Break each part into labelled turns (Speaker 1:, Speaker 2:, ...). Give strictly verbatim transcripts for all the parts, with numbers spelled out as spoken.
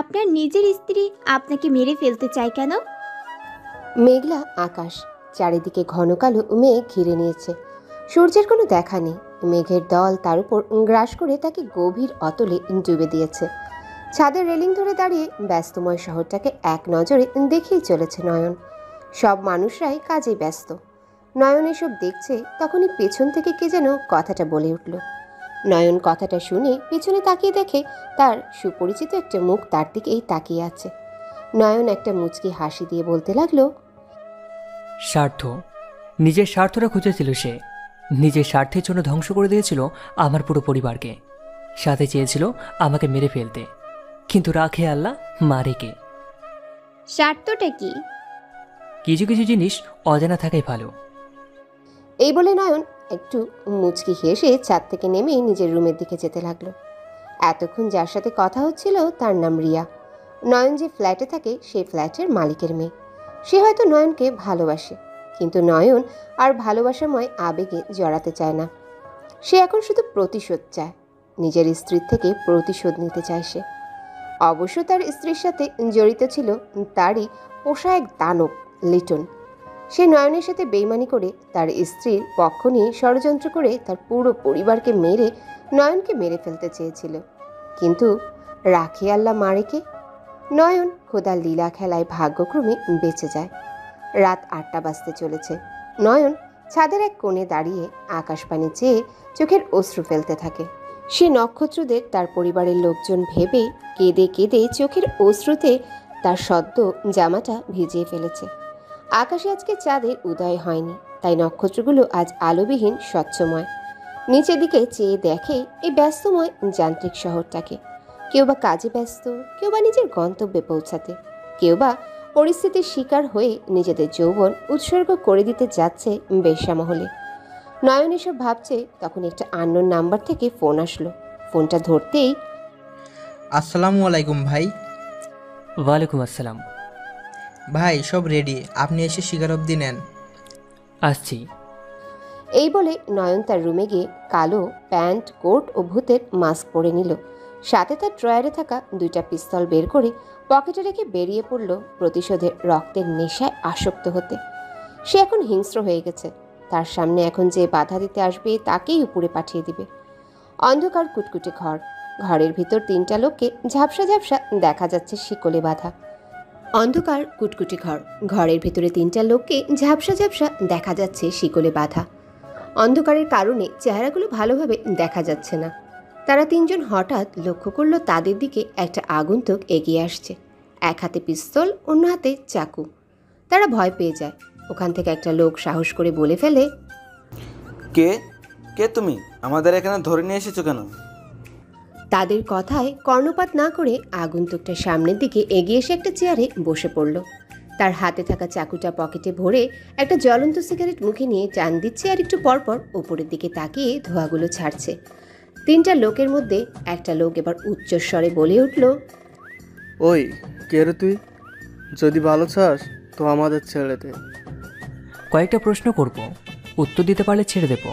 Speaker 1: আপনার নিজের স্ত্রী আপনাকে মেরে ফেলতে চায় কেন?
Speaker 2: মেঘলা আকাশ, চারিদিকে ঘন কালো মেঘ ঘিরে নিয়েছে। সূর্যের কোনো দেখা নেই। মেঘের দল তার উপর গ্রাস করে তাকে গভীর অতলে ডুবে দিয়েছে। ছাদের রেলিং ধরে দাঁড়িয়ে ব্যস্তময় শহরটাকে এক নজরে দেখেই চলেছে নয়ন। সব মানুষরাই কাজে ব্যস্ত। নয়ন এসব দেখছে, তখনই পেছন থেকে কে যেন কথাটা বলে উঠল। নয়ন কথাটা শুনে পেছনে তাকিয়ে দেখে তার সুপরিচিত একটা মুখ তার দিকেই তাকিয়ে আছে। নয়ন একটা মুচকি হাসি দিয়ে বলতে লাগলো,
Speaker 3: স্বার্থ, নিজের স্বার্থটা খুঁজেছিল সে। নিজের স্বার্থের জন্য ধ্বংস করে দিয়েছিল আমার পুরো পরিবারকে। সাথে চেয়েছিল আমাকে মেরে ফেলতে, কিন্তু রাখে আল্লাহ, মারে কে।
Speaker 1: স্বার্থটা কি?
Speaker 3: কিছু কিছু জিনিস অজানা থাকাই ভালো।
Speaker 2: এই বলে নয়ন একটু মুচকি হেসে ছাদ থেকে নেমে নিজের রুমের দিকে যেতে লাগলো। এতক্ষণ যার সাথে কথা হচ্ছিল তার নাম রিয়া। নয়ন যে ফ্ল্যাটে থাকে সেই ফ্ল্যাটের মালিকের মেয়ে। সে হয়তো নয়নকে ভালোবাসে, কিন্তু নয়ন আর ভালোবাসাময় আবেগে জড়াতে চায় না। সে এখন শুধু প্রতিশোধ চায়, নিজের স্ত্রীর থেকে প্রতিশোধ নিতে চায় সে। অবশ্য তার স্ত্রীর সাথে জড়িত ছিল তারই পোষা এক দানব লিটন। সে নয়নের সাথে বেইমানি করে তার স্ত্রীর পক্ষ নিয়ে ষড়যন্ত্র করে তার পুরো পরিবারকে মেরে নয়নকে মেরে ফেলতে চেয়েছিল, কিন্তু রাখে আল্লাহ মারে কে। নয়ন খোদার লীলা খেলায় ভাগ্যক্রমে বেঁচে যায়। রাত আটটা বাজতে চলেছে। নয়ন ছাদের এক কোণে দাঁড়িয়ে আকাশপানে চেয়ে চোখের অশ্রু ফেলতে থাকে। সে নক্ষত্রদের তার পরিবারের লোকজন ভেবে কেঁদে কেঁদে চোখের অশ্রুতে তার সদ্য জামাটা ভিজিয়ে ফেলেছে। আকাশে আজকে চাঁদের উদয় হয়নি, তাই নক্ষত্রগুলো আজ আলোবিহীন স্বচ্ছময়। নিচের দিকে চেয়ে দেখে এই ব্যস্তময় যান্ত্রিক শহরটাকে। কেউ বা কাজে ব্যস্ত, কেউ বা নিজের গন্তব্যে পৌঁছাতে, কেউ বা পরিস্থিতির শিকার হয়ে নিজেদের যৌবন উৎসর্গ করে দিতে যাচ্ছে বেশ্যামহলে। নয়ন এসব ভাবছে, তখন একটা আননোন নাম্বার থেকে ফোন আসলো। ফোনটা ধরতেই,
Speaker 4: আসসালামু আলাইকুম ভাই।
Speaker 3: ওয়ালাইকুম আসসালাম।
Speaker 4: ভাই সব রেডি, আপনি এসে স্বীকারোক্তি নেন।
Speaker 3: আসছি।
Speaker 2: এই বলে নয়ন তার রুমে গিয়ে কালো প্যান্ট, কোট ও ভূতের মাস্ক পরে নিল। সাথে তার ড্রয়ারে থাকা দুইটা পিস্তল বের করে পকেটে রেখে বেরিয়ে পড়ল প্রতিশোধের রক্তের নেশায় আসক্ত হতে। সে এখন হিংস্র হয়ে গেছে। তার সামনে এখন যে বাধা দিতে আসবে তাকেই উপরে পাঠিয়ে দিবে। অন্ধকার কুটকুটে ঘর, ঘরের ভিতর তিনটা লোককে ঝাপসা ঝাপসা দেখা যাচ্ছে শিকলে বাঁধা। অন্ধকার কুটকুটে ঘর, ঘরের ভিতরে তিনটা লোককে ঝাপসা ঝাপসা দেখা যাচ্ছে শিকলে বাঁধা। অন্ধকারের কারণে চেহারাগুলো ভালোভাবে দেখা যাচ্ছে না। তারা তিনজন হঠাৎ লক্ষ্য করলো তাদের দিকে একটা আগন্তুক এগিয়ে আসছে। এক হাতে পিস্তল, অন্য হাতে চাকু। তারা ভয় পেয়ে যায়। ওখান থেকে একটা লোক সাহস করে বলে ফেলে,
Speaker 5: কে কে তুমি? আমাদের এখানে ধরে নিয়ে এসেছো কেন?
Speaker 2: তাদের কথায় কর্ণপাত না করে আগন্তুকটা সামনের দিকে এগিয়ে এসে একটা চেয়ারে বসে পড়ল। তার হাতে থাকা চাকুটা পকেটে ভরে একটা জ্বলন্ত সিগারেট মুখে নিয়ে টান দিচ্ছে, আর একটু পরপর ওপরের দিকে তাকিয়ে ধোঁয়াগুলো ছাড়ছে। তিনটা লোকের মধ্যে একটা লোক এবার উচ্চস্বরে বলে উঠল,
Speaker 6: ওই কে রে তুই? যদি ভালো চাস তো আমাদের ছেড়ে দে।
Speaker 3: কয়েকটা প্রশ্ন করব, উত্তর দিতে পারলে ছেড়ে দেব।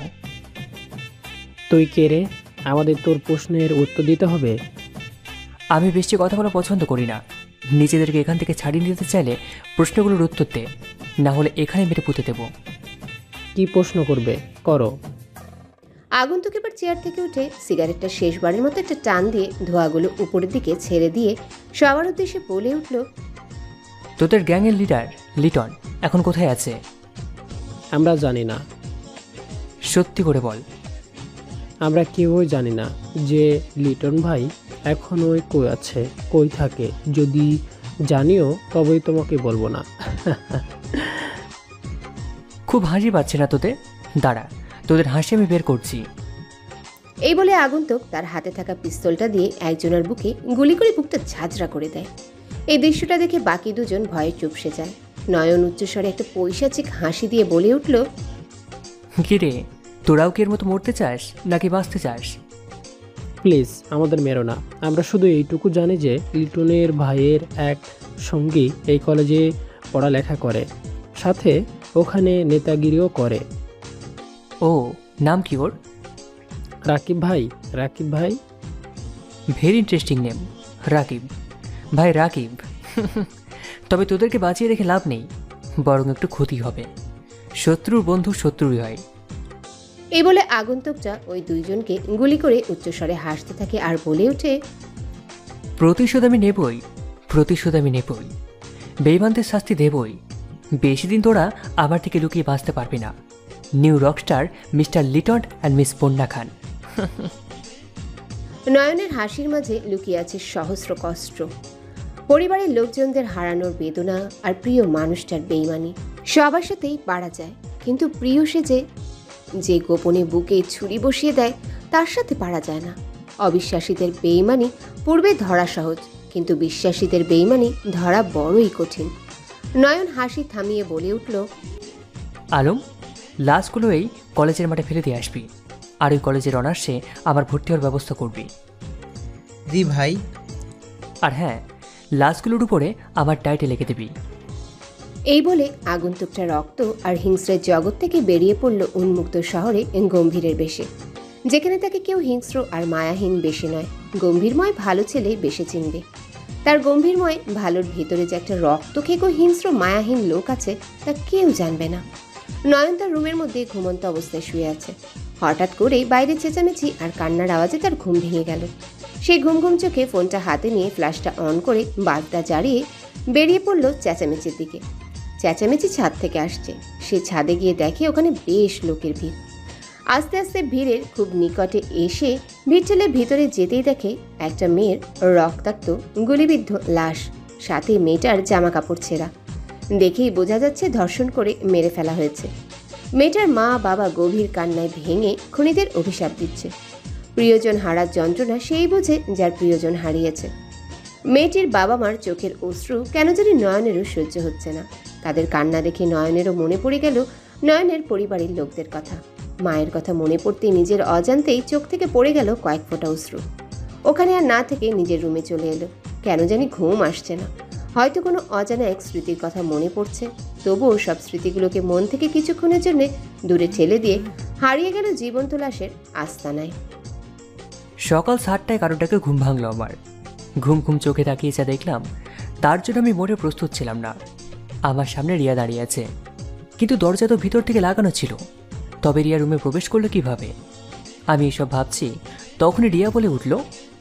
Speaker 7: তুই কে রে? আমাদের তোর প্রশ্নের উত্তর দিতে হবে।
Speaker 3: আমি বেশি কথা বলা পছন্দ করি না। নিজেদেরকে এখান থেকে ছাড়িয়ে নিতে চাইলে প্রশ্নগুলোর উত্তর দে, না হলে এখানে মেরে পুঁতে দেব।
Speaker 7: কি প্রশ্ন করবে করো।
Speaker 2: আগন্তুক এবার চেয়ার থেকে উঠে সিগারেটটা শেষবারের মতো একটা টান দিয়ে ধোঁয়াগুলো উপরের দিকে ছেড়ে দিয়ে সবার উদ্দেশ্যে বলে উঠল,
Speaker 3: তোদের গ্যাংয়ের লিডার লিটন এখন কোথায় আছে?
Speaker 7: আমরা জানি না।
Speaker 3: সত্যি করে বল।
Speaker 7: আমরা কেউই জানি না যে লিটন ভাই এখন ওই কই আছে, কই থাকে। যদি জানিও তবেই তোমাকে বলবো না।
Speaker 3: খুব হাসি পাচ্ছে না তোদের? দাঁড়া, তোদের হাসি আমি বের করছি।
Speaker 2: এই বলে আগন্তুক তার হাতে থাকা পিস্তলটা দিয়ে একজনের বুকে গুলি করে বুকটা ঝাঁঝরা করে দেয়। এই দৃশ্যটা দেখে বাকি দুজন ভয়ে চুপসে যায়। নয়ন উচ্চস্বরে একটা পৈশাচিক হাসি দিয়ে বলে উঠল,
Speaker 3: কি রে, তোরাও কি এর মতো মরতে চাস নাকি বাঁচতে চাস?
Speaker 7: প্লিজ আমাদের মেরো না। আমরা শুধু এইটুকু জানি যে লিটনের ভাইয়ের এক সঙ্গী এই কলেজে পড়ালেখা করে, সাথে ওখানে নেতাগিরিও করে।
Speaker 3: ও, নাম কি ওর?
Speaker 7: রাকিব ভাই। রাকিব ভাই
Speaker 3: ভেরি ইন্টারেস্টিং নেম, রাকিব। ভাই রাকিব। তবে তোদেরকে বাঁচিয়ে রেখে লাভ নেই, বরং একটু ক্ষতি হবে। শত্রুর বন্ধু শত্রুই হয়।
Speaker 2: এই বলে আগন্তুকটা ওই দুইজনকে গুলি করে উচ্চস্বরে হাসতে থাকে আর বলে ওঠে,
Speaker 3: প্রতিশোধ আমি নেবই, প্রতিশোধ আমি নেবই, বেঈমানদের শাস্তি দেবই। বেশি দিন তোরা আমার থেকে লুকিয়ে বাঁচতে পারবি না। New rockstar mister Liton and miss Panna Khan.
Speaker 2: নয়নের হাসির মাঝে লুকিয়ে আছে সহস্র কষ্ট, পরিবারের লোকজনদের হারানোর বেদনা আর প্রিয় মানুষটার বেইমানি। সবার সাথেই পারা যায়, কিন্তু প্রিয় সে যে যে গোপনে বুকে ছুরি বসিয়ে দেয় তার সাথে পারা যায় না। অবিশ্বাসীদের বেইমানি পূর্বে ধরা সহজ, কিন্তু বিশ্বাসীদের বেইমানি ধরা বড়ই কঠিন। নয়ন হাসি থামিয়ে বলে উঠল,
Speaker 3: আলম, লাশগুলো এই কলেজের মাঠে ফেলে দিয়ে আসবি, আর ওই কলেজের অনার্সে আমার ভর্তি হওয়ার ব্যবস্থা করবি।
Speaker 4: জি ভাই।
Speaker 3: আর হ্যাঁ, লাশগুলোর উপরে আমার টাইটে লিখে দিবি।
Speaker 2: এই বলে আগন্তুকটা রক্ত আর হিংস্রের জগৎ থেকে বেরিয়ে পড়ল উন্মুক্ত শহরে গম্ভীরের বেশে, যেখানে তাকে কেউ হিংস্র আর মায়াহীন বেশে নয়, গম্ভীরময় ভালো ছেলে বেশে চিনবে। তার গম্ভীরময় ভালোর ভিতরে যে একটা রক্ত খেকো হিংস্র মায়াহীন লোক আছে তা কেউ জানবে না। নয়ন তার রুমের মধ্যে ঘুমন্ত অবস্থায় শুয়ে আছে। হঠাৎ করে বাইরে চেঁচামেচি আর কান্নার আওয়াজে তার ঘুম ভেঙে গেল। সেই ঘুম ঘুম চোখে ফোনটা হাতে নিয়ে ফ্ল্যাশটা অন করে বাল্বটা জ্বালিয়ে বেরিয়ে পড়ল চেঁচামেচির দিকে। চেঁচামেচি ছাদ থেকে আসছে। সে ছাদে গিয়ে দেখে ওখানে বেশ লোকের ভিড়। আস্তে আস্তে ভিড়ের খুব নিকটে এসে ভিড় ঠেলে ভিতরে যেতেই দেখে একটা মেয়ের রক্তাক্ত গুলিবিদ্ধ লাশ, সাথে মেয়েটার জামা কাপড় ছেঁড়া। দেখেই বোঝা যাচ্ছে ধর্ষণ করে মেরে ফেলা হয়েছে। মেয়েটার মা বাবা গভীর কান্নায় ভেঙে খুনিদের অভিশাপ দিচ্ছে। প্রিয়জন হারার যন্ত্রণা সেই বোঝে যার প্রিয়জন হারিয়েছে। মেয়েটির বাবা মার চোখের অশ্রু কেন জানি নয়নেরও সহ্য হচ্ছে না। তাদের কান্না দেখে নয়নেরও মনে পড়ে গেল নয়নের পরিবারের লোকদের কথা। মায়ের কথা মনে পড়তে নিজের অজান্তেই চোখ থেকে পড়ে গেল কয়েক ফোঁটা অশ্রু। ওখানে আর না থেকে নিজের রুমে চলে এলো। কেন জানি ঘুম আসছে না। হয়তো কোনো অজানা এক স্মৃতির কথা মনে পড়ছে। তবুও সব স্মৃতিগুলোকে মন থেকে কিছুক্ষণের জন্য দূরে ঠেলে দিয়ে হারিয়ে গেল জীবন্ত লাশের আস্তানায়।
Speaker 3: সকাল সাতটায় কারোটাকে ঘুম ভাঙলো আমার। ঘুম ঘুম চোখে তাকিয়ে যা দেখলাম তার জন্য আমি মোটে প্রস্তুত ছিলাম না। আমার সামনে রিয়া দাঁড়িয়ে আছে, কিন্তু দরজা তো ভিতর থেকে লাগানো ছিল। তবে রিয়া রুমে প্রবেশ করলো কিভাবে? আমি এসব ভাবছি, তখনই রিয়া বলে উঠল,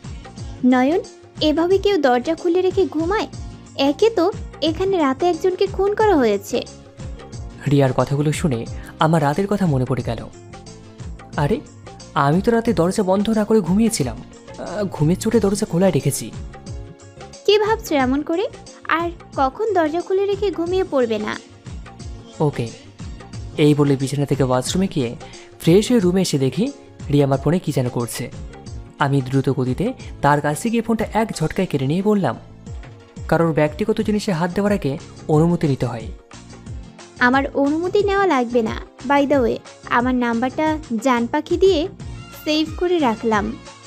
Speaker 1: নয়ন, এভাবে কেউ দরজা খুলে রেখে ঘুমায়? একে তো এখানে রাতে একজনকে খুন করা হয়েছে।
Speaker 3: রিয়ার কথাগুলো শুনে আমার রাতের কথা মনে পড়ে গেল। আরে, আমি তো রাতে দরজা বন্ধ না করে ঘুমিয়েছিলাম। ঘুমের চোটে দরজা খোলায় রেখেছি।
Speaker 1: কি ভাবছো এমন করে? আর কখন দরজা খুলে রেখে ঘুমিয়ে পড়বে না?
Speaker 3: ওকে। এই বলে বিছানা থেকে ওয়াশরুমে গিয়ে ফ্রেশ হয়ে রুমে এসে দেখি রিয়া আমার ফোনে কী যেন করছে। আমি দ্রুত গতিতে তার কাছে গিয়ে ফোনটা এক ঝটকায় কেড়ে নিয়ে বললাম, কারোর ব্যক্তিগত জিনিসে হাত দেওয়ার আগে অনুমতি নিতে হয়।
Speaker 1: আমার অনুমতি নেওয়া লাগবে না। বাই দ্য ওয়ে, আমার নাম্বারটা জান পাখি দিয়ে সেভ করে রাখলাম।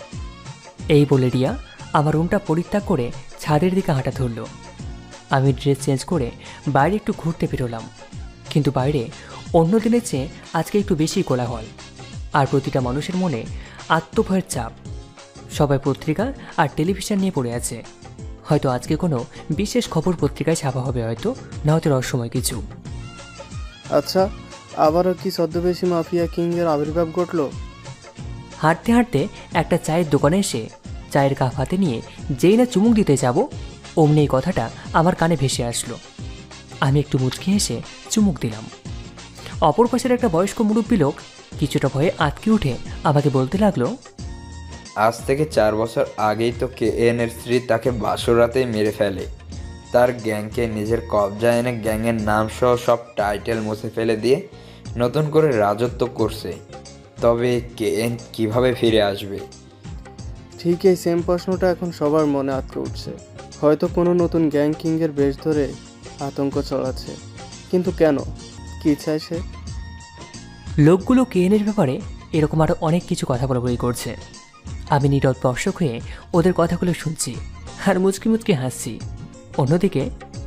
Speaker 3: এই বলে রিয়া আমার রুমটা পরিত্যাগ করে ছাদের দিকে হাঁটা ধরল। আমি ড্রেস চেঞ্জ করে বাইরে একটু ঘুরতে বেরোলাম, কিন্তু বাইরে অন্য দিনের চেয়ে আজকে একটু বেশি কোলাহল, আর প্রতিটা মানুষের মনে আত্মভয়ের চাপ। সবাই পত্রিকা আর টেলিভিশন নিয়ে পড়ে আছে। হয়তো আজকে কোনো বিশেষ খবর পত্রিকায় ছাপা হবে, হয়তো না হয়তো রহস্যময় কিছু।
Speaker 6: আচ্ছা, আবারও কি ছদ্মবেশী মাফিয়া কিংয়ের আবির্ভাব ঘটল?
Speaker 3: হাঁটতে হাঁটতে একটা চায়ের দোকানে এসে চায়ের কাপ হাতে নিয়ে যেই না চুমুক দিতে যাব, অমনি এই কথাটা আমার কানে ভেসে আসলো। আমি একটু মুচকি হেসে চুমুক দিলাম। অপর পাশের একটা বয়স্ক মুরব্বী লোক কিছুটা ভয়ে আটকে উঠে আমাকে বলতে লাগলো,
Speaker 8: আজ থেকে চার বছর আগেই তো কে এন এর স্ত্রী তাকে বাসরাতেই মেরে ফেলে। তার গ্যাংকে নিজের কবজায় এনে গ্যাংয়ের নাম সহ সব টাইটেল মুছে ফেলে দিয়ে নতুন করে রাজত্ব করছে। তবে কে এন কীভাবে ফিরে আসবে?
Speaker 6: ঠিক এই সেম প্রশ্নটা এখন সবার মনে আটকে উঠছে। হয়তো কোনো নতুন গ্যাং কিংয়ের বেশ ধরে আতঙ্ক ছড়াচ্ছে, কিন্তু কেন? কী চায় সে?
Speaker 3: লোকগুলো কেএনের ব্যাপারে এরকম আরও অনেক কিছু কথা বলাবলি করছে। আমি নীরব দর্শক হয়ে ওদের কথাগুলো শুনছি আর মুচকি মুচকি হাসছি। অন্যদিকে,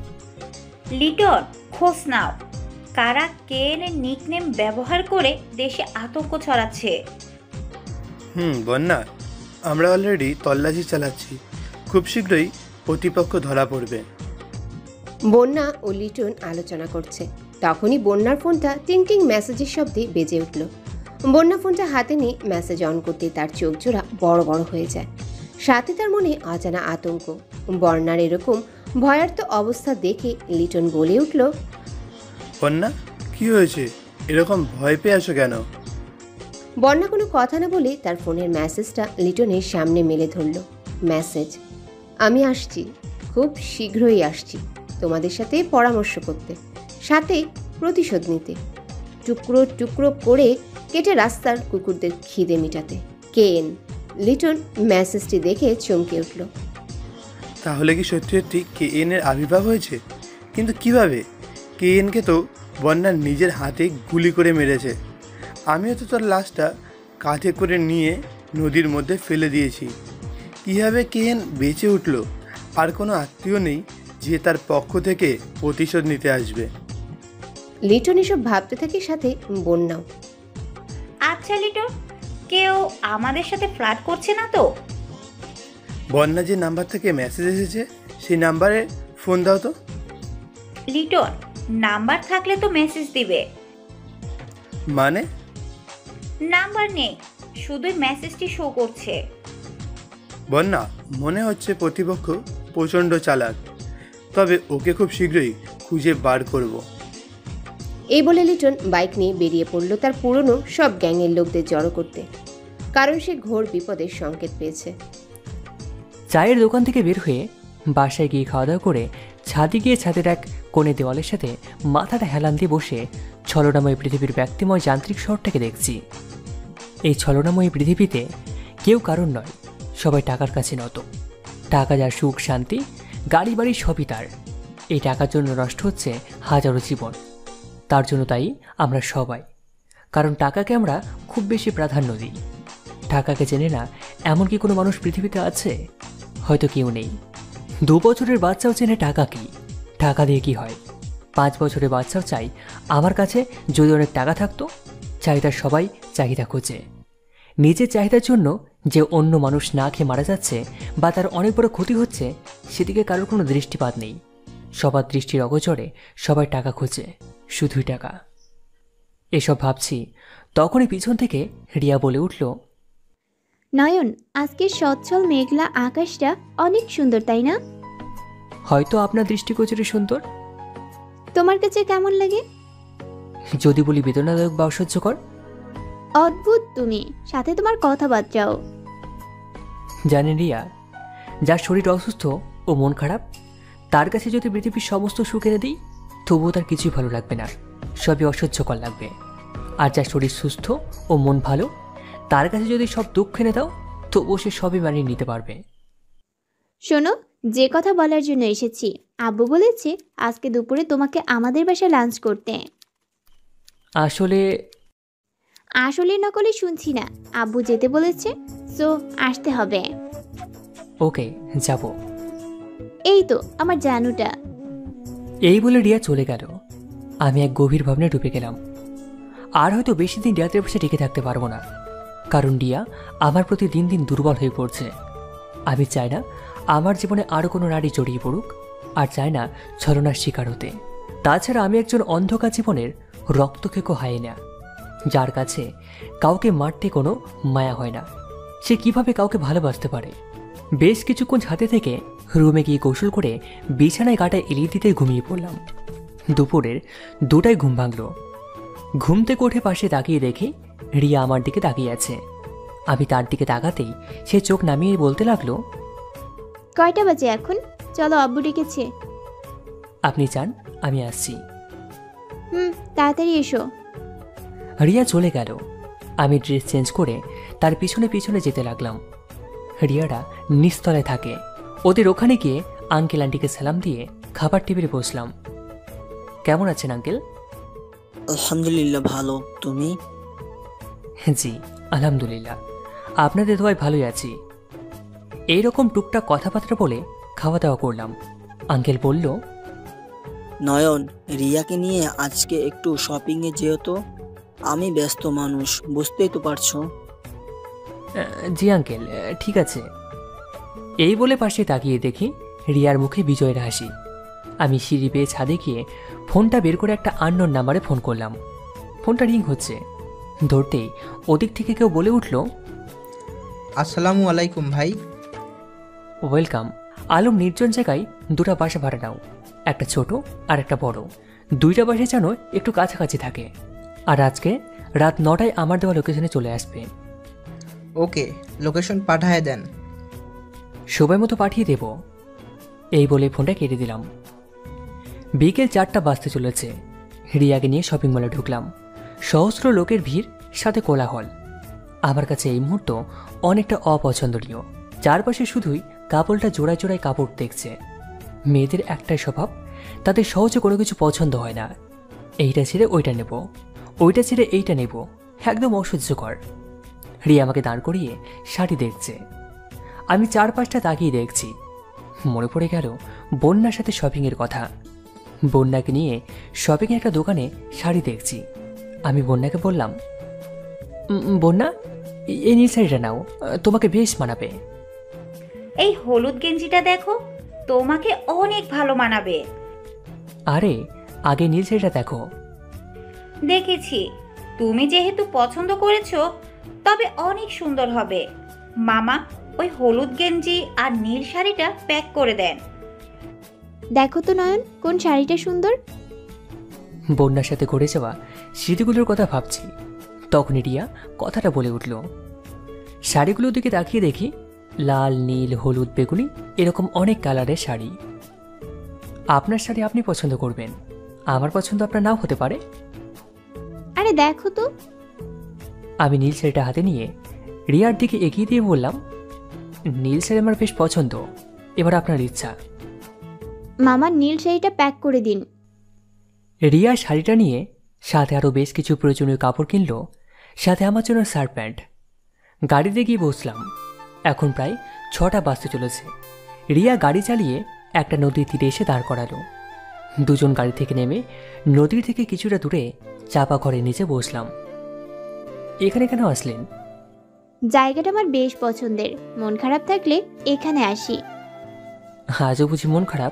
Speaker 9: লিটন, খোঁজ নাও, কারা কেএনের নিকনেম ব্যবহার করে দেশে আতঙ্ক ছড়াচ্ছে।
Speaker 10: হুম বন্যা, আমরা অলরেডি তল্লাশি চালাচ্ছি। খুব শীঘ্রই
Speaker 6: প্রতিপক্ষ ধরা পড়বে।
Speaker 2: বন্যা ও লিটন আলোচনা করছে, তখনই বন্যার ফোনটা টিং টিং মেসেজের শব্দে বেজে উঠল। বন্যা ফোনটা হাতে নিয়ে মেসেজ অন করতে তার চোখ জোড়া বড় বড় হয়ে যায়, সাথে তার মনে অজানা আতঙ্ক। বন্যার এরকম ভয়ার্ত অবস্থা দেখে লিটন বলে উঠল,
Speaker 6: বন্যা, কি হয়েছে? এরকম ভয় পেয়ে আসো কেন?
Speaker 2: বন্যা কোনো কথা না বলে তার ফোনের মেসেজটা লিটনের সামনে মেলে ধরল। মেসেজ, আমি আসছি, খুব শীঘ্রই আসছি তোমাদের সাথে পরামর্শ করতে, সাথে প্রতিশোধ নিতে, টুকরো টুকরো করে কেটে রাস্তার কুকুরদের খিদে মেটাতে। কেন। লিটন মেসেজটি দেখে চমকে উঠল।
Speaker 6: তাহলে কি সত্যি সত্যি কে এন এর আবির্ভাব হয়েছে? কিন্তু কিভাবে? কে এনকে তো বন্যার নিজের হাতে গুলি করে মেরেছে। আমিও তো তার লাশটা কাঁধে করে নিয়ে নদীর মধ্যে ফেলে দিয়েছি। কীভাবে কে এন বেঁচে উঠল? আর কোনো আত্মীয় নেই যে তার পক্ষ থেকে প্রতিশোধ নিতে আসবে?
Speaker 2: লিটন এসব ভাবতে থাকে, সাথে বন্যাও।
Speaker 9: আচ্ছা লিটন, কেউ আমাদের সাথে ফ্লার্ট করছে না তো?
Speaker 6: বন্যা যে নাম্বার থেকে মেসেজ এসেছে সেই নাম্বারে ফোন দাও তো।
Speaker 9: লিটন, নাম্বার থাকলে তো মেসেজ দিবে।
Speaker 6: মানে?
Speaker 9: নাম্বার নেই, শুধুই মেসেজটি শো করছে।
Speaker 6: বন্যা, মনে হচ্ছে প্রতিপক্ষ প্রচণ্ড চালাক, তবে ওকে খুব শীঘ্রই খুঁজে বার করব।
Speaker 2: এই বলে লিটন বাইক নিয়ে বেরিয়ে পড়ল তার পুরনো সব গ্যাংয়ের লোকদের জড়ো করতে, কারণ সে ঘোর বিপদের সংকেত পেয়েছে।
Speaker 3: চায়ের দোকান থেকে বের হয়ে বাসায় গিয়ে খাওয়া দাওয়া করে ছাদে গিয়ে ছাদের এক কোণে দেওয়ালের সাথে মাথাটা হেলান দিয়ে বসে ছলনাময় পৃথিবীর ব্যক্তিময় যান্ত্রিক শহরটাকে দেখছি। এই ছলনাময় পৃথিবীতে কেউ কারণ নয়, সবাই টাকার কাছে নত। টাকা যার সুখ শান্তি, গাড়ি বাড়ি সবই তার। এই টাকার জন্য নষ্ট হচ্ছে হাজারো জীবন। তার জন্য তাই আমরা সবাই, কারণ টাকাকে আমরা খুব বেশি প্রাধান্য দিই। টাকাকে জেনে না এমন কি কোনো মানুষ পৃথিবীতে আছে? হয়তো কেউ নেই। দু বছরের বাচ্চাও চেনে টাকা কি, টাকা দিয়ে কি হয়। পাঁচ বছরের বাচ্চাও চাই আমার কাছে যদি অনেক টাকা থাকতো। চাহিদা সবাই চাহিদা খোঁজে। নিজের চাহিদার জন্য যে অন্য মানুষ না খেয়ে মারা যাচ্ছে বা তার অনেক বড় ক্ষতি হচ্ছে, সেদিকে কারোর কোনো দৃষ্টিপাত নেই। সবার দৃষ্টির অগোচরে সবাই টাকা খোঁজে, শুধুই টাকা। এসব ভাবছি, তখনই পিছন থেকে রিয়া বলে উঠল,
Speaker 1: নয়ন, আজকের সচ্ছল মেঘলা আকাশটা অনেক সুন্দর, তাই না?
Speaker 3: হয়তো আপনার দৃষ্টিগোচরে সুন্দর।
Speaker 1: তোমার কাছে কেমন লাগে?
Speaker 3: যদি বলি বেদনাদায়ক বা অসহ্যকর।
Speaker 1: অদ্ভুত তুমি, সাথে তোমার কথাবার্তাও।
Speaker 3: জানেন রিয়া, যার শরীর অসুস্থ ও মন খারাপ, তার কাছে যদি পৃথিবীর সমস্ত সুখ এনে দিই, তবুও তার কিছুই ভালো লাগবে না, সবই অসহ্যকর লাগবে। আর যার শরীর সুস্থ ও মন ভালো, তার কাছে যদি সব দুঃখ এনে দাও, তবুও সে সবই মানিয়ে নিতে পারবে।
Speaker 1: শোনো, যে কথা বলার জন্য এসেছি, আব্বু বলেছে আজকে দুপুরে তোমাকে আমাদের বাসায় লাঞ্চ করতে।
Speaker 3: আসলে
Speaker 1: আসলে নকলে শুনছি না, আব্বু যেতে বলেছে, সো আসতে হবে।
Speaker 3: ওকে, যাব।
Speaker 1: এই তো আমার জানুটা।
Speaker 3: এই বলে রিয়া চলে গেল। আমি এক গভীর ভাবনায় ডুবে গেলাম। আর হয়তো বেশি দিন রিয়াদের পাশে টিকে থাকতে পারবো না, কারণ রিয়া আমার প্রতি দিন দিন দুর্বল হয়ে পড়ছে। আমি চাই না আমার জীবনে আরও কোনো নারী জড়িয়ে পড়ুক, আর চাই না ছলনার শিকার হতে। তাছাড়া আমি একজন অন্ধকার জীবনের রক্তক্ষেকো হায়েনা, যার কাছে কাউকে মারতে কোনো মায়া হয় না। সে কিভাবে কাউকে ভালোবাসতে পারে? বেশ কিছুক্ষণ ছাদে থেকে রুমে গিয়ে গোসল করে বিছানায় গাটা এলিয়ে দিতে ঘুমিয়ে পড়লাম। দুপুরের দুটায় ঘুম ভাঙল। ঘুম থেকে উঠে পাশে তাকিয়ে দেখি রিয়া আমার দিকে তাকিয়ে আছে। আমি তার দিকে তাকাতেই সে চোখ নামিয়ে বলতে লাগলো,
Speaker 1: কয়টা বাজে এখন? চলো, আব্বু ডেকেছে।
Speaker 3: আপনি চান আমি আসছি।
Speaker 1: হুম, তাড়াতাড়ি এসো।
Speaker 3: রিয়া চলে গেল। আমি ড্রেস চেঞ্জ করে তার পিছনে পিছনে যেতে লাগলাম। রিয়ারা নিচতলায় থাকে। ওদের ওখানে গিয়ে আঙ্কেল আন্টিকে সালাম দিয়ে খাবার টেবিলে বসলাম। কেমন আছেন আঙ্কেল?
Speaker 10: আলহামদুলিল্লাহ, ভালো। তুমি?
Speaker 3: জি আলহামদুলিল্লাহ, আপনাদের দোয়ায় ভালোই আছি। এইরকম টুকটাক কথাবার্তা বলে খাওয়া দাওয়া করলাম। আঙ্কেল বলল,
Speaker 10: নয়ন, রিয়াকে নিয়ে আজকে একটু শপিংয়ে যেহেতু আমি ব্যস্ত মানুষ, বুঝতেই তো পারছো।
Speaker 3: জি আঙ্কেল, ঠিক আছে। এই বলে পাশে তাকিয়ে দেখি রিয়ার মুখে বিজয়ের হাসি। আমি সিঁড়ি পেয়ে ছাদে গিয়ে ফোনটা বের করে একটা আননোন নাম্বারে ফোন করলাম। ফোনটা রিং হচ্ছে। ধরতেই ওদিক থেকে কেউ বলে উঠল,
Speaker 4: আসসালামু আলাইকুম ভাই।
Speaker 3: ওয়েলকাম। আলম নির্জন জায়গায় দুটা বাসা ভাড়া নাও, একটা ছোট আর একটা বড়। দুইটা বাসে যেন একটু কাছাকাছি থাকে। আর আজকে রাত নটায় আমার দেওয়া লোকেশনে চলে আসবে।
Speaker 4: ওকে, লোকেশন পাঠায় দেন।
Speaker 3: সময় মতো পাঠিয়ে দেব। এই বলে ফোনটা কেটে দিলাম। বিকেল চারটা বাজতে চলেছে। রিয়াকে নিয়ে শপিং মলে ঢুকলাম। সহস্র লোকের ভিড়, সাথে কোলাহল। আমার কাছে এই মুহূর্ত অনেকটা অপছন্দনীয়। চারপাশে শুধুই কাপড়টা জোড়ায় জোড়ায় কাপড় দেখছে। মেয়েদের একটাই স্বভাব, তাদের সহজে কোনো কিছু পছন্দ হয় না। এইটা ছেড়ে ওইটা নেব, ওইটা ছেড়ে এইটা নেব, একদম অসহ্যকর। রিয়া আমাকে দাঁড় করিয়ে শাড়ি দেখছে। আমি চার পাঁচটা তাকিয়ে দেখছি। মনে পড়ে গেল বন্যার সাথে শপিংয়ের কথা। বন্যাকে নিয়ে শপিংয়ে একটা দোকানে শাড়ি দেখছি। আমি বন্যাকে বললাম, বন্যা, এই নীল শাড়িটা নাও, তোমাকে বেশ মানাবে।
Speaker 9: এই হলুদ গেঞ্জিটা দেখো, তোমাকে অনেক ভালো মানাবে।
Speaker 3: আরে আগে নীল শাড়িটা দেখো।
Speaker 9: দেখেছি, তুমি যেহেতু পছন্দ করেছো তবে অনেক সুন্দর হবে। মামা, ওই হলুদ গেঞ্জি আর নীল শাড়িটা প্যাক করে দেন।
Speaker 1: দেখো তো নয়ন, কোন শাড়িটা সুন্দর।
Speaker 3: বন্যার সাথে ঘুরে যাওয়া স্মৃতিগুলোর কথা ভাবছি। তখনই রিয়া কথাটা বলে উঠল। শাড়িগুলোর দিকে তাকিয়ে দেখি লাল, নীল, হলুদ, বেগুনি এরকম অনেক কালারের শাড়ি। আপনার শাড়ি আপনি পছন্দ করবেন, আমার পছন্দ আপনার নাও হতে পারে।
Speaker 1: আরে দেখো তো।
Speaker 3: আমি নীল শাড়িটা হাতে নিয়ে রিয়ার দিকে এগিয়ে দিয়ে বললাম, নীল শাড়ি আমার বেশ পছন্দ, এবার আপনার ইচ্ছা।
Speaker 1: মামার নীল শাড়িটা প্যাক করে দিন।
Speaker 3: রিয়া শাড়িটা নিয়ে সাথে আরও বেশ কিছু প্রয়োজনীয় কাপড় কিনল, সাথে আমার জন্য শার্ট প্যান্ট। গাড়িতে গিয়ে বসলাম। এখন প্রায় ছটা বাজতে চলেছে। রিয়া গাড়ি চালিয়ে একটা নদীর তীরে এসে দাঁড় করালো। দুজন গাড়ি থেকে নেমে নদীর থেকে কিছুটা দূরে চাপা ঘরের নিচে বসলাম। এখানে কেন আসলেন?
Speaker 1: জায়গাটা আমার বেশ পছন্দের, মন খারাপ থাকলে এখানে আসি।
Speaker 3: আজও বুঝি মন খারাপ?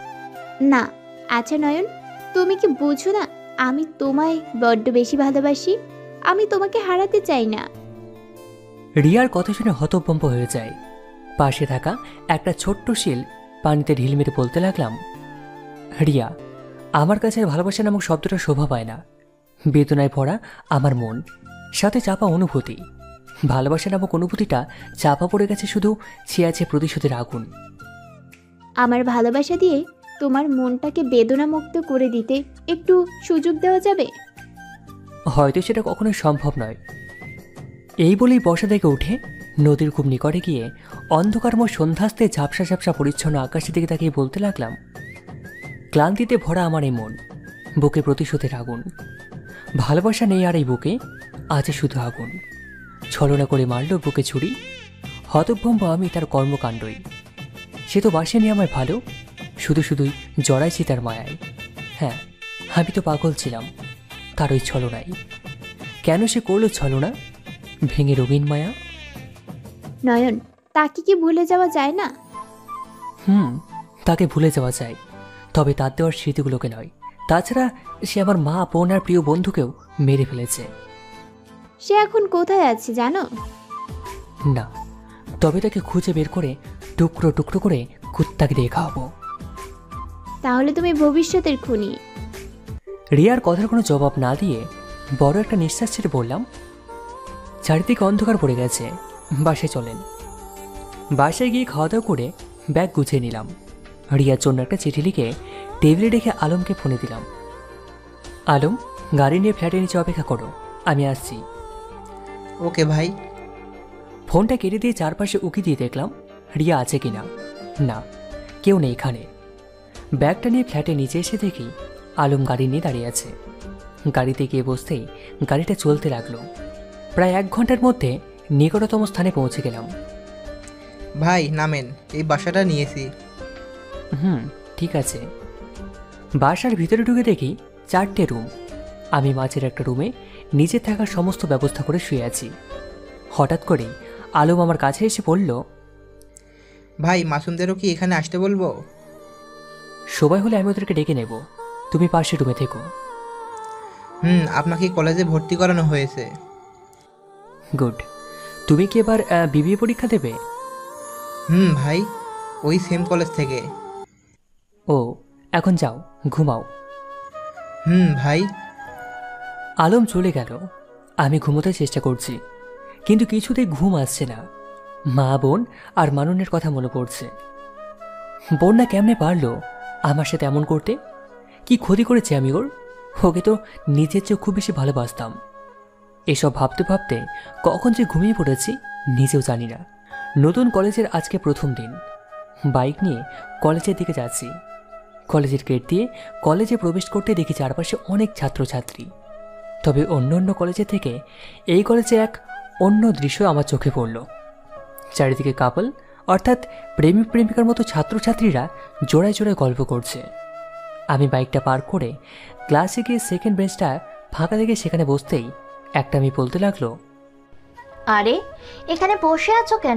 Speaker 1: না। আচ্ছা নয়ন, তুমি কি বুঝো না আমি তোমায় বড্ড বেশি ভালোবাসি। আমি তোমাকে হারাতে চাই না।
Speaker 3: রিয়ার কথা শুনে হতভম্ব হয়ে যায়। পাশে থাকা একটা ছোট্ট শিল পানিতে ঢিল মেরে বলতে লাগলাম, রিয়া, আমার কাছে ভালোবাসা নামক শব্দটা শোভা পায় না। বেদনায় ভরা আমার মন, সাথে চাপা অনুভূতি। ভালোবাসা নামক অনুভূতিটা চাপা পড়ে গেছে, শুধু ছেয়ে আছে প্রতিশোধের আগুন।
Speaker 1: আমার ভালোবাসা দিয়ে তোমার মনটাকে বেদনামুক্ত করে দিতে একটু সুযোগ দেওয়া যাবে?
Speaker 3: হয়তো সেটা কখনোই সম্ভব নয়। এই বলেই বসা থেকে উঠে নদীর খুব নিকটে গিয়ে অন্ধকারময় সন্ধ্যাস্তে ঝাপসা ঝাপসা পরিচ্ছন্ন আকাশের দিকে তাকিয়ে বলতে লাগলাম, ক্লান্তিতে ভরা আমার এই মন, বুকে প্রতিশোধের আগুন। ভালোবাসা নেই আর এই বুকে, আছে শুধু আগুন। ছলনা করে মারল বুকে ছুরি, হতভম্ব আমি তার কর্মকাণ্ডই। সে তো বাসেনি আমায় ভালো, শুধু শুধুই জড়াইছি তার মায়ায়। হ্যাঁ, আমি তো পাগল ছিলাম তার ওই ছলনায়। কেন সে করল ছলনা, ভেঙে রঙিন মায়া?
Speaker 1: নয়ন, তাকে কি ভুলে যাওয়া যায় না?
Speaker 3: হুম, তাকে ভুলে যাওয়া যায়, তবে তার দেওয়ার স্মৃতিগুলোকে নয়। তাছাড়া সে আমার মা, বোন আর প্রিয় বন্ধুকেও মেরে ফেলেছে।
Speaker 1: সে এখন কোথায় আছে জানো?
Speaker 3: না, তবে তাকে খুঁজে বের করে টুকরো টুকরো করে কুত্তাকে দিয়ে খাওয়াবো।
Speaker 1: তাহলে তুমি ভবিষ্যতের খুনি।
Speaker 3: রিয়ার কথার কোনো জবাব না দিয়ে বড় একটা নিঃশ্বাস ছেড়ে বললাম, চারিদিকে অন্ধকার পড়ে গেছে, বাসায় চলেন। বাসায় গিয়ে খাওয়া দাওয়া করে ব্যাগ গুছিয়ে নিলাম। রিয়ার জন্য একটা চিঠি লিখে টেবিলে রেখে আলমকে ফোনে দিলাম। আলম, গাড়ি নিয়ে ফ্ল্যাটের নিচে অপেক্ষা করো, আমি আসছি।
Speaker 4: ওকে ভাই।
Speaker 3: ফোনটা কেটে দিয়ে চারপাশে উকি দিয়ে দেখলাম রিয়া আছে কিনা। না, কেউ নেই এখানে। ব্যাগটা নিয়ে ফ্ল্যাটের নিচে এসে দেখি আলম গাড়ি নিয়ে দাঁড়িয়ে আছে। গাড়িতে গিয়ে বসতেই গাড়িটা চলতে লাগলো। প্রায় এক ঘন্টার মধ্যে নিকটতম স্থানে পৌঁছে গেলাম।
Speaker 4: ভাই নামেন, এই বাসাটা নিয়েছি।
Speaker 3: হুম, ঠিক আছে। বাসার ভিতরে ঢুকে দেখি চারটে রুম। আমি মাঝের একটা রুমে নিচে থাকার সমস্ত ব্যবস্থা করে শুয়ে আছি। হঠাৎ করেই আলম আমার কাছে এসে বলল,
Speaker 4: ভাই মাসুমদেরও কি এখানে আসতে বলবো?
Speaker 3: সবাই হলে আমি ওদেরকে ডেকে নেব, তুমি পাশে রুমে থেকো।
Speaker 4: হুম, আপনাকে কলেজে ভর্তি করানো হয়েছে।
Speaker 3: গুড। তুমি কি এবার বিবিএ পরীক্ষা দেবে?
Speaker 4: হুম ভাই, ওই সেম কলেজ থেকে।
Speaker 3: ও, এখন যাও, ঘুমাও।
Speaker 4: হুম ভাই।
Speaker 3: আলম চলে গেল। আমি ঘুমোতে চেষ্টা করছি, কিন্তু কিছুতেই ঘুম আসছে না। মা, বোন আর মাননের কথা মনে পড়ছে। বোনটা কেমনে পারলো আমার সাথে এমন করতে? কি ক্ষতি করেছে আমি ওর? ওকে তো নিজের চেয়ে খুব বেশি ভালোবাসতাম। এসব ভাবতে ভাবতে কখন যে ঘুমিয়ে পড়েছি নিজেও জানি না। নতুন কলেজের আজকে প্রথম দিন। বাইক নিয়ে কলেজের দিকে যাচ্ছি। কলেজের গেট দিয়ে কলেজে প্রবেশ করতে দেখি চারপাশে অনেক ছাত্রছাত্রী। তবে অন্য অন্য কলেজের থেকে এই কলেজে এক অন্য দৃশ্য আমার চোখে পড়ল। চারিদিকে কাপল অর্থাৎ প্রেমিক প্রেমিকার মতো ছাত্রছাত্রীরা জোড়ায় জোড়ায় গল্প করছে। আমি বাইকটা পার করে ক্লাসে গিয়ে সেকেন্ড বেঞ্চটা ফাঁকা দেখে সেখানে বসতেই একটা মেয়ে বলতে লাগলো,
Speaker 11: আরে এখানে বসে আছো কেন?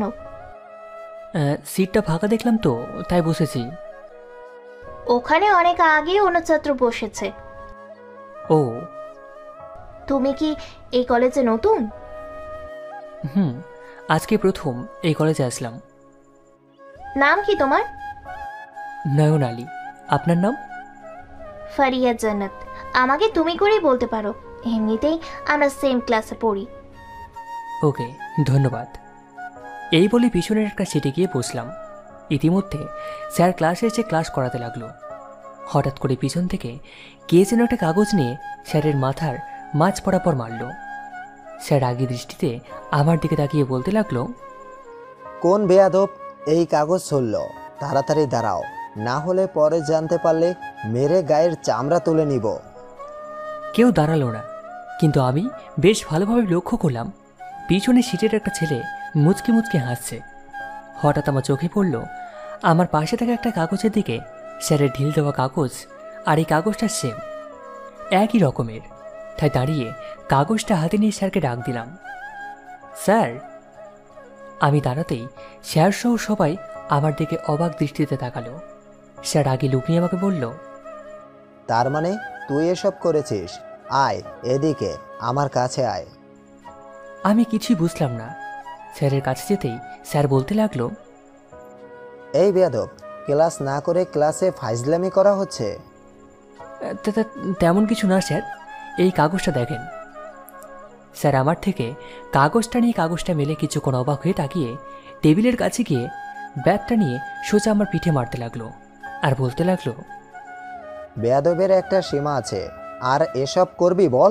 Speaker 3: সিটটা ফাঁকা দেখলাম তো তাই বসেছি।
Speaker 11: ওখানে অনেক আগেই অন্য ছাত্র বসেছে।
Speaker 3: ও,
Speaker 11: তুমি কি এই কলেজে নতুন?
Speaker 3: হুম, আজকে প্রথম এই কলেজে আসলাম।
Speaker 11: নাম কি তোমার?
Speaker 3: নয়ন আলী। আপনার নাম?
Speaker 11: ফারিয়া জান্নাত। আমাকে তুমি করেই বলতে পারো, এমনিতেই আমরা সেম ক্লাসে পড়ি।
Speaker 3: ওকে, ধন্যবাদ। এই বলে পিছনের একটা সিটে গিয়ে বসলাম। ইতিমধ্যে স্যার ক্লাসে এসে ক্লাস করাতে লাগলো। হঠাৎ করে পিছন থেকে কে যেন একটা কাগজ নিয়ে স্যারের মাথার মাঝ বরাবর মারল। স্যার রাগী দৃষ্টিতে আমার দিকে তাকিয়ে বলতে লাগলো,
Speaker 12: কোন বেয়াদব এই কাগজ ছুড়ল? তাড়াতাড়ি দাঁড়াও, না হলে পরে জানতে পারলে মেরে গায়ের চামড়া তুলে নিব।
Speaker 3: কেউ দাঁড়ালো না, কিন্তু আমি বেশ ভালোভাবে লক্ষ্য করলাম পিছনে সিটের একটা ছেলে মুচকি মুচকি হাসছে। হঠাৎ আমার চোখে পড়ল আমার পাশে থাকা একটা কাগজের দিকে। স্যারের ঢিল দেওয়া কাগজ আর এই কাগজটা সেম, একই রকমের। তাই দাঁড়িয়ে কাগজটা হাতে নিয়ে স্যারকে ডাক দিলাম, স্যার। আমি দাঁড়াতেই স্যার সহ সবাই আমার দিকে অবাক দৃষ্টিতে তাকালো। স্যার আগে লুকিয়ে আমাকে বলল,
Speaker 12: তার মানে তুই এসব করেছিস? আয় এদিকে, আমার কাছে আয়।
Speaker 3: আমি কিছুই বুঝলাম না। স্যারের কাছে যেতেই স্যার বলতে লাগলো,
Speaker 12: এই বেয়াদব, ক্লাস না করে ক্লাসে ফাইজলামি করা হচ্ছে।
Speaker 3: তেমন কিছু না স্যার, এই কাগজটা দেখেন। স্যার আমার থেকে কাগজটা নিয়ে কাগজটা মেলে কিছুক্ষণ অবাক হয়ে তাকিয়ে টেবিলের কাছে গিয়ে ব্যাগটা নিয়ে সোজা আমার পিঠে মারতে লাগলো আর বলতে লাগলো,
Speaker 12: বেয়াদবের একটা সীমা আছে, আর এসব করবি বল?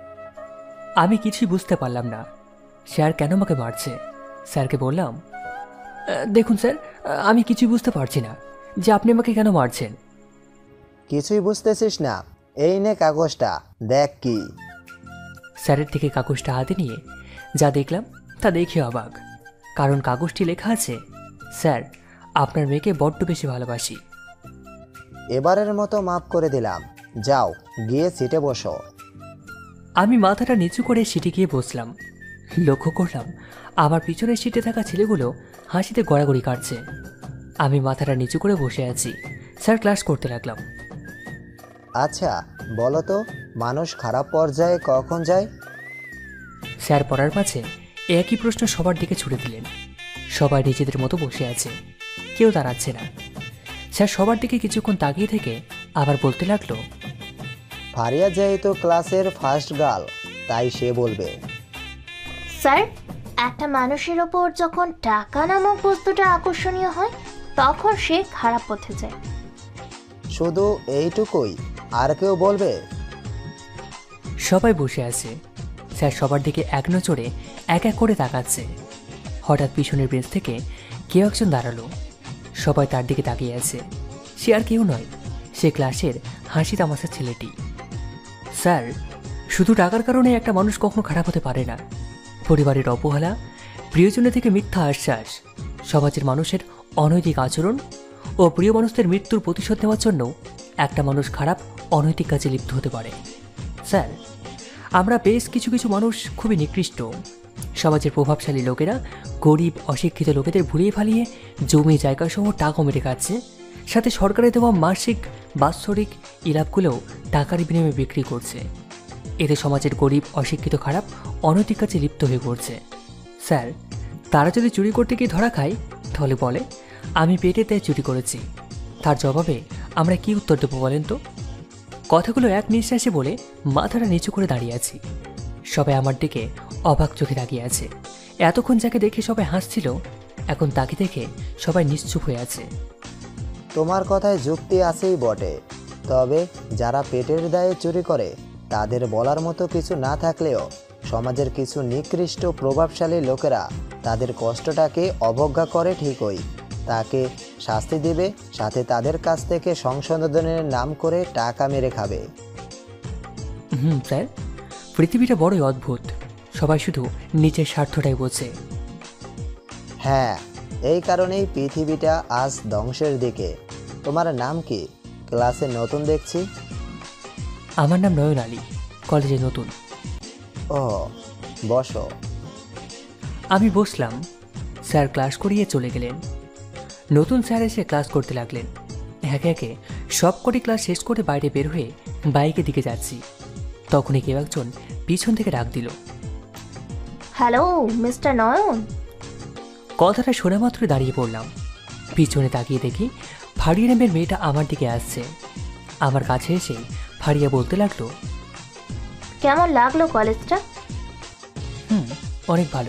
Speaker 3: আমি কিছুই বুঝতে পারলাম না স্যার কেন আমাকে মারছে। স্যারকে বললাম, দেখুন স্যার, আমি কিছুই বুঝতে পারছি না যে আপনি আমাকে কেন মারছেন।
Speaker 12: কিছুই বুঝতেছিস না? এই নে কাগজটা, দেখ কি।
Speaker 3: স্যারের থেকে কাগজটা হাতে নিয়ে যা দেখলাম তা দেখে অবাক, কারণ কাগজটি লেখা আছে, স্যার আপনার মেয়েকে বড্ড বেশি ভালোবাসি।
Speaker 12: এবারের মতো মাফ করে দিলাম, যাও গিয়ে সিটে বসো।
Speaker 3: আমি মাথাটা নিচু করে সিটে গিয়ে বসলাম। লক্ষ্য করলাম আমার পিছনের সিটে থাকা ছেলেগুলো হাসিতে গড়াগড়ি কাটছে। আমি মাথাটা নিচু করে বসে আছি। স্যার ক্লাস করতে লাগলাম।
Speaker 12: আচ্ছা বলো তো, মানুষ খারাপ পর্যায়ে কখন যায়?
Speaker 3: স্যার পড়ার মাঝে একই প্রশ্ন সবার দিকে ছুড়ে দিলেন। সবাই নিজেদের মতো বসে আছে, কেউ দাঁড়াচ্ছে না। স্যার সবার দিকে কিছুক্ষণ তাকিয়ে থেকে আবার বলতে লাগলো,
Speaker 12: ফারিয়া যেহেতু ক্লাসের ফার্স্ট গার্ল, তাই সে বলবে।
Speaker 11: স্যার, একটা মানুষের ওপর যখন টাকা নামক বস্তুটা আকর্ষণীয় হয় তখন সে খারাপ পথে যায়।
Speaker 12: শুধু এইটুকুই? আর কেউ বলবে?
Speaker 3: সবাই বসে আছে। স্যার সবার দিকে এক নজরে এক এক করে তাকাচ্ছে। হঠাৎ পিছনের বেঞ্চ থেকে কেউ একজন দাঁড়ালো। সবাই তার দিকে তাকিয়ে আছে। সে আর কেউ নয়, সে ক্লাসের হাসি তামাশার ছেলেটি। স্যার, শুধু টাকার কারণে একটা মানুষ কখনো খারাপ হতে পারে না। পরিবারের অবহেলা, প্রিয়জনের থেকে মিথ্যা আশ্বাস, সমাজের মানুষের অনৈতিক আচরণ ও প্রিয় মানুষদের মৃত্যুর প্রতিশোধ নেওয়ার জন্য একটা মানুষ খারাপ অনৈতিক কাজে লিপ্ত হতে পারে। স্যার, আমরা বেশ কিছু কিছু মানুষ খুবই নিকৃষ্ট, সমাজের প্রভাবশালী লোকেরা গরিব অশিক্ষিত লোকেদের ভুলিয়ে ফালিয়ে জমি জায়গা সহ টাকা মেরে খাচ্ছে, সাথে সরকারের দেওয়া মাসিক বাৎসরিক ইলাপগুলোও টাকার বিনিময়ে বিক্রি করছে। এতে সমাজের গরিব অশিক্ষিত খারাপ অনৈতিক কাজে লিপ্ত হয়ে পড়ছে। স্যার, তারা যদি চুরি করতে গিয়ে ধরা খায় তাহলে বলে আমি পেটের দায়ে চুরি করেছি। তার জবাবে আমরা কি উত্তর দেবো বলেন তো? কথাগুলো এক নিঃশ্বাসে বলে মাথাটা নিচু করে দাঁড়িয়ে আছি। সবাই আমার দিকে অবাক চোখে তাকিয়ে আছে। এতক্ষণ যাকে দেখে সবাই হাসছিল, এখন তাকে দেখে সবাই নিশ্চুপ হয়ে আছে।
Speaker 12: তোমার কথায় যুক্তি আছেই বটে, তবে যারা পেটের দায়ে চুরি করে তাদের বলার মতো কিছু না থাকলেও সমাজের কিছু নিকৃষ্ট প্রভাবশালী লোকেরা তাদের কষ্টটাকে অবজ্ঞা করে ঠিকই, তাকে শাস্তি দিবে, সাথে তাদের কাছ থেকে সংশোধনের নাম করে টাকা মেরে খাবে।
Speaker 3: হুম স্যার, পৃথিবীটা বড়ই অদ্ভুত। সবাই শুধু নিজের স্বার্থটাই বোঝে।
Speaker 12: হ্যাঁ, এই কারণেই পৃথিবীটা আজ ধ্বংসের দিকে। তোমার নাম কি? ক্লাসে নতুন দেখছি।
Speaker 3: আমার নাম নয়ন আলী, কলেজে নতুন।
Speaker 12: ও, বসো।
Speaker 3: আমি বসলাম। স্যার ক্লাস করিয়ে চলে গেলেন। নতুন স্যার এসে ক্লাস করতে লাগলেন। একে একে সবকটি ক্লাস শেষ করে বাইরে বের হয়ে বাইকের দিকে যাচ্ছি। তখনই কেউ একজন পিছন থেকে ডাক দিল,
Speaker 11: হ্যালো মিস্টার নয়ন।
Speaker 3: কথাটা শোনা মাত্রই দাঁড়িয়ে পড়লাম। পিছনে তাকিয়ে দেখি ফারিয়া নামের মেয়েটা আমার দিকে আসছে। আমার কাছে এসে ফারিয়া বলতে লাগলো,
Speaker 11: কেমন লাগলো কলেজটা?
Speaker 3: হুম, অনেক ভালো।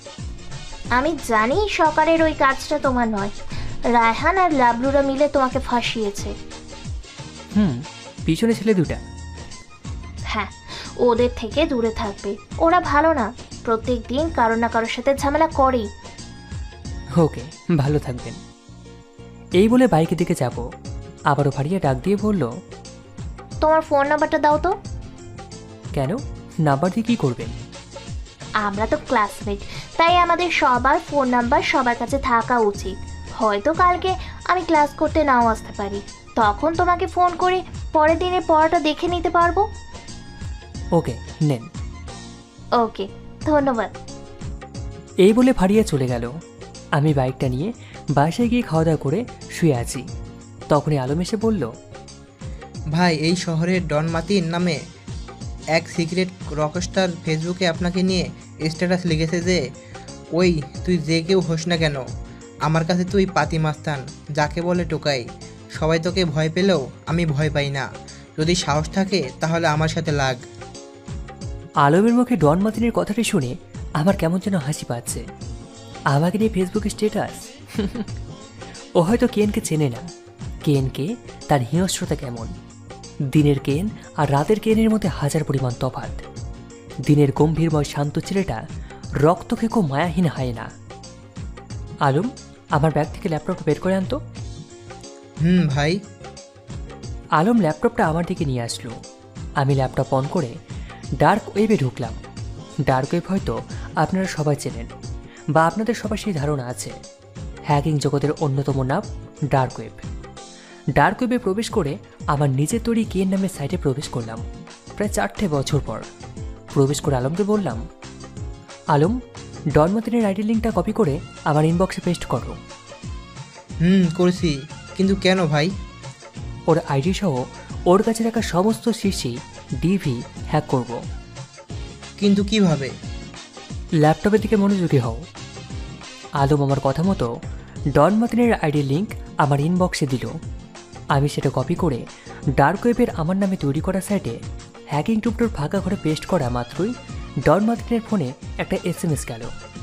Speaker 11: আমি জানি সকালের ওই কাজটা তোমার নয়, রায়হান আর লাবলুরা মিলে তোমাকে ফাঁসিয়েছে।
Speaker 3: হুম, পিছনে ছেলে দুটা।
Speaker 11: হ্যাঁ, ওদের থেকে দূরে থাকবে, ওরা ভালো না, প্রত্যেক দিন কারো না কারোর সাথে ঝামেলা করেই।
Speaker 3: ওকে, ভালো থাকবেন। এই বলে বাইকের দিকে যাব। আবারও ফারিয়া ডাক দিয়ে বলল,
Speaker 11: তোমার ফোন নাম্বারটা দাও তো।
Speaker 3: কেন? নাম্বার দিয়ে কী করবেন?
Speaker 11: আমরা তো ক্লাসমেট, তাই আমাদের সবার ফোন নাম্বার সবার কাছে থাকা উচিত। হয়তো কালকে আমি ক্লাস করতে নাও আসতে পারি, তখন তোমাকে ফোন করে পরের দিনের পড়াটা দেখে নিতে পারবো।
Speaker 3: ওকে, নেন।
Speaker 11: ওকে, ধন্যবাদ।
Speaker 3: এই বলে ফারিয়া চলে গেল। আমি বাইকটা নিয়ে বাসায় গিয়ে খাওয়া দাওয়া করে শুয়ে আছি। তখনই আলম এসে বলল,
Speaker 4: ভাই, এই শহরের ডন মাতিন নামে এক সিক্রেট রকস্টার ফেসবুকে আপনাকে নিয়ে স্ট্যাটাস লিখেছে যে ওই তুই যে কেউ হোস না কেন, আমার কাছে তুই পাতি মাস্তান, যাকে বলে টোকাই। সবাই তোকে ভয় পেলেও আমি ভয় পাই না। যদি সাহস থাকে তাহলে আমার সাথে লাগ।
Speaker 3: আলমের মুখে ডন মাতিনের কথাটি শুনে আমার কেমন যেন হাসি পাচ্ছে। আমাকে নিয়ে ফেসবুকে স্ট্যাটাস? ও হয়তো কেনকে চেনে না। কেনকে, তার হিংস্রতা কেমন। দিনের কেন আর রাতের কেনের মধ্যে হাজার পরিমাণ তফাৎ। দিনের গম্ভীরময় শান্ত ছেলেটা রক্ত খেকো মায়াহীন হয় না। আলম, আমার ব্যাগ থেকে ল্যাপটপটা বের করে আনতো।
Speaker 4: হুম ভাই।
Speaker 3: আলম ল্যাপটপটা আমার দিকে নিয়ে আসলো। আমি ল্যাপটপ অন করে ডার্ক ওয়েবে ঢুকলাম। ডার্ক ওয়েব হয়তো আপনারা সবাই চেনেন, বা আপনাদের সবার সেই ধারণা আছে। হ্যাকিং জগতের অন্যতম নাম ডার্ক ওয়েব। ডার্ক ওয়েবে প্রবেশ করে আমার নিজের তৈরি কেন নামের সাইটে প্রবেশ করলাম প্রায় চারটে বছর পর। প্রবেশ করে আলমকে বললাম, আলম, ডন মাতিনের আইডি লিঙ্কটা কপি করে আমার ইনবক্সে পেস্ট করো।
Speaker 4: হুম, করছি। কিন্তু কেন ভাই?
Speaker 3: ওর আইডি সহ ওর কাছে রাখা সমস্ত সিসি ডিভি হ্যাক করব।
Speaker 4: কিন্তু কিভাবে?
Speaker 3: ল্যাপটপের দিকে মনোযোগী হও। আলম আমার কথা মতো ডন মাতিনের আইডি লিঙ্ক আমার ইনবক্সে দিল। আমি সেটা কপি করে ডার্ক ওয়েবের আমার নামে তৈরি করা সাইটে হ্যাকিং টুকটোর ফাঁকা ঘরে পেস্ট করা মাত্রই ডন মাতিনের ফোনে একটা এস এম এস গেল।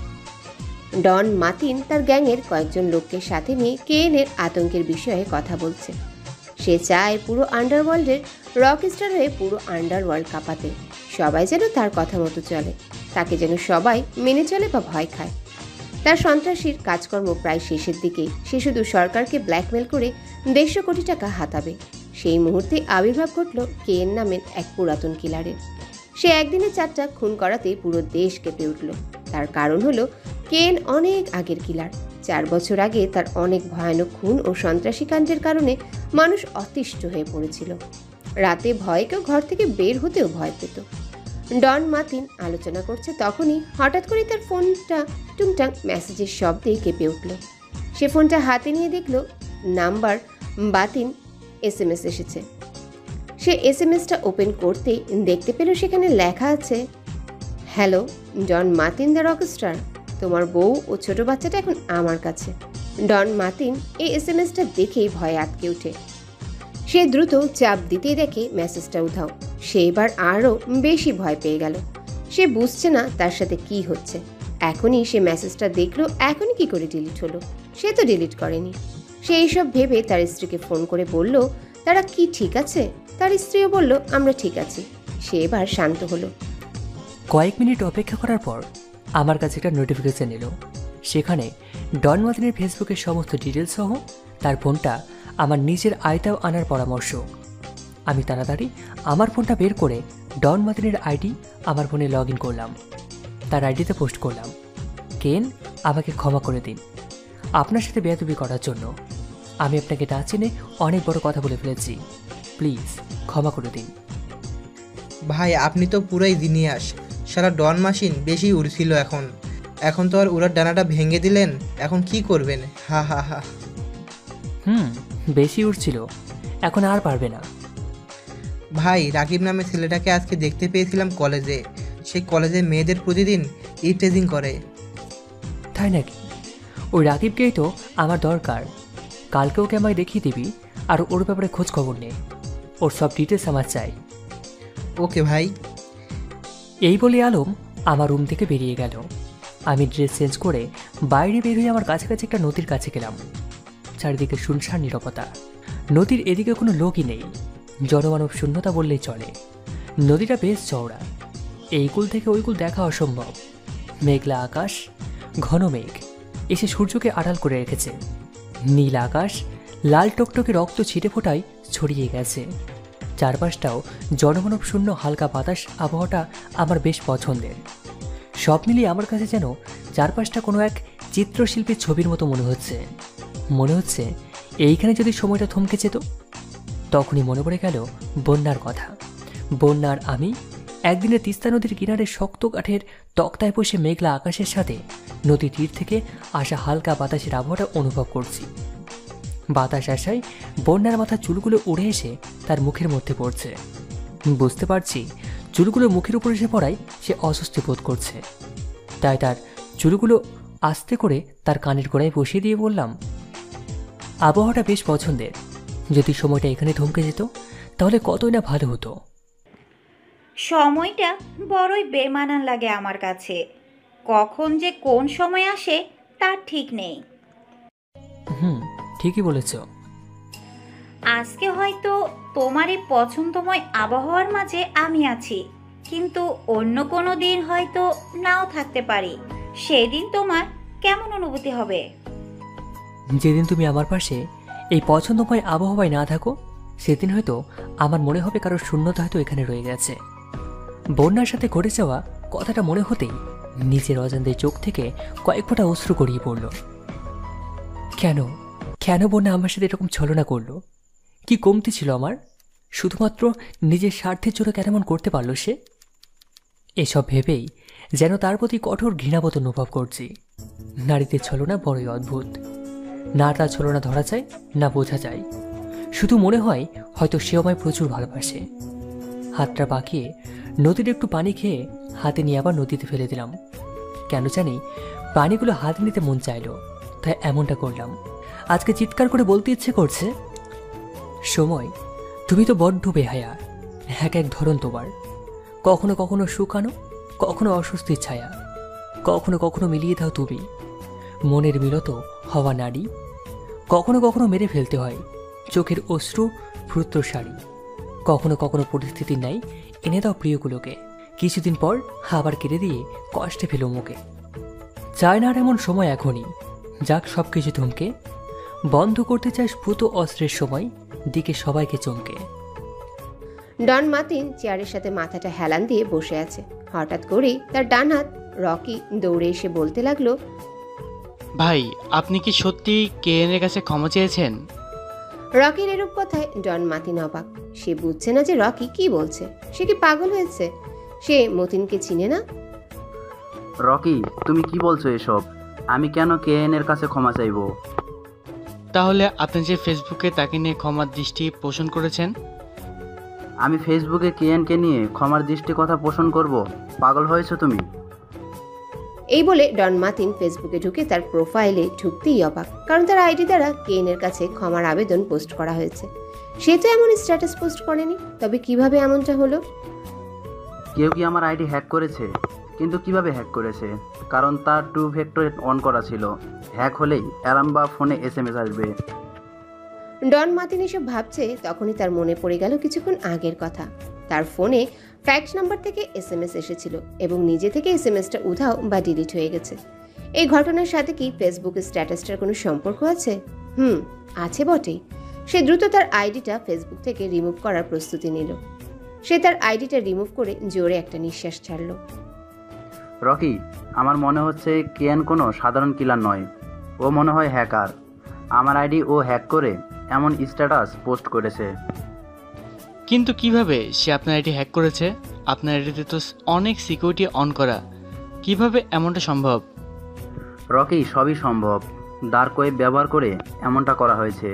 Speaker 2: ডন মাতিন তার গ্যাংয়ের কয়েকজন লোককে সাথে নিয়ে কেএনের আতঙ্কের বিষয়ে কথা বলছে। সে চায় পুরো আন্ডারওয়ার্ল্ডের রকস্টার হয়ে পুরো আন্ডারওয়ার্ল্ড কাঁপাতে। সবাই যেন তার কথা মতো চলে, তাকে যেন সবাই মেনে চলে বা ভয় খায়। তার সন্ত্রাসীর কাজকর্ম প্রায় শেষের দিকে। সে শুধু সরকারকে ব্ল্যাকমেল করে দেড়শো কোটি টাকা হাতাবে। সেই মুহূর্তে আবির্ভাব ঘটল কেএন নামের এক পুরাতন কিলারের। সে একদিনে চারটা খুন করাতে পুরো দেশ কেঁপে উঠল। তার কারণ হলো কেএন অনেক আগের কিলার। চার বছর আগে তার অনেক ভয়ানক খুন ও সন্ত্রাসী কাণ্ডের কারণে মানুষ অতিষ্ঠ হয়ে পড়েছিল। রাতে ভয়ে কেউ ঘর থেকে বের হতেও ভয় পেত। ডন মাতিন আলোচনা করছে, তখনই হঠাৎ করে তার ফোনটা টুংটাং মেসেজের শব্দে কেঁপে উঠল। সে ফোনটা হাতে নিয়ে দেখল নাম্বার বাতিন এস এম এস এসেছে। সে এস এম এসটা ওপেন করতেই দেখতে পেল সেখানে লেখা আছে, hello don Matin the rockstar, তোমার বউ ও ছোট বাচ্চাটা এখন আমার কাছে। ডন মাতিন এই এস এম এসটা দেখেই ভয়ে আটকে ওঠে। সে দ্রুত চাপ দিতেই দেখে মেসেজটা উধাও। সে এবার আরও বেশি ভয় পেয়ে গেল। সে বুঝছে না তার সাথে কি হচ্ছে। এখনই সে মেসেজটা দেখলো, এখনই কি করে ডিলিট হলো? সে তো ডিলিট করেনি। সে এইসব ভেবে তার স্ত্রীকে ফোন করে বলল তারা কি ঠিক আছে? তার স্ত্রীও বলল আমরা ঠিক আছি। সে এবার শান্ত হলো।
Speaker 3: কয়েক মিনিট অপেক্ষা করার পর আমার কাছে একটা নোটিফিকেশন এলো। সেখানে ডন মাতিনের ফেসবুকের সমস্ত ডিটেলস সহ তার ফোনটা আমার নিজের আয়তাও আনার পরামর্শ। আমি তাড়াতাড়ি আমার ফোনটা বের করে ডন মাতিনের আইডি আমার ফোনে লগ ইন করলাম। তার আইডিতে পোস্ট করলাম, কেন আমাকে ক্ষমা করে দিন আপনার সাথে বেয়াদবি করার জন্য। আমি আপনাকে না চিনে অনেক বড় কথা বলে ফেলেছি, প্লিজ ক্ষমা করে দিন।
Speaker 4: ভাই আপনি তো পুরাই জিনিয়াস। সারা ডন মাসিন বেশি উড়ছিল এখন। এখন তো আর উড়ার ডানাটা ভেঙে দিলেন, এখন কি করবেন? হা হা হা।
Speaker 3: হুম বেশি উঠছিল, এখন আর পারবে না।
Speaker 4: ভাই রাকিব নামে ছেলেটাকে আজকে দেখতে পেয়েছিলাম কলেজে। সেই কলেজে মেয়েদের প্রতিদিন ইভটিজিং করে।
Speaker 3: তাই নাকি? ওই রাকিবকেই তো আমার দরকার। কালকে ওকে আমায় দেখিয়ে দিবি আর ওর ব্যাপারে খোঁজ খবর নে। ওর সব ডিটেলস আমার চাই।
Speaker 4: ওকে ভাই।
Speaker 3: এই বলে আলম আমার রুম থেকে বেরিয়ে গেল। আমি ড্রেস চেঞ্জ করে বাইরে বের হয়ে আমার কাছাকাছি একটা নদীর কাছে গেলাম। চারিদিকে শুনশান নীরবতা। নদীর এদিকে কোনো লোকই নেই, জনমানব শূন্যতা বললেই চলে। নদীটা বেশ চওড়া, এই কুল থেকে ওই কুল দেখা অসম্ভব। মেঘলা আকাশ, ঘন মেঘ এসে সূর্যকে আড়াল করে রেখেছে। নীল আকাশ লাল টকটকে রক্ত ছিটে ফোটায় ছড়িয়ে গেছে। চারপাশটাও জনমানব শূন্য হালকা বাতাস। আবহাওয়াটা আমার বেশ পছন্দের। সব মিলিয়ে আমার কাছে যেন চারপাশটা কোনো এক চিত্রশিল্পীর ছবির মতো মনে হচ্ছে। মনে হচ্ছে এইখানে যদি সময়টা থমকে যেত। তখনই মনে পড়ে গেল বন্যার কথা। বন্যার আমি একদিনে তিস্তা নদীর কিনারে শক্ত কাঠের তক্তায় বসে মেঘলা আকাশের সাথে নদী তীর থেকে আসা হালকা বাতাসের আবহাওয়াটা অনুভব করছি। বাতাস আসায় বন্যার মাথা চুলগুলো উড়ে এসে তার মুখের মধ্যে পড়ছে। বুঝতে পারছি চুলগুলো মুখের উপর এসে পড়ায় সে অস্বস্তি বোধ করছে। তাই তার চুলগুলো আস্তে করে তার কানের গোড়ায় বসিয়ে দিয়ে বললাম, আবহাওয়াটা বেশ পছন্দের। যদি সময়টা এখানে থমকে যেত তাহলে কতই না ভালো হতো।
Speaker 9: সময়টা বড়ই বেমানান লাগে আমার কাছে। কখন যে কোন সময় আসে তার ঠিক নেই।
Speaker 3: হুম ঠিকই বলেছ।
Speaker 9: আজকে হয়তো তোমার এই পছন্দময় আবহাওয়ার মাঝে আমি আছি, কিন্তু অন্য কোনো দিন হয়তো নাও থাকতে পারি। সেদিন তোমার কেমন অনুভূতি হবে?
Speaker 3: যেদিন তুমি আমার পাশে এই পছন্দময় আবহাওয়ায় না থাকো সেদিন হয়তো আমার মনে হবে কারোর শূন্যতা হয়তো এখানে রয়ে গেছে। বন্যার সাথে ঘটে যাওয়া কথাটা মনে হতেই নিজের অজান্তের চোখ থেকে কয়েক ফোঁটা অশ্রু গড়িয়ে পড়ল। কেন কেন বন্যা আমার সাথে এরকম ছলনা করলো? কি কমতি ছিল আমার? শুধুমাত্র নিজের স্বার্থের জন্য কেন এমন করতে পারল সে? এসব ভেবেই যেন তার প্রতি কঠোর ঘৃণাবোধ অনুভব করছি। নারীদের ছলনা বড়ই অদ্ভুত। না তার ছলনা ধরা যায় না বোঝা যায়। শুধু মনে হয় হয়তো সে আমায় প্রচুর ভালোবাসে। হাতটা বাঁকিয়ে নদীর একটু পানি খেয়ে হাতে নিয়ে আবার নদীতে ফেলে দিলাম। কেন জানি পানিগুলো হাতে নিতে মন চাইল, তাই এমনটা করলাম। আজকে চিৎকার করে বলতে ইচ্ছে করছে, সময় তুমি তো বড্ড বেহায়া। এক এক ধরন তোমার। কখনো কখনো সুখ আনো, কখনো অস্বস্তির ছায়া, কখনো কখনো মিলিয়ে দাও তুমি মনের মিলত হওয়া নারী। কখনো কখনো মেরে ফেলতে হয় চোখের অশ্রু ফ্রুত্র শাড়ি। কখনো কখনো পরিস্থিতির নাই এনে দাও প্রিয়গুলোকে। কিছুদিন পর আবার কেটে দিয়ে কষ্টে ফেলো মুখে। চায় না আর এমন সময় এখনই, যাক সব কিছু থমকে। বন্ধ করতে চায় স্ফুত অস্ত্রের সময়, দিকে সবাইকে চমকে।
Speaker 2: ডন মাতিন চেয়ারের সাথে মাথাটা হেলান দিয়ে বসে আছে। হঠাৎ করেই তার ডান হাত রকি দৌড়ে এসে বলতে লাগলো,
Speaker 13: ভাই আপনি কি সত্যি কেএন এর কাছে ক্ষমা চেয়েছেন?
Speaker 2: রকির এরূপ কথায় ডন মাতিন অবাক। সে বুঝছে না যে রকি কি বলছে। সে কি পাগল হয়েছে? সে মতিনকে চিনে না।
Speaker 14: রকি, তুমি কি বলছো এসব? আমি কেন কেএন এর কাছে ক্ষমা চাইবো?
Speaker 13: তাহলে আপনি যে ফেসবুকে তাকে নিয়ে ক্ষমার দৃষ্টি পোষণ করেছেন?
Speaker 14: আমি ফেসবুকে কেএনকে নিয়ে ক্ষমার দৃষ্টি কথা পোষণ করব? পাগল হয়েছো তুমি?
Speaker 2: এই বলে ডন মার্টিন ফেসবুকে ঢুকে তার প্রোফাইলে ঢুকতেই অবাক, কারণ তার আইডি দ্বারা কেএনের কাছে ক্ষমার আবেদন পোস্ট করা হয়েছে। সে তো এমন স্ট্যাটাস পোস্ট করেনি, তবে কিভাবে এমনটা হলো?
Speaker 14: কেউ কি আমার আইডি হ্যাক করেছে? কিন্তু কিভাবে হ্যাক করেছে? কারণ তার টু ভেক্টর অন করা ছিল। হ্যাক হলেই অ্যালার্ম বা ফোনে এস এম এস আসবে।
Speaker 2: ডন মার্টিন এসব ভাবছে, তখনই তার মনে পড়ে গেল কিছুক্ষণ আগের কথা। তার ফোনে ফ্যাক্ট নাম্বার থেকে এস এম এস এসেছিল এবং নিজে থেকে এস এম এসটা উধাও বা ডিলিট হয়ে গেছে। এই ঘটনার সাথে কি ফেসবুক স্ট্যাটাসটার কোনো সম্পর্ক আছে? হুম, আছে বটেই। সে দ্রুত তার আইডিটা ফেসবুক থেকে রিমুভ করার প্রস্তুতি নিল। সে তার আইডিটা রিমুভ করে জোরে একটা নিঃশ্বাস ছাড়ল।
Speaker 14: রকি, আমার মনে হচ্ছে কেএন কোনো সাধারণ কিলার নয়, ও মনে হয় হ্যাকার। আমার আইডি ও হ্যাক করে এমন স্ট্যাটাস পোস্ট করেছে।
Speaker 13: কিন্তু কিভাবে সে আপনার আইডি হ্যাক করেছে? আপনার আইডিতে তো অনেক সিকিউরিটি অন করা, কিভাবে এমনটা সম্ভব?
Speaker 14: রকি, সবই সম্ভব। ডার্ক ওয়েব ব্যবহার করে এমনটা করা হয়েছে।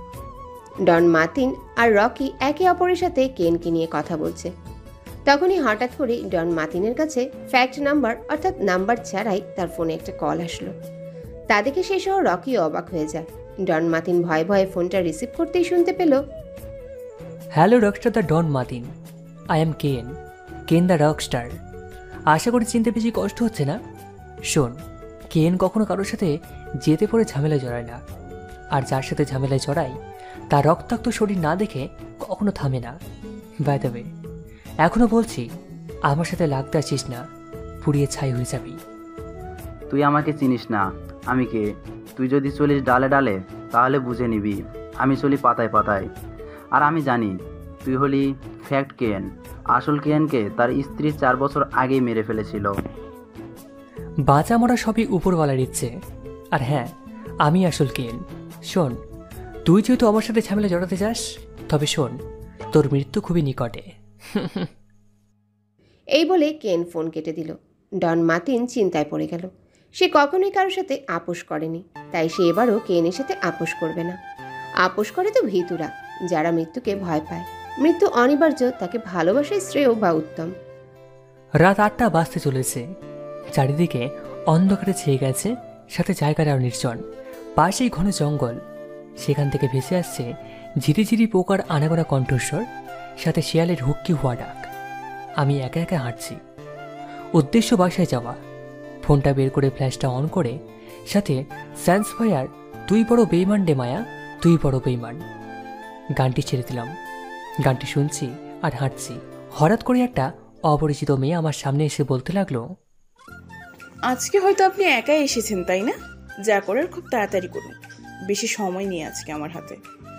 Speaker 2: ডন মার্টিন আর রকি একে অপরের সাথে কেএনকে নিয়ে কথা বলছে। তখনই হঠাৎ করে ডন মার্টিনের কাছে ফ্যাক্ট নাম্বার অর্থাৎ নাম্বার ছাড়াই তার ফোনে একটা কল আসলো। তা দেখে সে সহ রকিও অবাক হয়ে যায়। ডন মার্টিন ভয়ে ভয়ে ফোনটা রিসিভ করতেই শুনতে পেল,
Speaker 3: hello rockstar the don Martin, I am Ken, Ken the Rockstar. আশা করি চিনতে বেশি কষ্ট হচ্ছে না। শোন, কেন কখনো কারোর সাথে যেতে পড়ে ঝামেলায় জড়ায় না, আর যার সাথে ঝামেলায় জড়ায় তার রক্তাক্ত শরীর না দেখে কখনো থামে না। বাই দ্য ওয়ে, এখনো বলছি, আমার সাথে লাগতে আসিস না, পুড়িয়ে ছাই হয়ে যাবি।
Speaker 14: তুই আমাকে চিনিস না, আমি কে? তুই যদি চলিস ডালে ডালে তাহলে বুঝে নিবি আমি চলি পাতায় পাতায়। আর আমি জানি তুই হলি ফ্যাক্ট কেএন। আসল কেএনকে তার স্ত্রী চার বছর আগেই মেরে ফেলেছিল।
Speaker 3: বাঁচা মরা সবই উপরওয়ালার ইচ্ছে। আর হ্যাঁ, আমি আসল কেন। শোন, তুই যেহেতু আমার সাথে ঝামেলা জড়াতে যাস, তবে শোন, তোর মৃত্যু খুবই নিকটে।
Speaker 2: এই বলে কেন ফোন কেটে দিল। ডন মার্টিন চিন্তায় পড়ে গেল। সে কখনোই কারোর সাথে আপোষ করেনি, তাই সে এবারও কেনের সাথে আপোষ করবে না। আপোষ করে তো ভীতুরা, যারা মৃত্যুকে ভয় পায়। মৃত্যু অনিবার্য, তাকে ভালোবাসায় শ্রেয় বা উত্তম।
Speaker 3: রাত আটটা বাজতে চলেছে। চারিদিকে অন্ধকারে ছেয়ে গেছে, সাথে জায়গার আর নির্জন। পাশেই ঘন জঙ্গল, সেখান থেকে ভেসে আসছে ঝিরিঝিরি পোকার আনাগোনা কণ্ঠস্বর, সাথে শিয়ালের হুক্কি হওয়া ডাক। আমি একা একা হাঁটছি, উদ্দেশ্য বাসায় যাওয়া। ফোনটা বের করে ফ্ল্যাশটা অন করে সাথে স্যান্স ফায়ার তুই বড় বেইমান ডে মায়া, তুই বড় বেইমান গানটি ছেড়ে দিলাম। গানটি শুনছি আর হাঁটছি। হঠাৎ করে একটা অপরিচিত মেয়ে আমার সামনে এসে বলতে লাগলো,
Speaker 15: আজকে হয়তো আপনি একাই এসেছেন, তাই না? যা করার খুব তাড়াতাড়ি করুন, বেশি সময় নেই আজকে আমার হাতে।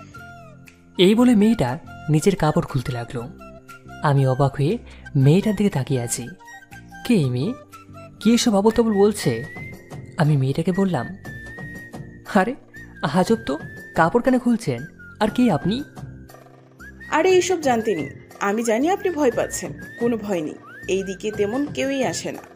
Speaker 3: এই বলে মেয়েটা নিজের কাপড় খুলতে লাগলো। আমি অবাক হয়ে মেয়েটার দিকে তাকিয়ে আছি। কে এই মেয়ে? কি এসব আবল তাবল বলছে? আমি মেয়েটাকে বললাম, আরে আজব তো, কাপড় কেন খুলছেন? আর কে আপনি?
Speaker 15: আরে এইসব জানতে নেই, আমি জানি আপনি ভয় পাচ্ছেন। কোনো ভয় নেই, এই দিকে তেমন কেউই আসে না।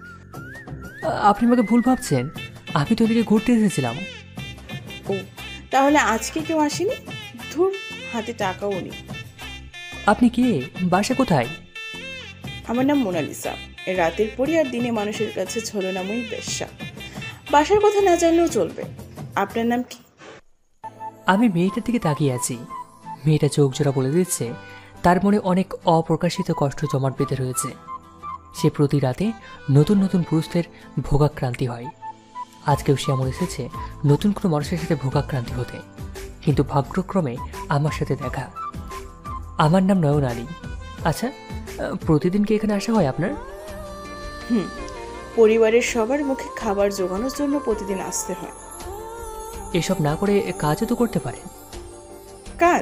Speaker 3: আপনি আমাকে ভুল ভাবছেন, আমি তো এদিকে ঘুরতে এসেছিলাম।
Speaker 15: ও, তাহলে আজকে কেউ আসেনি? ধুর, হাতে টাকাও নেই।
Speaker 3: আপনি কে? বাসা কোথায়?
Speaker 15: আমার নাম মোনালিসা। রাতের পরই আর দিনে মানুষের কাছে ছলনাময়ী বেশ্যা। বাসার কথা না জানলেও চলবে। আপনার নাম কি?
Speaker 3: আমি মেয়েটার দিকে তাকিয়ে আছি। মেয়েটা চোখ জোড়া বলে দিচ্ছে তার মনে অনেক অপ্রকাশিত কষ্ট জমাট বেঁধে রয়েছে। সে প্রতি রাতে নতুন নতুন পুরুষদের ভোগাক্রান্তি হয়। আজকেও সে এমন এসেছে নতুন কোনো মানুষের সাথে ভোগাক্রান্তি হতে, কিন্তু ভাগ্যক্রমে আমার সাথে দেখা। আমার নাম নয়ন আলী। আচ্ছা, প্রতিদিন কি এখানে আসা হয় আপনার?
Speaker 15: হুম, পরিবারের সবার মুখে খাবার জোগানোর জন্য প্রতিদিন আসতে হয়।
Speaker 3: এসব না করে কাজও তো করতে পারেন।
Speaker 15: কাজ?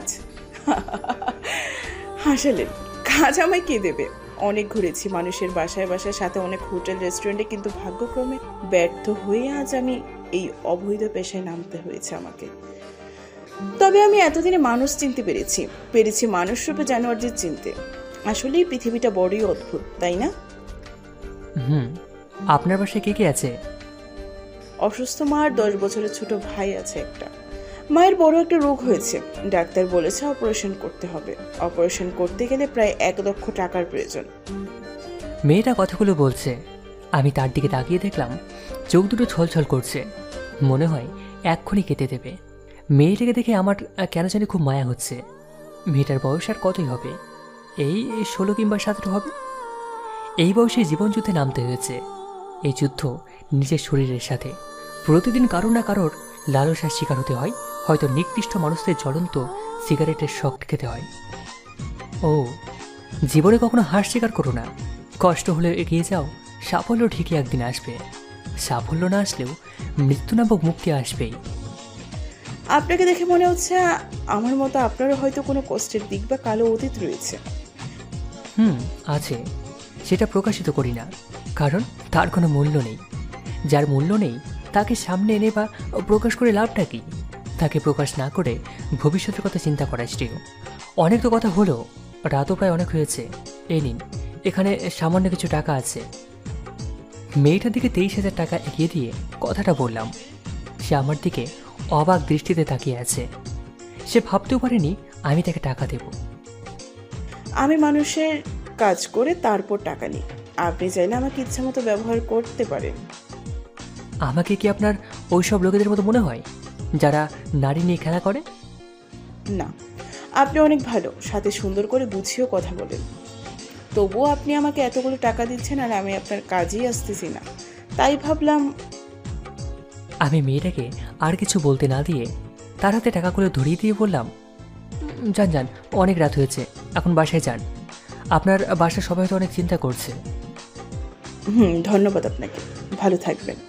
Speaker 15: হাসালেন, কাজ আমায় কে দেবে? অনেক ঘুরেছি মানুষের বাসায় বাসায়, সাথে অনেক হোটেল রেস্টুরেন্টে, কিন্তু ভাগ্যক্রমে ব্যর্থ হয়ে আজ আমি এই অবৈধ পেশায় নামতে হয়েছে আমাকে। তবে আমি এতদিনে মানুষ চিনতে পেরেছি পেরেছি মানুষ রূপে জানোয়ারদের চিনতে। আসলেই পৃথিবীটা বড়ই অদ্ভুত, তাই না?
Speaker 3: হুম। আপনার বাসায় কে কে আছে?
Speaker 15: অসুস্থ মা আর দশ বছরের ছোট ভাই আছে একটা। মায়ের বড় একটা রোগ হয়েছে, ডাক্তার বলেছে অপারেশন করতে হবে। অপারেশন করতে গেলে প্রায় এক লক্ষ টাকার প্রয়োজন।
Speaker 3: মেয়েটা কথাগুলো বলছে, আমি তার দিকে তাকিয়ে দেখলাম চোখ দুটো ছলছল করছে, মনে হয় এক্ষুনি কেটে দেবে। মেয়েটাকে দেখে আমার কেন জানি খুব মায়া হচ্ছে। মেয়েটার বয়স আর কতই হবে, এই ষোলো কিংবা সতেরো হবে। এই বয়সে জীবনযুদ্ধে নামতে হয়েছে। এই যুদ্ধ নিজের শরীরের সাথে। প্রতিদিন কারো না কারোর লালসার শিকার হতে হয়, হয়তো নিকৃষ্ট মানুষদের জ্বলন্ত সিগারেটের শখ খেতে হয়। ও, জীবনে কখনো হার স্বীকার করো না, কষ্ট হলেও এগিয়ে যাও, সাফল্য ঠিকই একদিন আসবে। সাফল্য না আসলেও মৃত্যু নামক মুক্তি আসবেই।
Speaker 15: আপনাকে দেখে মনে হচ্ছে আমার মতো আপনারও হয়তো কোনো কষ্টের দিক বা কালো অতীত রয়েছে।
Speaker 3: হুম, আছে, সেটা প্রকাশিত করি না, কারণ তার কোনো মূল্য নেই। যার মূল্য নেই তাকে সামনে এনে বা প্রকাশ করে লাভটা কি? তাকে প্রকাশ না করে ভবিষ্যতের কথা চিন্তা করা শ্রেয়। অনেক তো কথা হলো, রাতও প্রায় অনেক হয়েছে। এই নিন, এখানে সামান্য কিছু টাকা আছে। মেয়েটার দিকে তেইশ হাজার টাকা এগিয়ে দিয়ে কথাটা বললাম। সে আমার দিকে অবাক দৃষ্টিতে তাকিয়ে আছে। সে ভাবতেও পারেনি আমি তাকে টাকা দেব।
Speaker 15: আমি মানুষের কাজ করে তারপর টাকা নিই। আপনি চাইলে আমাকে ইচ্ছা মতো ব্যবহার করতে পারেন।
Speaker 3: আমাকে কি আপনার ওইসব লোকেদের মতো মনে হয় যারা নারী নিয়ে খেলা করে?
Speaker 15: না, আপনি অনেক ভালো, সাথে সুন্দর করে বুঝিয়েও কথা বলেন। তবুও আপনি আমাকে এতগুলো টাকা দিচ্ছেন আর আমি আপনার কাজেই আসতেছি না, তাই ভাবলাম।
Speaker 3: আমি মেয়েটাকে আর কিছু বলতে না দিয়ে তার হাতে টাকাগুলো ধরিয়ে দিয়ে বললাম, যান যান, অনেক রাত হয়েছে, এখন বাসায় যান। আপনার বাসার সবাই তো অনেক চিন্তা করছে।
Speaker 15: হুম, ধন্যবাদ আপনাকে, ভালো থাকবেন।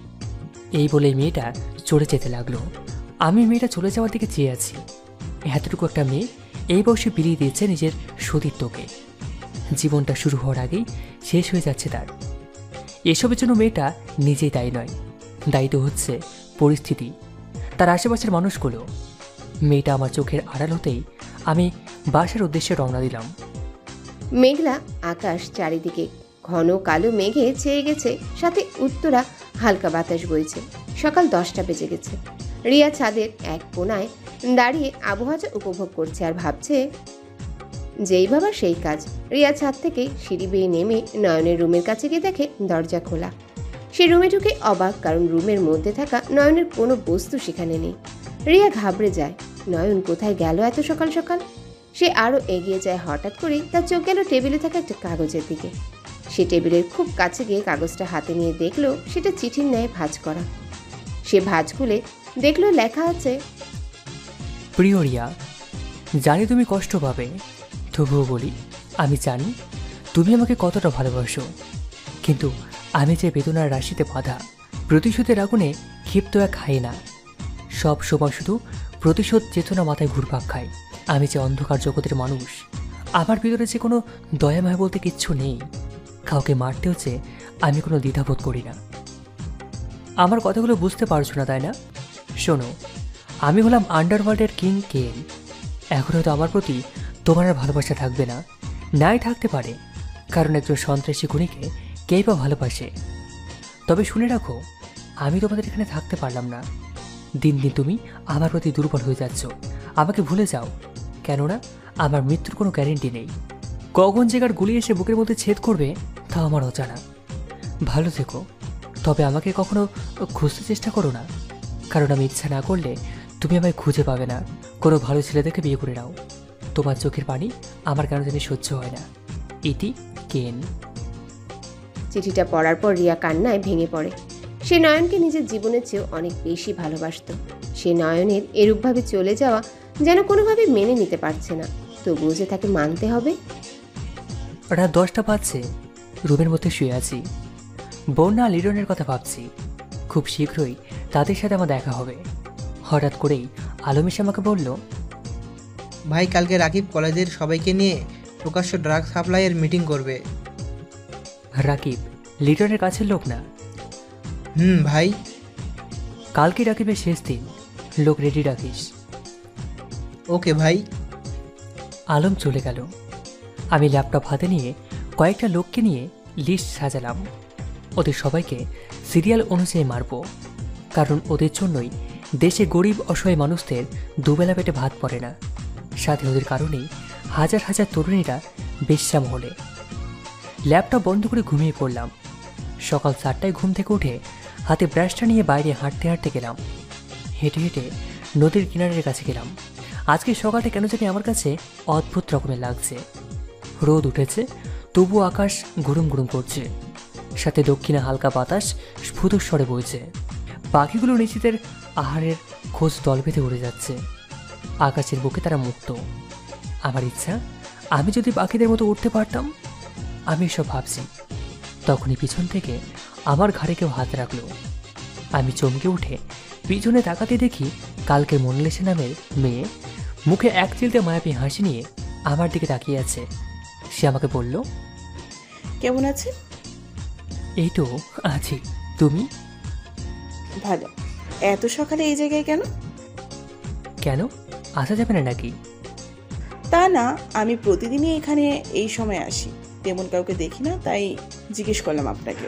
Speaker 3: এই বলে মেয়েটা চলে যেতে লাগলো। আমি মেয়েটা চলে যাওয়ার দিকে চেয়ে আছি। এতটুকু একটা মেয়ে এই বয়সে বিলিয়ে দিয়েছে নিজের সতীত্বকে। জীবনটা শুরু হওয়ার আগেই শেষ হয়ে যাচ্ছে তার। এসবের জন্য মেয়েটা নিজেই দায়ী নয়, দায়িত্ব হচ্ছে পরিস্থিতি, তার আশেপাশের মানুষগুলো। মেয়েটা আমার চোখের আড়াল হতেই আমি বাসার উদ্দেশ্যে রওনা দিলাম।
Speaker 2: মেঘলা আকাশ, চারিদিকে ঘন কালো মেঘে ছেয়ে গেছে, সাথে উত্তরা হালকা বাতাস বইছে। সকাল দশটা বেজে গেছে। রিয়া ছাদের এক কোনায় দাঁড়িয়ে আবহাওয়াটা উপভোগ করছে আর ভাবছে, যেই ভাবা সেই কাজ। রিয়া ছাদ থেকে সিঁড়ি বেয়ে নেমে নয়নের রুমের কাছে গিয়ে দেখে দরজা খোলা। সে রুমে ঢুকে অবাক, কারণ রুমের মধ্যে থাকা নয়নের কোনো বস্তু সেখানে নেই। রিয়া ঘাবড়ে যায়, নয়ন কোথায় গেল এত সকাল সকাল? সে আরও এগিয়ে যায়। হঠাৎ করেই তার চোখ গেল টেবিলে থাকা একটা কাগজের দিকে। সে টেবিলের খুব কাছে গিয়ে কাগজটা হাতে নিয়ে দেখলো সেটা চিঠির ন্যায় ভাঁজ করা। সে ভাঁজ খুলে দেখলো লেখা আছে,
Speaker 3: প্রিয় রিয়া, জানি তুমি কষ্ট পাবে, তবুও বলি আমি জানি তুমি আমাকে কতটা ভালোবাসো। কিন্তু আমি যে বেদনার রাশিতে বাঁধা, প্রতিশোধের আগুনে ক্ষিপ্ত এক খাই না। সব সময় শুধু প্রতিশোধ চেতনা মাথায় ঘুরপাক খায়। আমি যে অন্ধকার জগতের মানুষ, আমার ভিতরে যে কোনো দয়াময় বলতে কিচ্ছু নেই। কাউকে মারতে হচ্ছে আমি কোনো দ্বিধাবোধ করি না। আমার কথাগুলো বুঝতে পারছো না, তাই না? শোনো, আমি হলাম আন্ডারওয়ার্ল্ডের কিং কেন। এখন হয়তো আমার প্রতি তোমার আর ভালোবাসা থাকবে না, নাই থাকতে পারে, কারণ একজন সন্ত্রাসী খুনিকে কেই বা ভালোবাসে। তবে শুনে রাখো, আমি তোমাদের এখানে থাকতে পারলাম না। দিন দিন তুমি আমার প্রতি দুর্বল হয়ে যাচ্ছ। আমাকে ভুলে যাও, কেননা আমার মৃত্যুর কোনো গ্যারেন্টি নেই। কখন জায়গার গুলি এসে বুকের মধ্যে ছেদ করবে তা আমার অজানা। ভালো থেকো, তবে আমাকে কখনো খুঁজতে চেষ্টা করো না, কারণ আমি ইচ্ছা না করলে তুমি আমায় খুঁজে পাবে না। কোনো ভালো ছেলে দেখে বিয়ে করে নাও। তোমার চোখের পানি আমার কেন জানি সহ্য হয় না। ইতি কেন।
Speaker 2: চিঠিটা পড়ার পর রিয়া কান্নায় ভেঙে পড়ে। সে নয়নকে নিজের জীবনের চেয়েও অনেক বেশি ভালোবাসত। সে নয়নের এরূপভাবে চলে যাওয়া যেন কোনোভাবে মেনে নিতে পারছে না, তবুও যে তাকে মানতে হবে।
Speaker 3: রাত দশটা বাজছে, রুমের মধ্যে শুয়ে আছি। বন্যা লিডনের কথা ভাবছি। খুব শীঘ্রই তাদের সাথে আমার দেখা হবে। হঠাৎ করেই আলম এসে আমাকে বলল,
Speaker 4: ভাই, কালকে রাকিব কলেজের সবাইকে নিয়ে প্রকাশ্য ড্রাগ সাপ্লাইয়ের মিটিং করবে।
Speaker 3: রাকিব লিডনের কাছের লোক না?
Speaker 4: হুম ভাই।
Speaker 3: কালকে রাকিবের শেষ দিন, লোক রেডি রাখিস।
Speaker 4: ওকে ভাই।
Speaker 3: আলম চলে গেল। আমি ল্যাপটপ হাতে নিয়ে কয়েকটা লোককে নিয়ে লিস্ট সাজালাম। ওদের সবাইকে সিরিয়াল অনুযায়ী মারব, কারণ ওদের জন্যই দেশে গরিব অসহায় মানুষদের দুবেলা পেটে ভাত পড়ে না। সাথে ওদের কারণেই হাজার হাজার তরুণীরা বিশ্রাম হলে। ল্যাপটপ বন্ধ করে ঘুমিয়ে পড়লাম। সকাল সাতটায় ঘুম থেকে উঠে হাতে ব্রাশটা নিয়ে বাইরে হাঁটতে হাঁটতে গেলাম। হেঁটে হেঁটে নদীর কিনারের কাছে গেলাম। আজকে সকালটা কেন জানি আমার কাছে অদ্ভুত রকমের লাগছে। রোদ উঠেছে, তবু আকাশ গুড়ুম গুড়ুম করছে। সাথে দক্ষিণে হালকা বাতাস স্ফুতস্বরে বইছে। পাখিগুলো নিজেদের আহারের খোঁজ দল বেঁধে উড়ে যাচ্ছে। আকাশের বুকে তারা মুক্ত। আমার ইচ্ছা, আমি যদি পাখিদের মতো উঠতে পারতাম। আমি এসব ভাবছি, তখনই পিছন থেকে আমার ঘাড়ে কেউ হাত রাখলো। আমি চমকে উঠে পিছনে তাকাতে দেখি কালকের মোনালিসা নামের মেয়ে মুখে এক চিলতে মায়াবী হাসি নিয়ে আমার দিকে তাকিয়ে আছে। সে আমাকে বলল,
Speaker 15: কেমন আছেন?
Speaker 3: এই তো আছি, তুমি?
Speaker 15: ভালো। এত সকালে এই জায়গায় কেন?
Speaker 3: কেন, আসা যাবে না নাকি?
Speaker 15: তা না, আমি প্রতিদিনই এখানে এই সময় আসি, তেমন কাউকে দেখি না, তাই জিজ্ঞেস করলাম আপনাকে।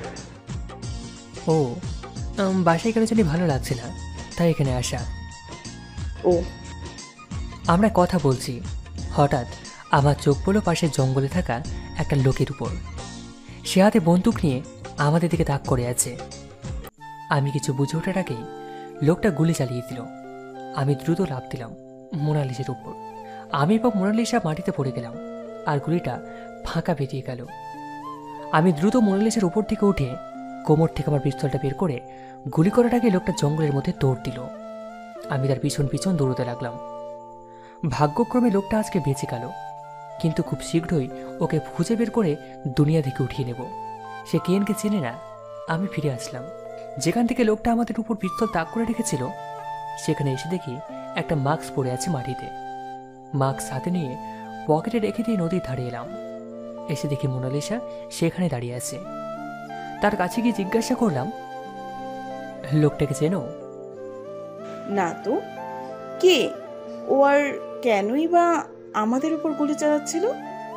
Speaker 3: ও, বাসায় কেন জানি ভালো লাগছে না, তাই এখানে আসা।
Speaker 15: ও,
Speaker 3: আমরা কথা বলছি, হঠাৎ আমার চোখ পড়ল পাশের জঙ্গলে থাকা একটা লোকের উপর। সে হাতে বন্দুক নিয়ে আমাদের দিকে তাক করে আছে। আমি কিছু বুঝে ওঠার আগেই লোকটা গুলি চালিয়ে দিল। আমি দ্রুত লাফ দিলাম মোনালিসার উপর। আমি এবং মোনালিসা মাটিতে পড়ে গেলাম, আর গুলিটা ফাঁকা বেরিয়ে গেল। আমি দ্রুত মোনালিসার উপর থেকে উঠে কোমর থেকে আমার পিস্তলটা বের করে গুলি করার আগে লোকটা জঙ্গলের মধ্যে দৌড় দিল। আমি তার পিছন পিছন দৌড়তে লাগলাম। ভাগ্যক্রমে লোকটা আজকে বেঁচে গেল, কিন্তু খুব শীঘ্রই ওকে খুঁজে বের করে দুনিয়া থেকে উঠিয়ে নেব। সে কেএনকে চেনে না। আমি ফিরে আসলাম যেখান থেকে লোকটা আমাদের উপর পিস্তল তাক করে রেখেছিল। সেখানে এসে দেখি একটা মাস্ক পড়ে আছে মাটিতে। মাস্ক হাতে নিয়ে পকেটে রেখে দিয়ে নদীর ধারে এলাম। এসে দেখি মোনালিসা সেখানে দাঁড়িয়ে আছে। তার কাছে গিয়ে জিজ্ঞাসা করলাম, লোকটাকে চেনো?
Speaker 15: না তো, কে ও আর কেনই বা আমাদের উপর গুলি চালাচ্ছিল?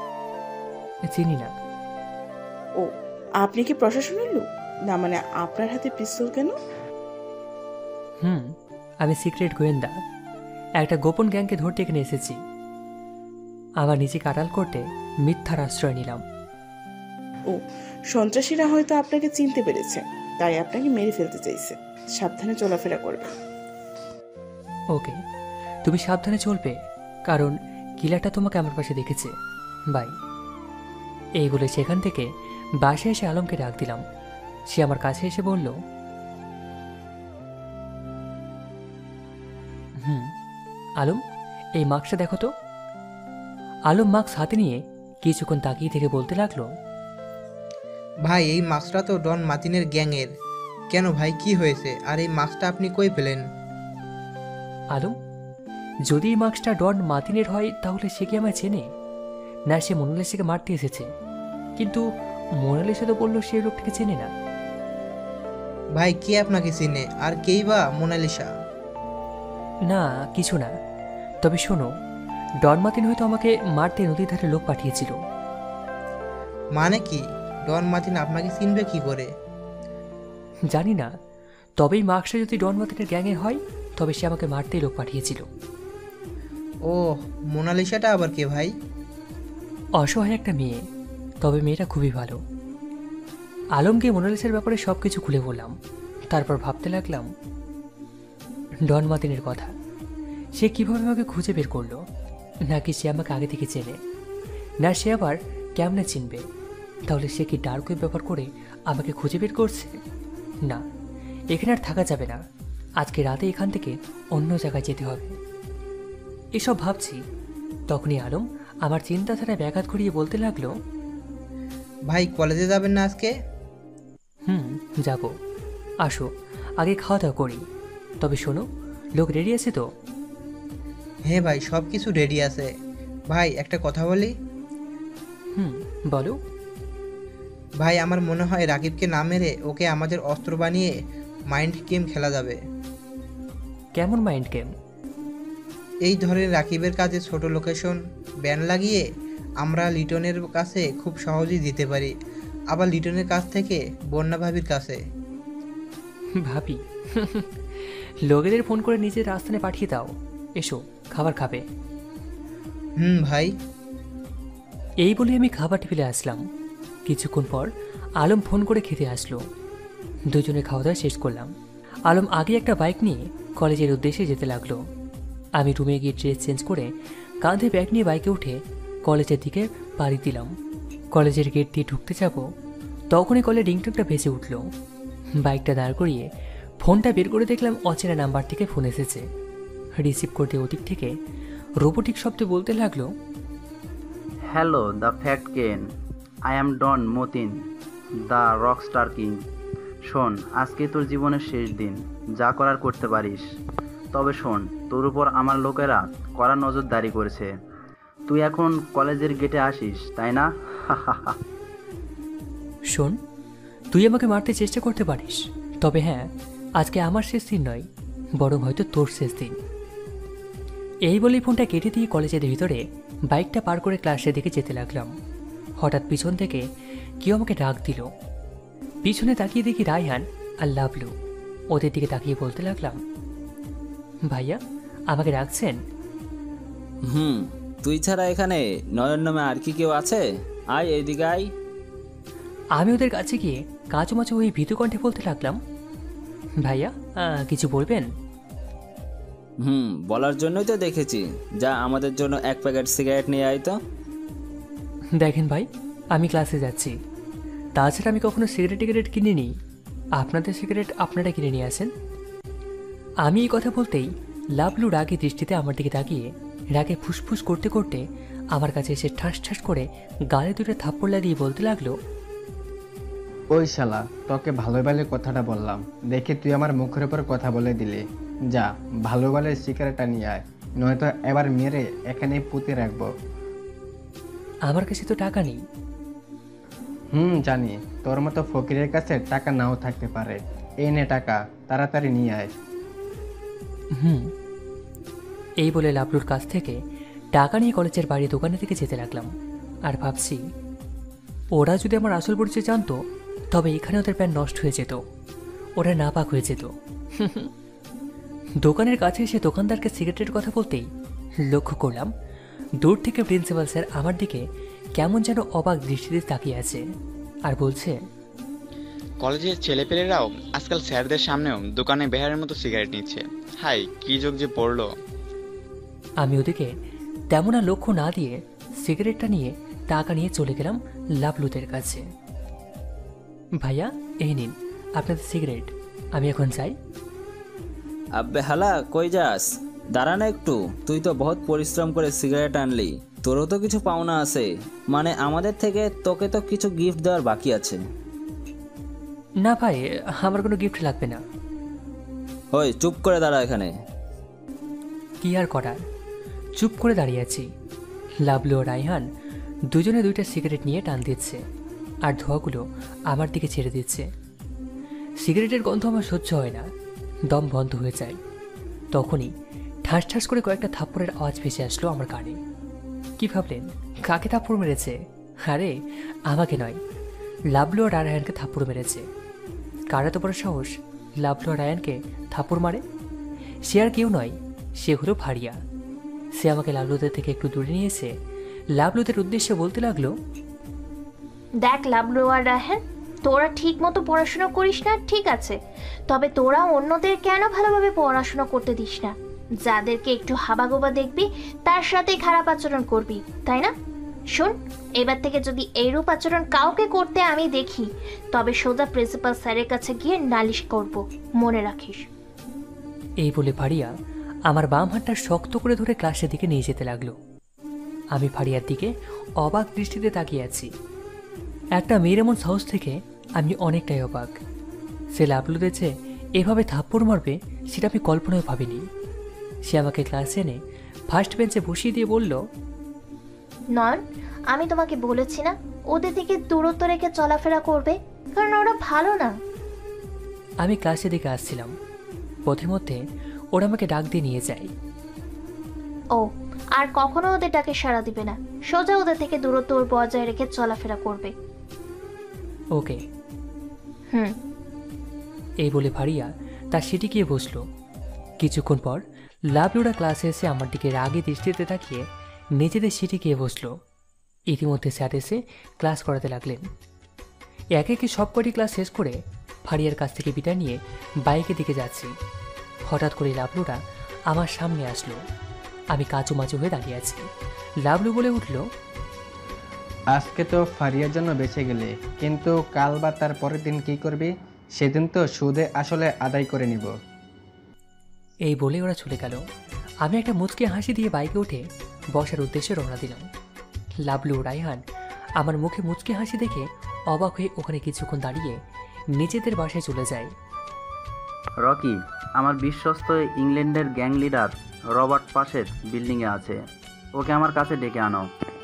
Speaker 3: চিনি না।
Speaker 15: ও, আপনি কি প্রশাসনের লোক? না মানে আপনার হাতে পিস্তল কেন?
Speaker 3: হুম, আমি সিক্রেট গোয়েন্দা। একটা গোপন গ্যাংকে ধরতে এখানে এসেছি। আমার নিজে কাটাল করতে মিথ্যার আশ্রয় নিলাম।
Speaker 15: ও, সন্ত্রাসীরা হয়তো আপনাকে চিনতে পেরেছে, তাই আপনাকে মেরে ফেলতে চাইছে। সাবধানে চলাফেরা করবে।
Speaker 3: ওকে, তুমি সাবধানে চলবে, কারণ কিলারটা তোমাকে আমার পাশে দেখেছে। বাই। এইগুলো সেখান থেকে বাসায় এসে আলমকে ডাক দিলাম। সে আমার কাছে এসে বলল, হুম আলম, এই মাস্কটা দেখো তো। আলম মাস্ক হাতে নিয়ে কিছুক্ষণ তাকিয়ে থেকে বলতে লাগলো,
Speaker 4: ভাই এই মাস্কটা তো ডন মার্টিনের গ্যাংয়ের। কেন ভাই, কি হয়েছে? আর এই মাস্কটা আপনি কই পেলেন?
Speaker 3: আলম, যদি এই মাস্কটা ডন মার্টিনের হয় তাহলে সে কি আমায় চেনে? না সে মোনালিসাকে মারতে এসেছে? কিন্তু মোনালিসা তো বললো সে লোকটাকে চেনে না।
Speaker 4: ভাই কে আপনাকে চেনে, আর কেই বা মোনালিসা?
Speaker 3: না কিছু না, তবে শোনো, ডন মার্টিন হয়তো আমাকে মারতে নদীর ধারে লোক পাঠিয়েছিল।
Speaker 4: মানে কি? ডন মার্টিন আপনাকে চিনবে কি করে?
Speaker 3: জানি না, তবে এই মাস্কটা যদি ডন মার্টিনের গ্যাংয়ের হয় তবে সে আমাকে মারতেই লোক পাঠিয়েছিল।
Speaker 4: ও, মোনালিসাটা আবার কে ভাই?
Speaker 3: অসহায় একটা মেয়ে, তবে মেয়েটা খুবই ভালো। আলমকে মোনালিসার ব্যাপারে সব কিছু খুলে বললাম। তারপর ভাবতে লাগলাম ডন মার্টিনের কথা। সে কিভাবে আমাকে খুঁজে বের করলো? নাকি সে আমাকে আগে থেকে চেনে? না সে আবার কেমনে চিনবে? তাহলে সে কি ডার্ক ওয়েব ব্যবহার করে আমাকে খুঁজে বের করছে? না, এখানে আর থাকা যাবে না। আজকে রাতে এখান থেকে অন্য জায়গায় যেতে হবে। এসব ভাবছি, তখনই আলম আমার চিন্তাধারায় ব্যাঘাত ঘুরিয়ে বলতে লাগলো,
Speaker 4: ভাই কলেজে যাবেন না আজকে?
Speaker 3: হুম যাব, আসো আগে খাওয়া দাওয়া করি। তবে শোনো, লোক রেডি আছে তো?
Speaker 4: হ্যাঁ ভাই, সব কিছু রেডি আছে। ভাই একটা কথা বলি।
Speaker 3: হুম বলো।
Speaker 4: ভাই আমার মনে হয় রাকিবকে না মেরে ওকে আমাদের অস্ত্র বানিয়ে মাইন্ড গেম খেলা যাবে।
Speaker 3: কেমন মাইন্ড গেম?
Speaker 4: এই ধরনের রাকিবের কাজে ছোট লোকেশন ব্যান লাগিয়ে আমরা লিটনের কাছে খুব সহজেই দিতে পারি, আবার লিটনের কাছ থেকে বন্যা ভাবির কাছে।
Speaker 3: ভাবি লোকেদের ফোন করে নিজের রাস্তানে পাঠিয়ে দাও, এসো খাবার খাবে।
Speaker 4: হুম ভাই।
Speaker 3: এই বলে আমি খাবার টেবিলে আসলাম। কিছুক্ষণ পর আলম ফোন করে খেতে আসলো। দুজনে খাওয়া দাওয়া শেষ করলাম। আলম আগে একটা বাইক নিয়ে কলেজের উদ্দেশ্যে যেতে লাগলো। আমি রুমে গিয়ে ড্রেস চেঞ্জ করে কাঁধে ব্যাগ নিয়ে বাইকে উঠে কলেজের দিকে পাড়ি দিলাম। কলেজের গেট দিয়ে ঢুকতে যাব, তখনই কলের রিংটনটা ভেসে উঠল। বাইকটা দাঁড় করিয়ে ফোনটা বের করে দেখলাম অচেনা নাম্বার থেকে ফোন এসেছে। রিসিভ করতে ওদিক থেকে রোবোটিক শব্দে বলতে লাগলো,
Speaker 14: hello the fact Ken, I am don Matin, the rockstar king. শোন, আজকে তোর জীবনের শেষ দিন, যা করার করতে পারিস। তবে শোন, তোর উপর আমার লোকেরা কড়া নজরদারি করেছে। তুই এখন কলেজের গেটে আসিস, তাই না?
Speaker 3: শোন, তুই আমাকে মারতে চেষ্টা করতে পারিস, তবে হ্যাঁ, আজকে আমার শেষ দিন নয়, বরং হয়তো তোর শেষ দিন। এই বলেই ফোনটা কেটে দিয়ে কলেজের ভিতরে বাইকটা পার করে ক্লাসের দিকে যেতে লাগলাম। হঠাৎ পিছন থেকে কেউ আমাকে ডাক দিল। পিছনে তাকিয়ে দেখি রায়হান আর লাভলু। ওদের দিকে তাকিয়ে বলতে লাগলাম, ভাইয়া আমাকে ডাকছেন?
Speaker 16: হুম, তুই ছাড়া এখানে নয়ন নামে আর কি কেউ আছে? আয় এইদিকে আয়।
Speaker 3: আমি ওদের কাছে গিয়ে কাঁচুমাচু হয়ে ভীতু কণ্ঠে বলতে লাগলাম, ভাইয়া কিছু বলবেন?
Speaker 16: হুম, বলার জন্যই তো দেখেছি। যা আমাদের জন্য এক প্যাকেট সিগারেট নিয়ে আয় তো।
Speaker 3: দেখেন ভাই, আমি ক্লাসে যাচ্ছি, তাছাড়া আমি কখনো সিগারেট টিগারেট কিনিনি। আপনাদের সিগারেট আপনারা কিনে নিয়ে আসেন। আমি এই কথা বলতেই লাভলু রাগে দৃষ্টিতে আমার দিকে তাকিয়ে রাগে ফুসফুস করতে করতে আমার কাছে এসে ঠাস ঠাস করে গালে দুটো থাপ্পড় লাগিয়ে বলতে লাগলো,
Speaker 17: ওই শালা, তোকে ভালো ভালো কথাটা বললাম দেখে তুই আমার মুখের উপর কথা বলে দিলি। যা ভালো ভালো সিগারেটটা নিয়ে আয়, নয়তো এবার মেরে এখানেই পুঁতে রাখবো।
Speaker 3: আমার কাছে তো টাকা নেই।
Speaker 17: হুম জানি, তোর মতো ফকিরের কাছে টাকা নাও থাকতে পারে। এই নে টাকা, তাড়াতাড়ি নিয়ে আয়।
Speaker 3: হুম। এই বলে লাভলুর কাছ থেকে টাকা নিয়ে কলেজের বাড়ি দোকানে থেকে যেতে লাগলাম। আর ভাবছি, ওরা যদি আমার আসল পরিচয় জানতো, তবে এখানে ওদের প্যান নষ্ট হয়ে যেত, ওরা নাপাক হয়ে যেত। দোকানের কাছে এসে দোকানদারকে সিগারেটের কথা বলতেই লক্ষ্য করলাম দূর থেকে প্রিন্সিপাল স্যার আমার দিকে কেমন যেন অবাক দৃষ্টিতে তাকিয়ে আছে আর বলছে,
Speaker 18: কলেজের ছেলেপেলেরাও আজকাল স্যারদের সামনেও দোকানে বেহারের মতো সিগারেট নিচ্ছে। হাই, কি যোগ যে পড়লো।
Speaker 3: আমি ওদিকে তেমন আর লক্ষ্য না দিয়ে সিগারেটটা নিয়ে টাকা নিয়ে চলে গেলাম লাভলুদের কাছে। ভাইয়া এই নিন আপনাদের সিগারেট, আমি এখন যাই।
Speaker 16: আব্বে হালা, কই যাস? দাঁড়া না একটু, তুই তো বহুত পরিশ্রম করে সিগারেট আনলি, তোরও তো কিছু পাওনা আছে। মানে আমাদের থেকে তোকে তো কিছু গিফট দেওয়ার বাকি আছে।
Speaker 3: না ভাই, আমার কোনো গিফট লাগবে না।
Speaker 16: ওই চুপ করে দাঁড়া এখানে।
Speaker 3: কি আর করার, চুপ করে দাঁড়িয়ে আছি। লাভলু ও রায়হান দুজনে দুইটা সিগারেট নিয়ে টান দিচ্ছে আর ধোঁয়াগুলো আমার দিকে ছেড়ে দিচ্ছে। সিগারেটের গন্ধ আমার সহ্য হয় না, দম বন্ধ হয়ে যায়। তখনই ঠাস ঠাস করে কয়েকটা থাপ্পড়ের আওয়াজ ভেসে আসলো আমার কানে। কি ভাবলেন কাকে থাপ্পড় মেরেছে? আরে আমাকে নয়, লাভলু আর রায়হানকে থাপ্পড় মেরেছে। কার এত বড় সাহস লাভলু আর রায়হানকে থাপ্পড় মারে? সে আর কেউ নয়, সে হলো ভারিয়া। সে আমাকে লাভলুদের থেকে একটু দূরে নিয়ে এসে লাভলুদের উদ্দেশ্যে বলতে লাগলো,
Speaker 11: দেখ লাভলু আর রায়হান, তোরা ঠিক মতো পড়াশোনা করিস না ঠিক আছে, তবে তোরা অন্যদের কেন ভালোভাবে পড়াশোনা করতে দিস না? যাদেরকে একটু হাবাগোবা দেখবি তার সাথে খারাপ আচরণ করবি, তাই না? শোন, এবার থেকে যদি এইরূপ আচরণ কাউকে করতে আমি দেখি, তবে সোজা প্রিন্সিপাল স্যারের কাছে গিয়ে নালিশ করব, মনে রাখিস।
Speaker 3: এই বলে ভারিয়া আমার বাম হাতটা শক্ত করে ধরে ক্লাসের দিকে নিয়ে যেতে লাগলো। আমি ভারিয়ার দিকে অবাক দৃষ্টিতে তাকিয়ে আছি। একটা মেয়ের এমন সাহস থেকে আমি অনেকটাই অবাক। সে লাভলু দিয়েছে এভাবে থাপ্পড় মারবে সেটা আমি কল্পনাও ভাবিনি। সে আমাকে ক্লাসে এনে ফার্স্ট বেঞ্চে বসিয়ে দিয়ে বলল,
Speaker 11: নয়ন, আমি তোমাকে বলেছি না ওদের দিকে দূরত্ব রেখে চলাফেরা করবে, কারণ ওরা ভালো না।
Speaker 3: আমি ক্লাসের দিকে আসছিলাম, পথের মধ্যে ওরা আমাকে ডাক দিয়ে নিয়ে যায়।
Speaker 11: ও আর কখনো ওদের ডাকে সাড়া দিবে না। সোজা ওদের থেকে দূরত্ব বজায় রেখে চলাফেরা করবে।
Speaker 3: ওকে।
Speaker 11: হুম।
Speaker 3: এই বলে ভারিয়া তার সিটি গিয়ে বসলো। কিছুক্ষণ পর লাভলুরা ক্লাসে এসে আমার দিকে রাগে দৃষ্টিতে তাকিয়ে নিজেদের সিটি গিয়ে বসলো। ইতিমধ্যে স্যার এসে ক্লাস করাতে লাগলেন। একে একে সবকটি ক্লাস শেষ করে ভারিয়ার কাছ থেকে বিদায় নিয়ে বাইকের দিকে যাচ্ছি। হঠাৎ করে লাভলুরা আমার সামনে আসলো। আমি কাচু মাচু হয়ে দাঁড়িয়ে আছি। লাভলু বলে উঠল,
Speaker 17: আজকে তো ফারিয়ার জন্য বেঁচে গেলে, কিন্তু কাল বা তার পরের দিন কি করবি? সেদিন তো সুদে আসলে আদায় করে নিব।
Speaker 3: এই বলে ওরা চলে গেল। আমি একটা মুচকে হাসি দিয়ে বাইকে উঠে বসার উদ্দেশ্যে রওনা দিলাম। লাভলু রায়হান আমার মুখে মুচকে হাসি দেখে অবাক হয়ে ওখানে কিছুক্ষণ দাঁড়িয়ে নিজেদের বাসায় চলে যায়।
Speaker 14: রকি, আমার বিশ্বস্ত ইংল্যান্ডের গ্যাং লিডার রবার্ট পাশের বিল্ডিংয়ে আছে, ওকে আমার কাছে ডেকে আনো।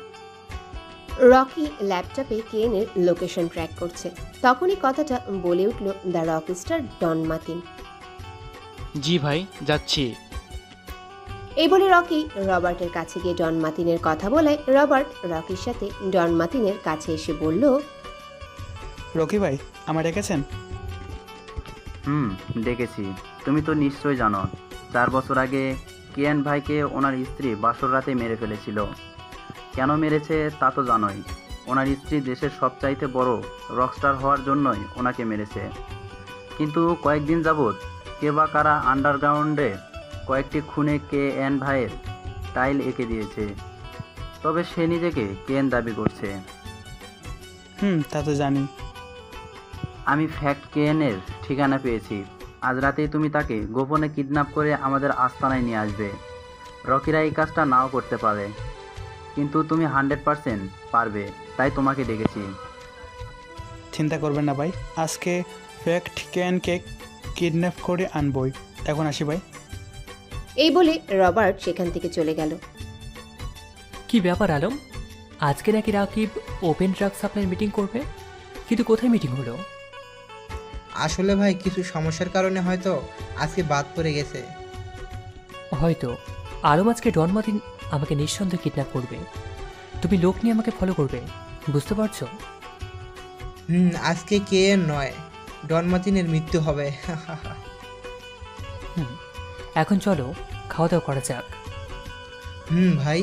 Speaker 2: রকি ল্যাপটপে কেএনের লোকেশন ট্র্যাক করছে। তখনই কথাটা বলে উঠল দ্য রকস্টার ডন মার্টিন।
Speaker 13: জি ভাই, যাচ্ছি।
Speaker 2: এই বলে রকি রবার্টের কাছে গিয়ে ডন মার্টিনের কথা বলে রবার্ট রকির সাথে ডন মার্টিনের কাছে এসে বলল,
Speaker 19: রকি ভাই, আমার ডেকেছেন?
Speaker 14: হুম, ডেকেছি। তুমি তো নিশ্চয়ই জানো চার বছর আগে কেএন ভাইকে ওনার স্ত্রী বাসর রাতে মেরে ফেলেছিল। কেন মেরেছে তা তো জানোই। ওনার স্ত্রী দেশের সবচাইতে বড় রকস্টার হওয়ার জন্যই ওনাকে মেরেছে। কিন্তু কয়েকদিন যাবৎ কে বা কারা আন্ডারগ্রাউন্ডে কয়েকটি খুনে কে এন ভাইয়ের টাইল এঁকে দিয়েছে। তবে সে নিজেকে কেএন দাবি করছে।
Speaker 19: হুম, তা তো জানি।
Speaker 14: আমি ফ্যাক্ট কেএনের ঠিকানা পেয়েছি। আজ রাতেই তুমি তাকে গোপনে কিডন্যাপ করে আমাদের আস্তানায় নিয়ে আসবে। রকিরা এই কাজটা নাও করতে পারে, কিন্তু তুমি হান্ড্রেড পারসেন্ট পারবে, তাই তোমাকে ডেকেছি।
Speaker 19: চিন্তা করবেন না ভাই, আজকে ফ্যাক্ট ক্যানকে কিডন্যাপ করে আনবই। এখন আসি ভাই।
Speaker 2: এই বলে রবার্ট সেখান থেকে চলে গেল।
Speaker 3: কি ব্যাপার আলম, আজকে নাকি Rakib open drug supply meeting করবে, কিন্তু কোথায় মিটিং হলো?
Speaker 4: আসলে ভাই কিছু সমস্যার কারণে হয়তো আজকে বাদ পড়ে গেছে।
Speaker 3: হয়তো আলম আজকে ডন মার্টিন আমাকে নিঃসন্দেহে কিডন্যাপ করবে। তুমি লোক নিয়ে আমাকে ফলো করবে, বুঝতে পারছো?
Speaker 4: হুম, আজকে কে নয়, ডন মার্টিনের মৃত্যু হবে।
Speaker 3: হুম, এখন চলো খাওয়া দাওয়া করা যাক।
Speaker 4: হুম ভাই।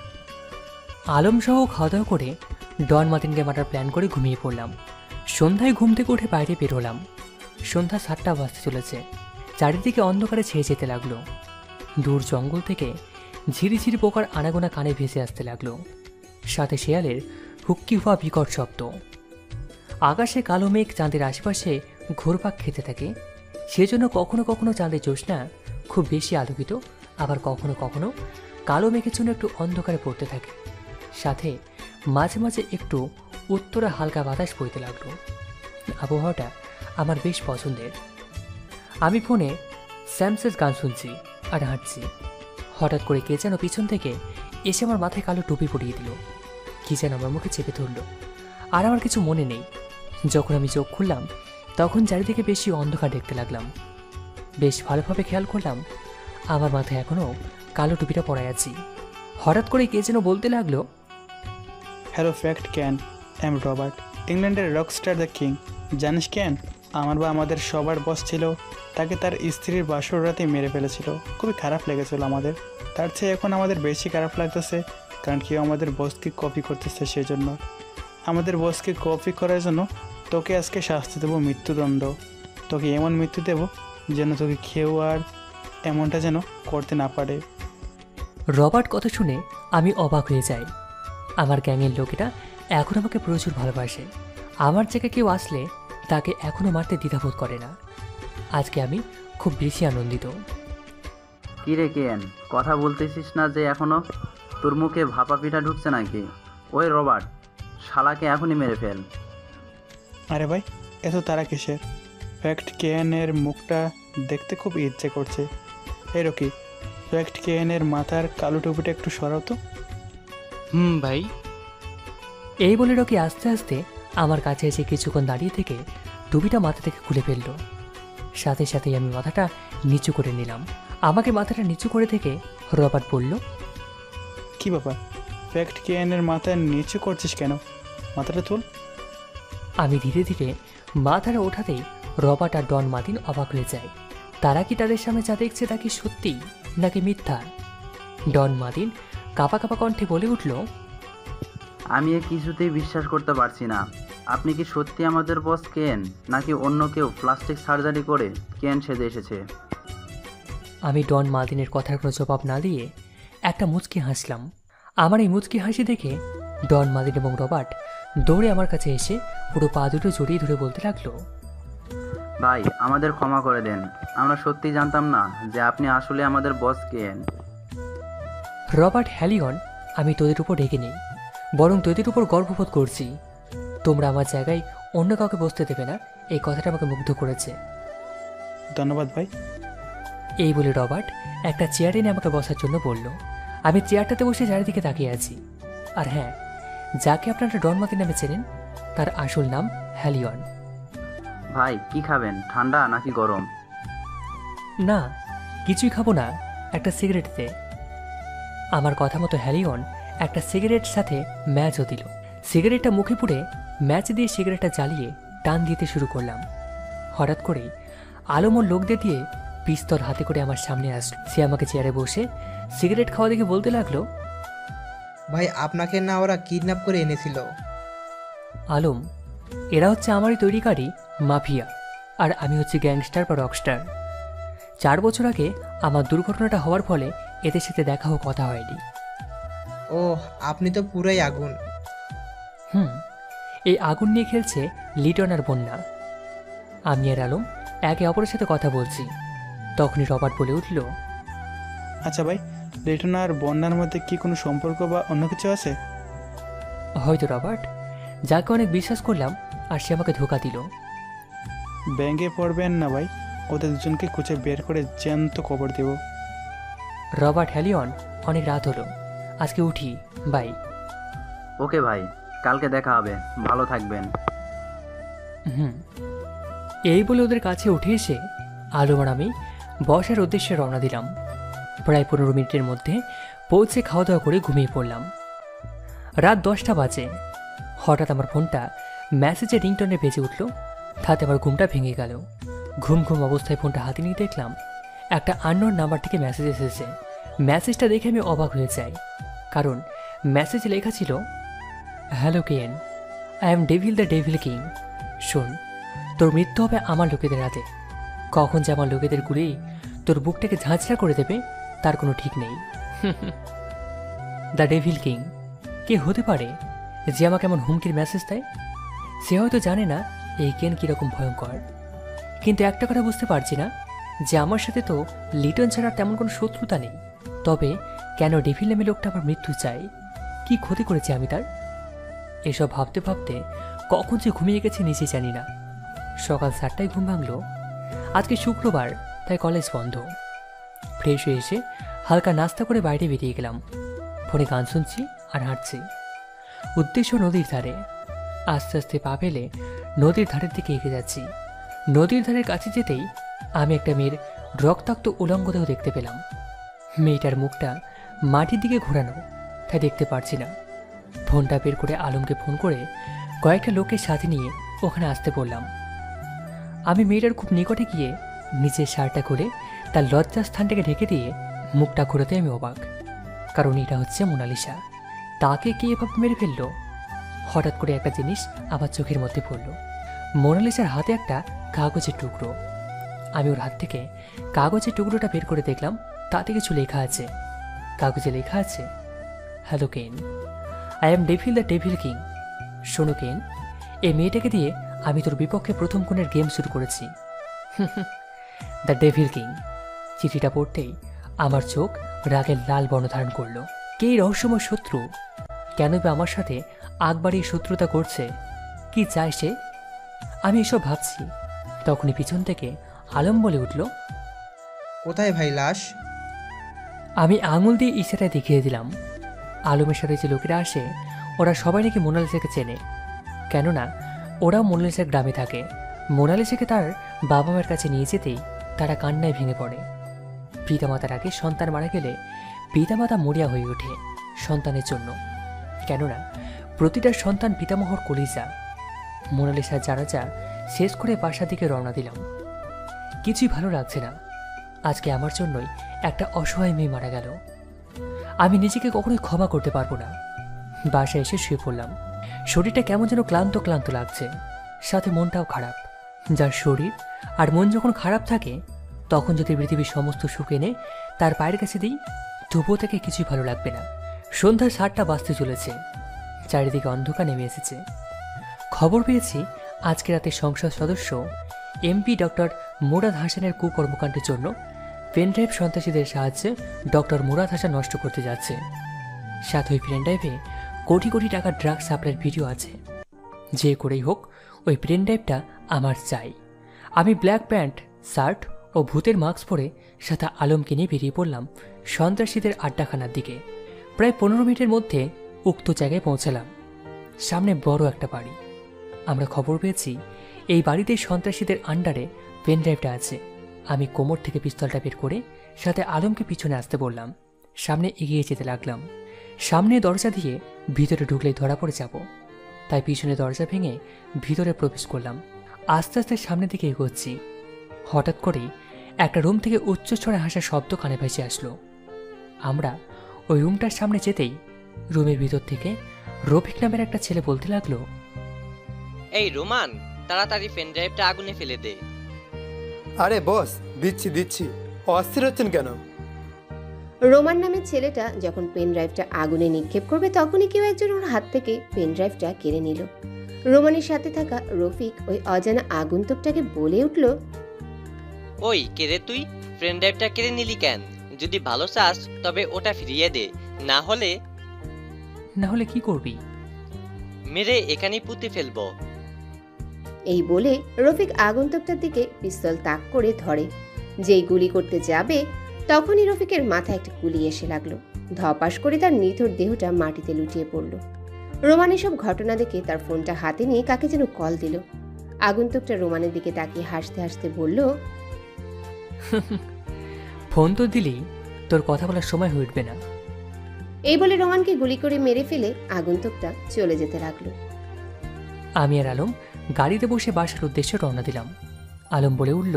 Speaker 3: আলম সহ খাওয়া দাওয়া করে ডন মার্টিনকে মারার প্ল্যান করে ঘুমিয়ে পড়লাম। সন্ধ্যায় ঘুম থেকে উঠে বাইরে বেরোলাম। সন্ধ্যা সাতটা বাজতে চলেছে। চারিদিকে অন্ধকারে ছেয়ে যেতে লাগলো। দূর জঙ্গল থেকে ঝিরিঝিরি পোকার আনাগোনা কানে ভেসে আসতে লাগলো, সাথে শেয়ালের হুক্কি হওয়া বিকট শব্দ। আকাশে কালো মেঘ চাঁদের আশেপাশে ঘুরপাক খেতে থাকে। সেজন্য কখনো কখনো চাঁদের জ্যোৎস্না খুব বেশি আলোকিত, আবার কখনো কখনো কালো মেঘের জন্য একটু অন্ধকারে পড়তে থাকে। সাথে মাঝে মাঝে একটু উত্তরা হালকা বাতাস বইতে লাগলো। আবহাওয়াটা আমার বেশ পছন্দের। আমি ফোনে স্যামসেস গান শুনছি আর হাঁটছি। হঠাৎ করে কে যেন পিছন থেকে এসে আমার মাথায় কালো টুপি পরিয়ে দিল। কি যেন আমার মুখে চেপে ধরল, আর আমার কিছু মনে নেই। যখন আমি চোখ খুললাম তখন চারিদিকে বেশি অন্ধকার দেখতে লাগলাম। বেশ ভালোভাবে খেয়াল করলাম আমার মাথায় এখনও কালো টুপিটা পরাই আছি। হঠাৎ করে কে যেন বলতে লাগলো,
Speaker 19: hello fact Ken, am Robert, ইংল্যান্ডের রকস্টার দ্য কিং। জানিস ক্যান, আমার বা আমাদের সবার বস ছিল, তাকে তার স্ত্রীর বাসর রাতে মেরে ফেলেছিল। খুবই খারাপ লেগেছিল আমাদের। তার চেয়ে এখন আমাদের বেশি খারাপ লাগতেছে, কারণ কেউ আমাদের বসকে কপি করতেছে। সেই জন্য আমাদের বসকে কপি করার জন্য তোকে আজকে শাস্তি দেবো, মৃত্যুদণ্ড। তোকে এমন মৃত্যু দেবো যেন তোকে কেউ আর এমনটা যেন করতে না পারে।
Speaker 3: রবার্ট কথা শুনে আমি অবাক হয়ে যাই। আমার গ্যাংয়ের লোকেরা এখন আমাকে প্রচুর ভালোবাসে। আমার জায়গায় কেউ আসলে তাকে এখনও মারতে দ্বিধাবোধ করে না। আজকে আমি খুব বেশি আনন্দিত।
Speaker 14: কি রে কেন, কথা বলতেছিস না যে এখনো? তোর মুখে ভাপা পিঠা ঢুকছে নাকি? ওই রবার্ট, শালাকে এখনই মেরে ফেল।
Speaker 19: আরে ভাই, এত তারা কিসের? ফ্যাক্ট কেএনের মুখটা দেখতে খুব ইচ্ছে করছে। এই রকি, ফ্যাক্ট কেএনের মাথার কালো টুপিটা একটু সরাও তো।
Speaker 13: হুম ভাই।
Speaker 3: এই বলে রকি আস্তে আস্তে আমার কাছে এসে কিছুক্ষণ দাঁড়িয়ে থেকে টুপিটা মাথা থেকে খুলে ফেললো। সাথে সাথেই আমি মাথাটা নিচু করে নিলাম। আমাকে মাথাটা নিচু করে থেকে রবার্ট বলল,
Speaker 19: কি ব্যাপার? ফ্যাক্ট কেএনের মাথা নিচু করছিস কেন? মাথাটা তোল।
Speaker 3: আমি ধীরে ধীরে মাথাটা ওঠাতেই রবার্ট আর ডন মার্টিন অবাক হয়ে যায়। তারা কি তাদের সামনে যা দেখছে তা কি সত্যি নাকি মিথ্যা? ডন মার্টিন কাঁপা কাঁপা কণ্ঠে বলে উঠল,
Speaker 14: আমি এ কিছুতেই বিশ্বাস করতে পারছি না। আপনি কি সত্যি আমাদের বস কেন, নাকি অন্য কেউ প্লাস্টিক সার্জারি করে কেন সেজে এসেছে?
Speaker 3: আমি ডন মার্টিনের কথার কোনো জবাব না দিয়ে একটা মুচকি হাসলাম। আমার এই মুচকি হাসি দেখে ডন মার্টিন এবং রবার্ট দৌড়ে আমার কাছে এসে পুরো পা দুটো জড়িয়ে ধরে বলতে লাগলো,
Speaker 14: ভাই আমাদের ক্ষমা করে দেন, আমরা সত্যি জানতাম না যে আপনি আসলে আমাদের বস কেন।
Speaker 3: রবার্ট হ্যালিগন, আমি তোদের উপর রেগে নেই, বরং তোদের উপর গর্ববোধ করছি। তোমরা আমার জায়গায় অন্য কাউকে বসতে দেবে না, এই কথাটা আমাকে মুগ্ধ করেছে।
Speaker 19: ধন্যবাদ ভাই।
Speaker 3: এই বলে রবার্ট একটা চেয়ার এনে আমাকে বসার জন্য বলল। আমি চেয়ারটাতে বসে চারিদিকে তাকিয়ে আছি। আর হ্যাঁ, যাকে আপনারা ডন মার্টিন নামে চেনেন তার আসল নাম হ্যালিগন।
Speaker 14: ভাই কি খাবেন, ঠান্ডা নাকি গরম?
Speaker 3: না, কিছুই খাবো না, একটা সিগারেট দে। আমার কথা মতো হ্যালিগন একটা সিগারেট সাথে ম্যাচও দিল। সিগারেটটা মুখে পুড়ে ম্যাচ দিয়ে সিগারেটটা জ্বালিয়ে টান দিতে শুরু করলাম। হঠাৎ করেই আলমোর লোকদের দিয়ে পিস্তল হাতে করে আমার সামনে আসলো। সে আমাকে চেয়ারে বসে সিগারেট খাওয়া দেখে বলতে লাগলো,
Speaker 4: ভাই আপনাকে না ওরা কিডন্যাপ করে এনেছিল।
Speaker 3: আলম, এরা হচ্ছে আমারই তৈরিকারী মাফিয়া, আর আমি হচ্ছে গ্যাংস্টার বা রকস্টার। চার বছর আগে আমার দুর্ঘটনাটা হওয়ার ফলে এদের সাথে দেখা ও কথা হয়নি।
Speaker 4: ও, আপনি তো পুরাই আগুন।
Speaker 3: হুম, এই আগুন নিয়ে খেলছে লিটন আর বন্যা। আমি আর আলম একে অপরের সাথে কথা বলছি। তখনই রবার্ট বলে উঠল,
Speaker 19: আচ্ছা ভাই, লিটন আর বন্যার মধ্যে কি কোনো সম্পর্ক বা অন্য কিছু আছে?
Speaker 3: হয়তো রবার্ট, যাকে অনেক বিশ্বাস করলাম আর সে আমাকে ধোঁকা দিল।
Speaker 19: ব্যাঙ্গে পড়বেন না ভাই, ওদের দুজনকে খুঁজে বের করে জ্যান্ত কবর দেব।
Speaker 3: রবার্ট, হ্যালিগন, অনেক রাত হলো, আজকে উঠি, বাই।
Speaker 14: ওকে ভাই, কালকে দেখা হবে, ভালো থাকবেন।
Speaker 3: হুম। এই বলে ওদের কাছে উঠে এসে আলম আর আমি বসার উদ্দেশ্যে রওনা দিলাম। প্রায় পনেরো মিনিটের মধ্যে পৌঁছে খাওয়া দাওয়া করে ঘুমিয়ে পড়লাম। রাত দশটা বাজে। হঠাৎ আমার ফোনটা মেসেজে রিংটনে বেজে উঠল। তাতে আমার ঘুমটা ভেঙে গেল। ঘুম ঘুম অবস্থায় ফোনটা হাতে নিয়ে দেখলাম একটা আননোন নাম্বার থেকে মেসেজ এসেছে। মেসেজটা দেখে আমি অবাক হয়ে যাই, কারণ মেসেজে লেখা ছিল, hello Ken, I am devil the devil king. শোন, তোর মৃত্যু হবে আমার লোকেদের হাতে। কখন যে আমার লোকেদের গুলি তোর বুকটাকে ঝাঁঝরা করে দেবে তার কোনো ঠিক নেই। দ্য ডেভিল কিং কে হতে পারে যে আমাকে এমন হুমকির মেসেজ দেয়? সে হয়তো জানে না এই কেন কীরকম ভয়ঙ্কর, কিন্তু একটা কথা বুঝতে পারছি না যে আমার সাথে তো লিটন ছাড়া তেমন কোনো শত্রুতা নেই। তবে কেন ডেভিল নামে লোকটা আমার মৃত্যু চাই? কি ক্ষতি করেছি আমি তার? এসব ভাবতে ভাবতে কখন যে ঘুমিয়ে গেছি নিজে জানি না। সকাল সাতটায় ঘুম ভাঙল। আজকে শুক্রবার, তাই কলেজ বন্ধ। ফ্রেশ হয়ে এসে হালকা নাস্তা করে বাইরে বেরিয়ে গেলাম। ফোনে গান শুনছি আর হাঁটছি। উদ্দেশ্য নদীর ধারে। আস্তে আস্তে পা ফেলে নদীর ধারের দিকে এগিয়ে যাচ্ছি। নদীর ধারের কাছে যেতেই আমি একটা মেয়ের রক্তাক্ত উলঙ্গ দেহ দেখতে পেলাম। মেয়েটার মুখটা মাটির দিকে ঘোরানো, তাই দেখতে পারছি না। ফোনটা বের করে আলমকে ফোন করে কয়েকটা লোকের সাথে নিয়ে ওখানে আসতে বললাম। আমি মেয়েটার খুব নিকটে গিয়ে নিচের শার্টটা খুলে তার লজ্জার স্থানটাকে ঢেকে দিয়ে মুখটা ঘোরাতে আমি অবাক, কারণ এটা হচ্ছে মোনালিসা। তাকে কে এভাবে মেরে ফেললো? হঠাৎ করে একটা জিনিস আমার চোখের মধ্যে পড়ল। মোনালিসার হাতে একটা কাগজের টুকরো। আমি ওর হাত থেকে কাগজের টুকরোটা বের করে দেখলাম তাতে কিছু লেখা আছে। কাগজে লেখা আছে, hello Ken, I am devil the devil king. শোনো কেন, এই মেয়েটাকে দিয়ে আমি তোর বিপক্ষে প্রথম কোণের গেম শুরু করেছি। The devil king. চিঠিটা পড়তেই আমার চোখ রাগের লাল বর্ণ ধারণ করলো। কে রহস্যময় শত্রু? কেন বা আমার সাথে আগ বাড়িয়ে শত্রুতা করছে? কি চায় সে? আমি এসব ভাবছি, তখনই পিছন থেকে আলম বলে উঠল,
Speaker 4: কোথায় ভাই লাশ?
Speaker 3: আমি আঙুল দিয়ে ইশারায় দেখিয়ে দিলাম। আলমের সাথে যে লোকেরা আসে ওরা সবাই নাকি মোনালিসাকে চেনে, কেননা ওরাও মোনালিসার গ্রামে থাকে। মোনালিসাকে তার বাবা মায়ের কাছে নিয়ে যেতেই তারা কান্নায় ভেঙে পড়ে। পিতামাতার আগে সন্তান মারা গেলে পিতামাতা মরিয়া হয়ে ওঠে। সন্তানের জন্য। কেননা প্রতিটা সন্তান পিতামহর কলিজা। মোনালিসা জানাজা শেষ করে বাসার দিকে রওনা দিলাম। কিছুই ভালো লাগছে না। আজকে আমার জন্যই একটা অসহায় মেয়ে মারা গেল। আমি নিজেকে কখনোই ক্ষমা করতে পারবো না। বাসায় এসে শুয়ে পড়লাম। শরীরটা কেমন যেন ক্লান্ত ক্লান্ত লাগছে, সাথে মনটাও খারাপ। যার শরীর আর মন যখন খারাপ থাকে, তখন যদি পৃথিবীর সমস্ত সুখ এনে তার পায়ের কাছে দিই, তবুও তাকে কিছুই ভালো লাগবে না। সন্ধ্যা সাতটা বাজতে চলেছে। চারিদিকে অন্ধকার নেমে এসেছে। খবর পেয়েছি আজকে রাতে সংসদ সদস্য এমপি ডক্টর মুরাদ হাসানের কুকর্মকাণ্ডের জন্য পেনড্রাইভ সন্ত্রাসীদের সাহায্যে ডক্টর মুরাদ হাসান নষ্ট করতে যাচ্ছে। সাথে ওই পেনড্রাইভে কোটি কোটি টাকার ড্রাগ সাপ্লাইয়ের ভিডিও আছে। যে করেই হোক ওই পেনড্রাইভটা আমার চাই। আমি ব্ল্যাক প্যান্ট, শার্ট ও ভূতের মাস্ক পরে সাথে আলমকে নিয়ে বেরিয়ে পড়লাম সন্ত্রাসীদের আড্ডাখানার দিকে। প্রায় পনেরো মিনিটের মধ্যে উক্ত জায়গায় পৌঁছালাম। সামনে বড় একটা বাড়ি। আমরা খবর পেয়েছি এই বাড়িতে সন্ত্রাসীদের আন্ডারে পেনড্রাইভটা আছে। আমি কোমর থেকে পিস্তলটা বের করে সাথে আলমকে পিছনে আসতে বললাম। সামনে এগিয়ে যেতে লাগলাম। সামনে দরজা দিয়ে ভিতরে ঢুকলেই ধরা পড়ে যাব, তাই পিছনে দরজা ভেঙে ভিতরে প্রবেশ করলাম। আস্তে আস্তে সামনের দিকে এগোচ্ছি। হঠাৎ করেই একটা রুম থেকে উচ্চস্বরে হাসার শব্দ কানে ভেসে আসলো। আমরা ওই রুমটার সামনে যেতেই রুমের ভিতর থেকে রফিক নামের একটা ছেলে বলতে লাগলো,
Speaker 20: এই রোমান, তাড়াতাড়ি পেন ড্রাইভটা আগুনে ফেলে দে।
Speaker 6: আরে বস, দিচ্ছি দিচ্ছি। অস্থির হচ্ছেন কেন?
Speaker 2: রোমান নামের ছেলেটা যখন পেন ড্রাইভটা আগুনে নিক্ষেপ করবে, তখনই কেউ একজন ওর হাত থেকে পেন ড্রাইভটা কেড়ে নিল। রোমানের সাথে থাকা রফিক ওই অজানা আগন্তুকটাকে বলে উঠল,
Speaker 20: ওই কে রে তুই? পেন ড্রাইভটা কেড়ে নিলি কেন? যদি ভালো চাস তবে ওটা ফিরিয়ে দে, না হলে
Speaker 3: না হলে কি করবি?
Speaker 20: মেরে এখানেই পুঁতে ফেলবো।
Speaker 2: এই বলে রফিক আগন্তুকটার দিকে পিস্তল তাক করে ধরে। যেই গুলি করতে যাবে, তখনই রফিকের মাথায় একটা গুলি এসে লাগলো। ধপাস করে তার নিথর দেহটা মাটিতে লুটিয়ে পড়ল। রোমান এসব ঘটনা দেখে তার ফোনটা হাতে নিয়ে কাকে যেন কল দিল। আগন্তুকটা রোমানের দিকে তাকিয়ে হাসতে হাসতে বলল,
Speaker 3: ফোন তো দিলি, তোর কথা বলার সময় হয়ে উঠবে না।
Speaker 2: এই বলে রোমানকে গুলি করে মেরে ফেলে আগন্তুকটা চলে যেতে লাগলো।
Speaker 3: আমি আর আলম গাড়িতে বসে বাসার উদ্দেশ্যে রওনা দিলাম। আলম বলে উঠল,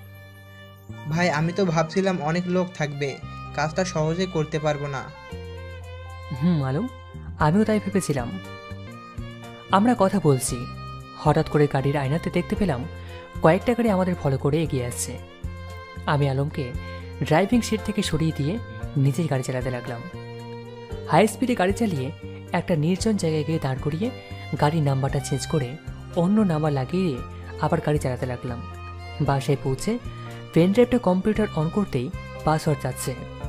Speaker 4: ভাই আমি তো ভাবছিলাম অনেক লোক থাকবে, কাজটা সহজে করতে পারবো না।
Speaker 3: হুম আলম, আমিও তাই ভেবেছিলাম। আমরা কথা বলছি, হঠাৎ করে গাড়ির আয়নাতে দেখতে পেলাম কয়েকটা গাড়ি আমাদের ফলো করে এগিয়ে আসছে। আমি আলমকে ড্রাইভিং সিট থেকে সরিয়ে দিয়ে নিজের গাড়ি চালাতে লাগলাম। হাই স্পিডে গাড়ি চালিয়ে একটা নির্জন জায়গায় গিয়ে দাঁড় করিয়ে গাড়ির নাম্বারটা চেঞ্জ করে অন্য নাম্বার লাগিয়ে আবার গাড়ি চালাতে লাগলাম। বাসায় পৌঁছে পেন ড্রাইভটা কম্পিউটার অন করতেই পাসওয়ার্ড যাচ্ছে।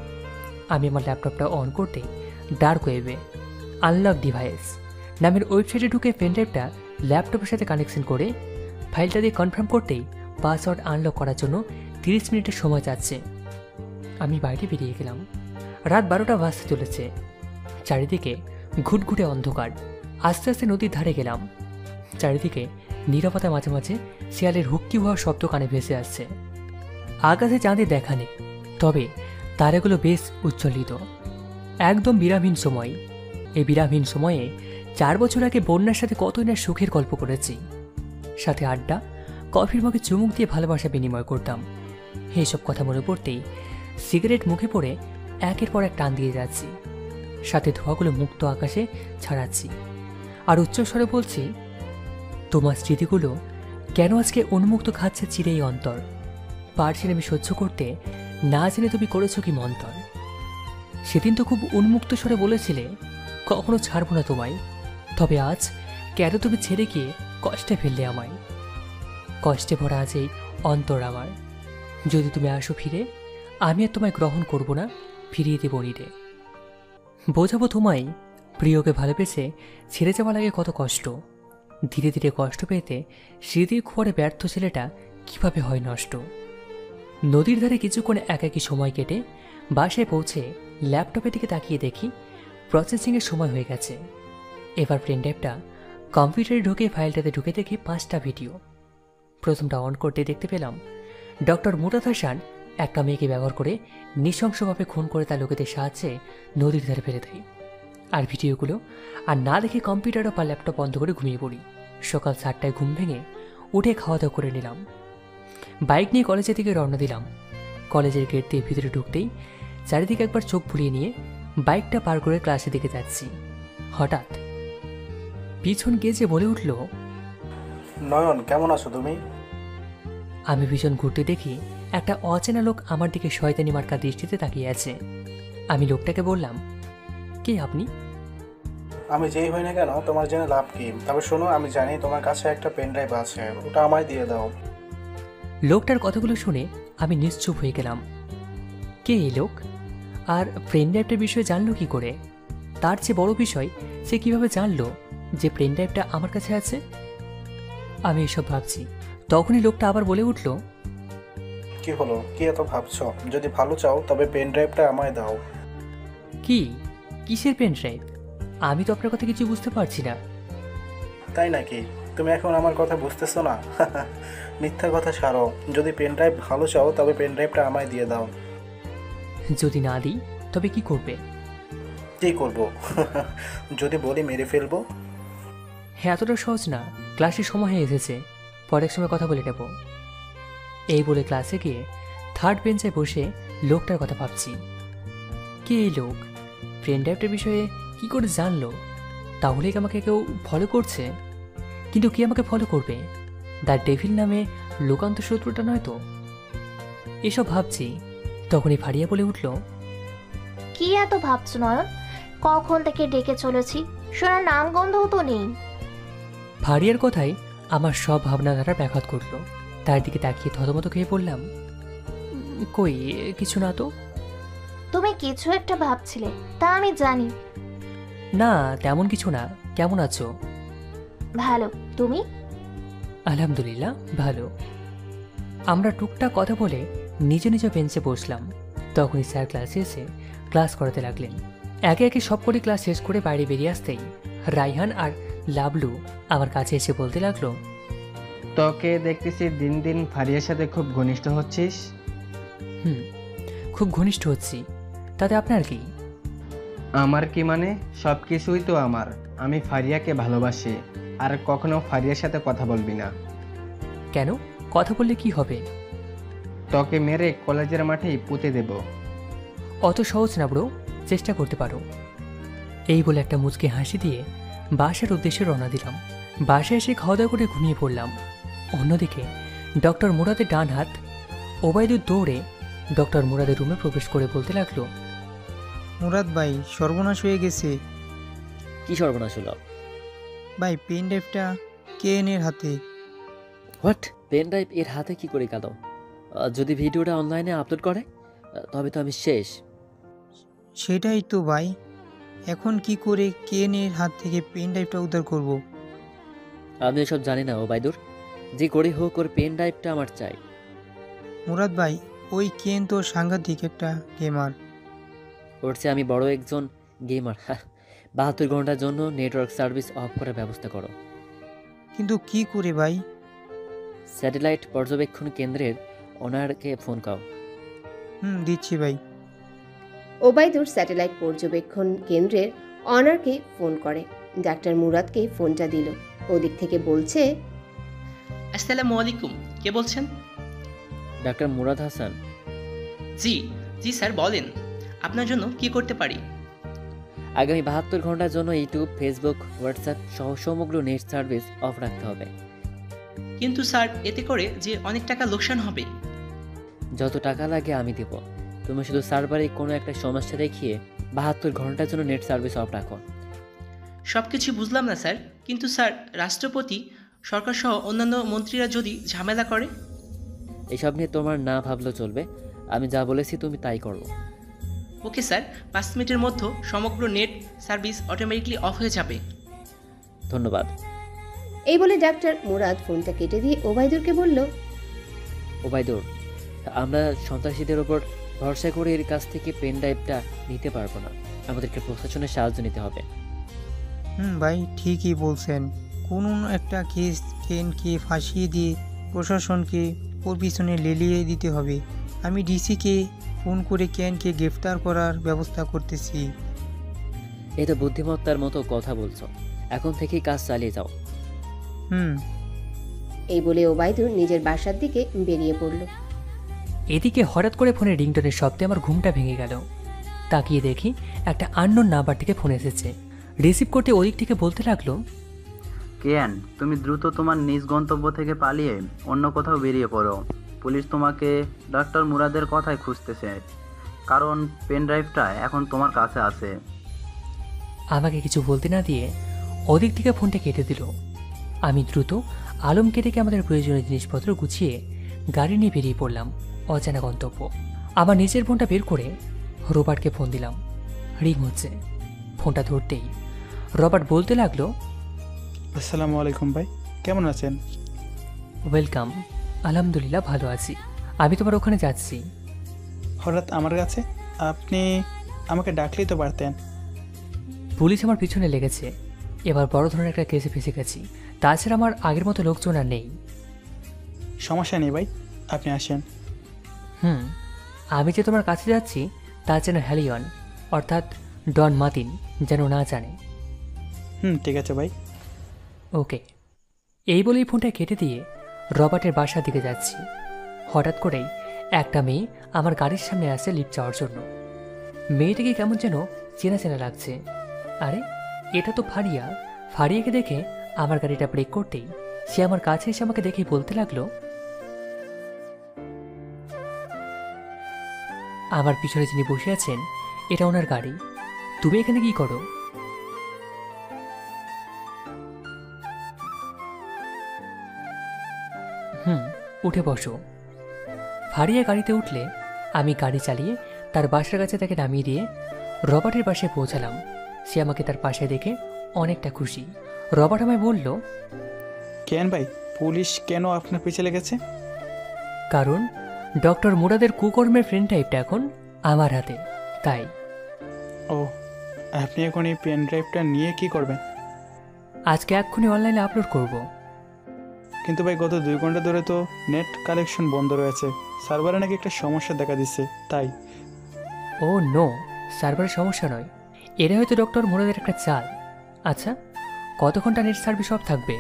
Speaker 3: আমি আমার ল্যাপটপটা অন করতেই ডার্ক ওয়েবে আনলক ডিভাইস নামের ওয়েবসাইটে ঢুকে পেন ড্রাইভটা ল্যাপটপের সাথে কানেকশন করে ফাইলটা দিয়ে কনফার্ম করতেই পাসওয়ার্ড আনলক করার জন্য তিরিশ মিনিটের সময় যাচ্ছে। আমি বাইরে বেরিয়ে গেলাম। রাত বারোটা বাজতে চলেছে। চারিদিকে ঘুটঘুটে অন্ধকার। আস্তে আস্তে নদীর ধারে গেলাম। চারিদিকে নীরবতা, মাঝে মাঝে শিয়ালের হুক্কি হওয়ার শব্দ কানে ভেসে আসছে। আকাশে চাঁদের দেখা নেই, তবে তারাগুলো বেশ উজ্জ্বলিত। একদম বিরামহীন সময়। এই বিরামহীন সময়ে চার বছর আগে বন্যার সাথে কতই না সুখের গল্প করেছি। সাথে আড্ডা, কফির মগে চুমুক দিয়ে ভালোবাসা বিনিময় করতাম। এইসব কথা মনে পড়তেই সিগারেট মুখে পড়ে একের পর এক টান দিয়ে যাচ্ছি। সাথে ধোঁয়াগুলো মুক্ত আকাশে ছাড়াচ্ছি আর উচ্চস্বরে বলছি, তোমার স্মৃতিগুলো কেন আজকে উন্মুক্ত খাচ্ছে চিরেই অন্তর। পারছি আমি সহ্য করতে, না জেনে তুমি করেছো কি মন্তর। সেদিন তো খুব উন্মুক্ত স্বরে বলেছিলে কখনো ছাড়বো না তোমায়, তবে আজ কেন তুমি ছেড়ে গিয়ে কষ্টে ফেললে আমায়। কষ্টে ভরা আজ এই অন্তর আমার। যদি তুমি আসো ফিরে, আমি আর তোমায় গ্রহণ করব না, ফিরিয়ে দেব নিরে। বোঝাবো তোমায় প্রিয়কে ভালোবেসে ছেড়ে যাওয়া লাগে কত কষ্ট। ধীরে ধীরে কষ্ট পেতে স্মৃতির খোয়ারে ব্যর্থ ছেলেটা কিভাবে হয় নষ্ট। নদীর ধারে কিছুক্ষণ একাকী সময় কেটে বাসায় পৌঁছে ল্যাপটপের দিকে তাকিয়ে দেখি প্রসেসিংয়ের সময় হয়ে গেছে। এবার পেন ড্রাইভটা কম্পিউটারে ঢুকে ফাইলটাতে ঢুকে দেখি পাঁচটা ভিডিও। প্রথমটা অন করতে দেখতে পেলাম ডক্টর মুরাদ হাসান একটা মেয়েকে ব্যবহার করে নৃশংসভাবে খুন করে তার লোকেদের সাহায্যে নদীর ধারে ফেলে দেয়। আর ভিডিওগুলো আর না দেখে কম্পিউটার বা ল্যাপটপ বন্ধ করে ঘুমিয়ে পড়ি। সকাল সাতটায় ঘুম ভেঙে উঠে খাওয়া দাওয়া করে নিলাম। বাইক নিয়ে কলেজের দিকে রওনা দিলাম। কলেজের গেট দিয়ে ভিতরে ঢুকতেই চারিদিকে একবার চোখ বুলিয়ে নিয়ে বাইকটা পার করে ক্লাসের দিকে যাচ্ছি। হঠাৎ পিছন গেজে বলে উঠল,
Speaker 21: নয়ন কেমন আছো তুমি?
Speaker 3: আমি পিছন ঘুরতে দেখি একটা অচেনা লোক আমার দিকে শয়তানি মার্কা দৃষ্টিতে তাকিয়ে আছে। আমি লোকটাকে বললাম, কে আপনি?
Speaker 21: আমি যেই হই না কেন তোমার জেনে লাভ কি? তবে শোনো, আমি জানি তোমার কাছে একটা পেন ড্রাইভ আছে, ওটা আমায় দিয়ে দাও।
Speaker 3: লোকটার কথাগুলো শুনে আমি নিশ্চুপ হয়ে গেলাম। কে এই লোক? আর পেন ড্রাইভটার বিষয়ে জানলো কি করে? তার চেয়ে বড় বিষয়, সে কিভাবে জানলো যে পেন ড্রাইভটা আমার কাছে আছে? আমি এসব ভাবছি, তখনই লোকটা আবার বলে উঠল,
Speaker 21: কি হলো, কি এত ভাবছো? যদি ভালো চাও তবে পেন ড্রাইভটা আমায় দাও।
Speaker 3: কি? কিসের পেন ড্রাইভ? আমি তো আপনার কথা কিছু বুঝতে পারছি না।
Speaker 21: তাই নাকি? তুমি এখন আমার কথা বুঝতেছো না? মিথ্যা কথা ছাড়ো, যদি পেন ড্রাইভ ভালো চাও তবে পেন ড্রাইভটা আমায় দিয়ে দাও।
Speaker 3: যদি না দিই তবে কি করবে?
Speaker 21: কি করব? যদি বলি মেরে ফেলবো।
Speaker 3: হ্যাঁ, এতটা সহজ না। ক্লাসের সময় হয়ে এসেছে, পরের সময় কথা বলে নেব। এই বলে ক্লাসে গিয়ে থার্ড বেঞ্চে বসে লোকটার কথা ভাবছি। কে এই লোক? পেন ড্রাইভটার বিষয়ে কি করে জানলো? তাহলে কি আমাকে কেউ ফলো করছে? কিন্তু কি আমাকে ফলো করবে? দ্য ডেভিল নামে লোকান্ত শত্রুটা নয় তো? এসব ভাবছি, তখনই ফারিয়া বলে উঠল,
Speaker 11: কি এত ভাবছো নয়ন? কখন থেকে ডেকে চলেছি, শোনার নাম গন্ধও তো নেই।
Speaker 3: ফারিয়ার কথাই আমার সব ভাবনাধারা ব্যাঘাত করলো। তার দিকে তাকিয়ে থতমত খেয়ে পড়লাম, কই কিছু না তো।
Speaker 11: তুমি কিছু একটা ভাবছিলে, তা আমি জানি।
Speaker 3: না, তেমন কিছু না। কেমন আছো?
Speaker 11: ভালো, তুমি?
Speaker 3: আলহামদুলিল্লাহ ভালো। আমরা টুকটাক কথা বলে নিজ নিজ বেঞ্চে বসলাম। তখনই স্যার ক্লাসে এসে ক্লাস করাতে লাগলেন। একে একে সব করে ক্লাস শেষ করে বাইরে বেরিয়ে আসতেই রাইহান আর লাবলু আমার কাছে এসে বলতে লাগলো,
Speaker 17: তোকে দেখতেছি দিন দিন ফারিয়ার সাথে খুব ঘনিষ্ঠ হচ্ছিস।
Speaker 3: হুম, খুব ঘনিষ্ঠ হচ্ছি, তাতে আপনার কি?
Speaker 17: আমার কি মানে? সব কিছুই তো আমার। আমি ফারিয়াকে ভালোবাসি, আর কখনো ফারিয়ার সাথে কথা বলবি না।
Speaker 3: কেন? কথা বললে কি হবে?
Speaker 17: তোকে মেরে কলেজের মাঠেই পুঁতে দেব।
Speaker 3: অত সহজ না ব্রো, চেষ্টা করতে পারো। এই বলে একটা মুচকে হাসি দিয়ে বাসার উদ্দেশ্যে রওনা দিলাম। বাসায় এসে খাওয়া দাওয়া করে ঘুমিয়ে পড়লাম। অন্যদিকে ডক্টর মুরাদের ডান হাত ওবায়দুর দৌড়ে ডক্টর মুরাদের রুমে প্রবেশ করে বলতে লাগলো,
Speaker 22: মুরাদ ভাই, সর্বনাশ হয়ে গেছে।
Speaker 23: কি সর্বনাশ হলো?
Speaker 22: ভাই, পেন ড্রাইভটা কে এর হাতে।
Speaker 23: হোয়াট? পেন ড্রাইভ এর হাতে কি করে গেল? যদি ভিডিওটা অনলাইনে আপলোড করে তবে তো আমি শেষ।
Speaker 22: সেটাই তো ভাই, এখন কি করে কে এর হাত থেকে পেন ড্রাইভটা উদ্ধার করব?
Speaker 23: আমি এসব জানি না ওবায়দুর, যে করে হোক ওর পেন ড্রাইভটা আমার চাই।
Speaker 22: মুরাদ ভাই, ওই কেন তো সাংঘাতিক একটা গেমার।
Speaker 23: ওর চেয়ে আমি বড় একজন গেমার। বাহাত্তর ঘন্টার জন্য নেটওয়ার্ক সার্ভিস অফ করার ব্যবস্থা করো।
Speaker 22: কিন্তু কি করে ভাই?
Speaker 23: স্যাটেলাইট পর্যবেক্ষণ কেন্দ্রের ওনারকে ফোন করো।
Speaker 22: হুম, দিচ্ছি ভাই।
Speaker 2: ওবায়দুর স্যাটেলাইট পর্যবেক্ষণ কেন্দ্রের অনারকে ফোন করে। ডাক্তার মুরাদকে ফোনটা দিল। ওদিক থেকে বলছে,
Speaker 24: আসসালামু আলাইকুম, কে বলছেন?
Speaker 23: ডাক্তার মুরাদ হাসান।
Speaker 24: জি জি স্যার, বলেন আপনার জন্য কি করতে পারি?
Speaker 23: আগামী বাহাত্তর ঘন্টার জন্য ইউটিউব, ফেসবুক, হোয়াটসঅ্যাপ সহ সমগ্র নেট সার্ভিস অফ রাখতে হবে।
Speaker 24: কিন্তু স্যার, এতে করে যে অনেক টাকা লোকসান হবে।
Speaker 23: যত টাকা লাগে আমি দেব, তুমি শুধু সার্ভারে কোনো একটা সমস্যা দেখিয়ে বাহাত্তর ঘন্টার জন্য নেট সার্ভিস অফ রাখো।
Speaker 24: সব কিছু বুঝলাম না স্যার, কিন্তু স্যার, রাষ্ট্রপতি, সরকার সহ অন্যান্য মন্ত্রীরা যদি ঝামেলা করে?
Speaker 23: এসব নিয়ে তোমার না ভাবলেও চলবে, আমি যা বলেছি তুমি তাই করো।
Speaker 24: ওকে স্যার, পাঁচ মিনিটের মধ্যে সমগ্র নেট সার্ভিস অটোমেটিকলি অফ হয়ে যাবে।
Speaker 23: ধন্যবাদ।
Speaker 2: এই বলে ডাক্তার মুরাদ ফোনটা কেটে দিয়ে ওবায়দুরকে বলল,
Speaker 23: ওবায়দুর, আমরা সন্ত্রাসীদের ওপর ভরসা করে এর কাছ থেকে পেন ড্রাইভটা নিতে পারবো না, আমাদেরকে প্রশাসনের সাহায্য নিতে হবে।
Speaker 22: হুম ভাই, ঠিকই বলছেন। কোনো একটা কেস কেনকে ফাঁসিয়ে দিয়ে প্রশাসনকে ওর পিছনে লেলিয়ে দিতে হবে। আমি ডিসিকে ফোন করে কেনকে গ্রেফতার করার ব্যবস্থা করতেছি।
Speaker 23: এই তো বুদ্ধিমত্তার মতো কথা বলছো, এখন থেকেই কাজ চালিয়ে যাও।
Speaker 22: হুম।
Speaker 2: এই বলে ওবায়দুর নিজের বাসার দিকে বেরিয়ে পড়ল।
Speaker 3: এদিকে হঠাৎ করে ফোনের রিংটোনের শব্দে আমার ঘুমটা ভেঙে গেল। তাকিয়ে দেখি একটা আননোন নাম্বার থেকে ফোন এসেছে। রিসিভ করতে ওদিক থেকে বলতে লাগলো,
Speaker 14: কেন তুমি দ্রুত তোমার নিজ গন্তব্য থেকে পালিয়ে অন্য কোথাও বেরিয়ে পড়ো। পুলিশ তোমাকে ডক্টর মুরাদের কথায় খুঁজতেছে, কারণ পেন ড্রাইভটা এখন তোমার কাছে আছে।
Speaker 3: আমাকে কিছু বলতে না দিয়ে ওদিক থেকে ফোনটা কেটে দিল। আমি দ্রুত আলমকে ডেকে আমাদের প্রয়োজনীয় জিনিসপত্র গুছিয়ে গাড়ি নিয়ে বেরিয়ে পড়লাম অজানা গন্তব্য। আমার নিজের ফোনটা বের করে রবার্টকে ফোন দিলাম। রিং হচ্ছে। ফোনটা ধরতেই রবার্ট বলতে লাগলো,
Speaker 19: আসসালামু আলাইকুম ভাই, কেমন আছেন?
Speaker 3: ওয়েলকাম। আলহামদুলিল্লাহ ভালো আছি। আমি তোমার ওখানে যাচ্ছি।
Speaker 19: হঠাৎ আমার কাছে? আপনি আমাকে ডাকলেই তো পারতেন।
Speaker 3: পুলিশ আমার পিছনে লেগেছে। এবার বড় ধরনের একটা কেসে ফেসে গেছি। তাছাড়া আমার আগের মতো লোকজন আর নেই।
Speaker 19: সমস্যা নেই ভাই, আপনি আসেন।
Speaker 3: হুম, আমি যে তোমার কাছে যাচ্ছি তা যেন হ্যালিয়ন অর্থাৎ ডন মার্টিন যেন না জানে।
Speaker 19: হুম, ঠিক আছে ভাই।
Speaker 3: ওকে। এই বলেই ফোনটা কেটে দিয়ে রবার্টের বাসার দিকে যাচ্ছি। হঠাৎ করেই একটা মেয়ে আমার গাড়ির সামনে আসে লিফট যাওয়ার জন্য। মেয়েটাকে কেমন যেন চেনা চেনা লাগছে। আরে এটা তো ফারিয়া। ফারিয়াকে দেখে আমার গাড়িটা ব্রেক করতেই সে আমার কাছে এসে আমাকে দেখে বলতে লাগলো, আমার পিছনে যিনি বসে আছেন এটা ওনার গাড়ি, তুমি এখানে কি করো? হুম, উঠে বসো। ফারিয়া গাড়িতে উঠলে আমি গাড়ি চালিয়ে তার বাসার কাছে তাকে নামিয়ে দিয়ে রবার্টের বাসায় পৌঁছালাম। সে আমাকে তার পাশে দেখে অনেকটা খুশি। রবার্ট আমায় বলল,
Speaker 19: কেন ভাই, পুলিশ কেন আপনার পিছে লেগেছে?
Speaker 3: কারণ ডক্টর মুরাদের কুকর্মের ফ্রেন্ড টাইপটা এখন আমার হাতে, তাই।
Speaker 19: ও, আপনি এখন এই পেন ড্রাইভটা নিয়ে কি করবেন?
Speaker 3: আজকে এক্ষুনি অনলাইনে আপলোড করব।
Speaker 19: কিন্তু ভাই গত দুই ঘন্টা ধরে তো নেট কালেকশন বন্ধ রয়েছে, সার্ভারে নাকি একটা সমস্যা দেখা দিচ্ছে, তাই।
Speaker 3: ও নো, সার্ভারের সমস্যা নয়, এটা হয়তো ডক্টর মুরাদের একটা চাল। আচ্ছা, কত ঘন্টা নেট সার্ভিস অফ থাকবে?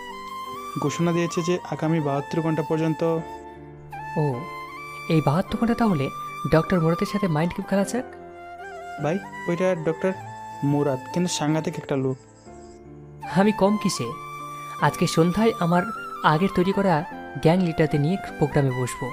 Speaker 19: ঘোষণা দিয়েছে যে আগামী বাহাত্তর ঘন্টা পর্যন্ত।
Speaker 3: ও, এই বাহাত্তর ঘন্টা তাহলে ডক্টর মুরাদের সাথে মাইন্ড গেম খেলা যাক।
Speaker 19: ভাই ওইটা ডক্টর মুরাদ কিন্তু সাংঘাতিক একটা লোক।
Speaker 3: আমি কম কিসে? আজকে সন্ধ্যায় আমার আগের তৈরি করা গ্যাং লিডারদের নিয়ে প্রোগ্রামে বসবো।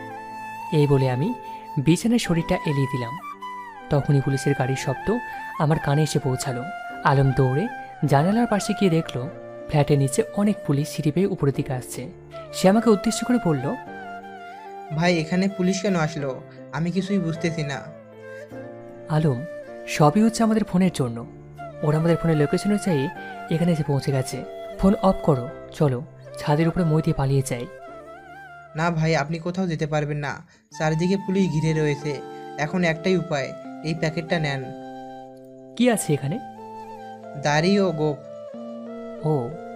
Speaker 3: এই বলে আমি বিছানায় শরীরটা এলিয়ে দিলাম। তখনই পুলিশের গাড়ির শব্দ আমার কানে এসে পৌঁছালো। আলম দৌড়ে জানালার পাশে গিয়ে দেখলো ফ্ল্যাটের নিচে অনেক পুলিশ সিঁড়ি বেয়ে উপরের দিকে আসছে। সে আমাকে উদ্দেশ্য করে বলল,
Speaker 4: ভাই এখানে পুলিশ কেন আসলো? আমি কিছুই বুঝতেছি না।
Speaker 3: আলম, সবই হচ্ছে আমাদের ফোনের জন্য। ওরা আমাদের ফোনের লোকেশনে চাই এখানে এসে পৌঁছে গেছে। ফোন অফ করো, চলো ছাদের উপরে মই দিয়ে পালিয়ে যাই।
Speaker 4: না ভাই, আপনি কোথাও যেতে পারবেন না, চারিদিকে পুলিশ ঘিরে রয়েছে। এখন একটাই উপায়, এই প্যাকেটটা নেন।
Speaker 3: কি আছে এখানে?
Speaker 4: দাড়ি ও গোপ।
Speaker 3: ও,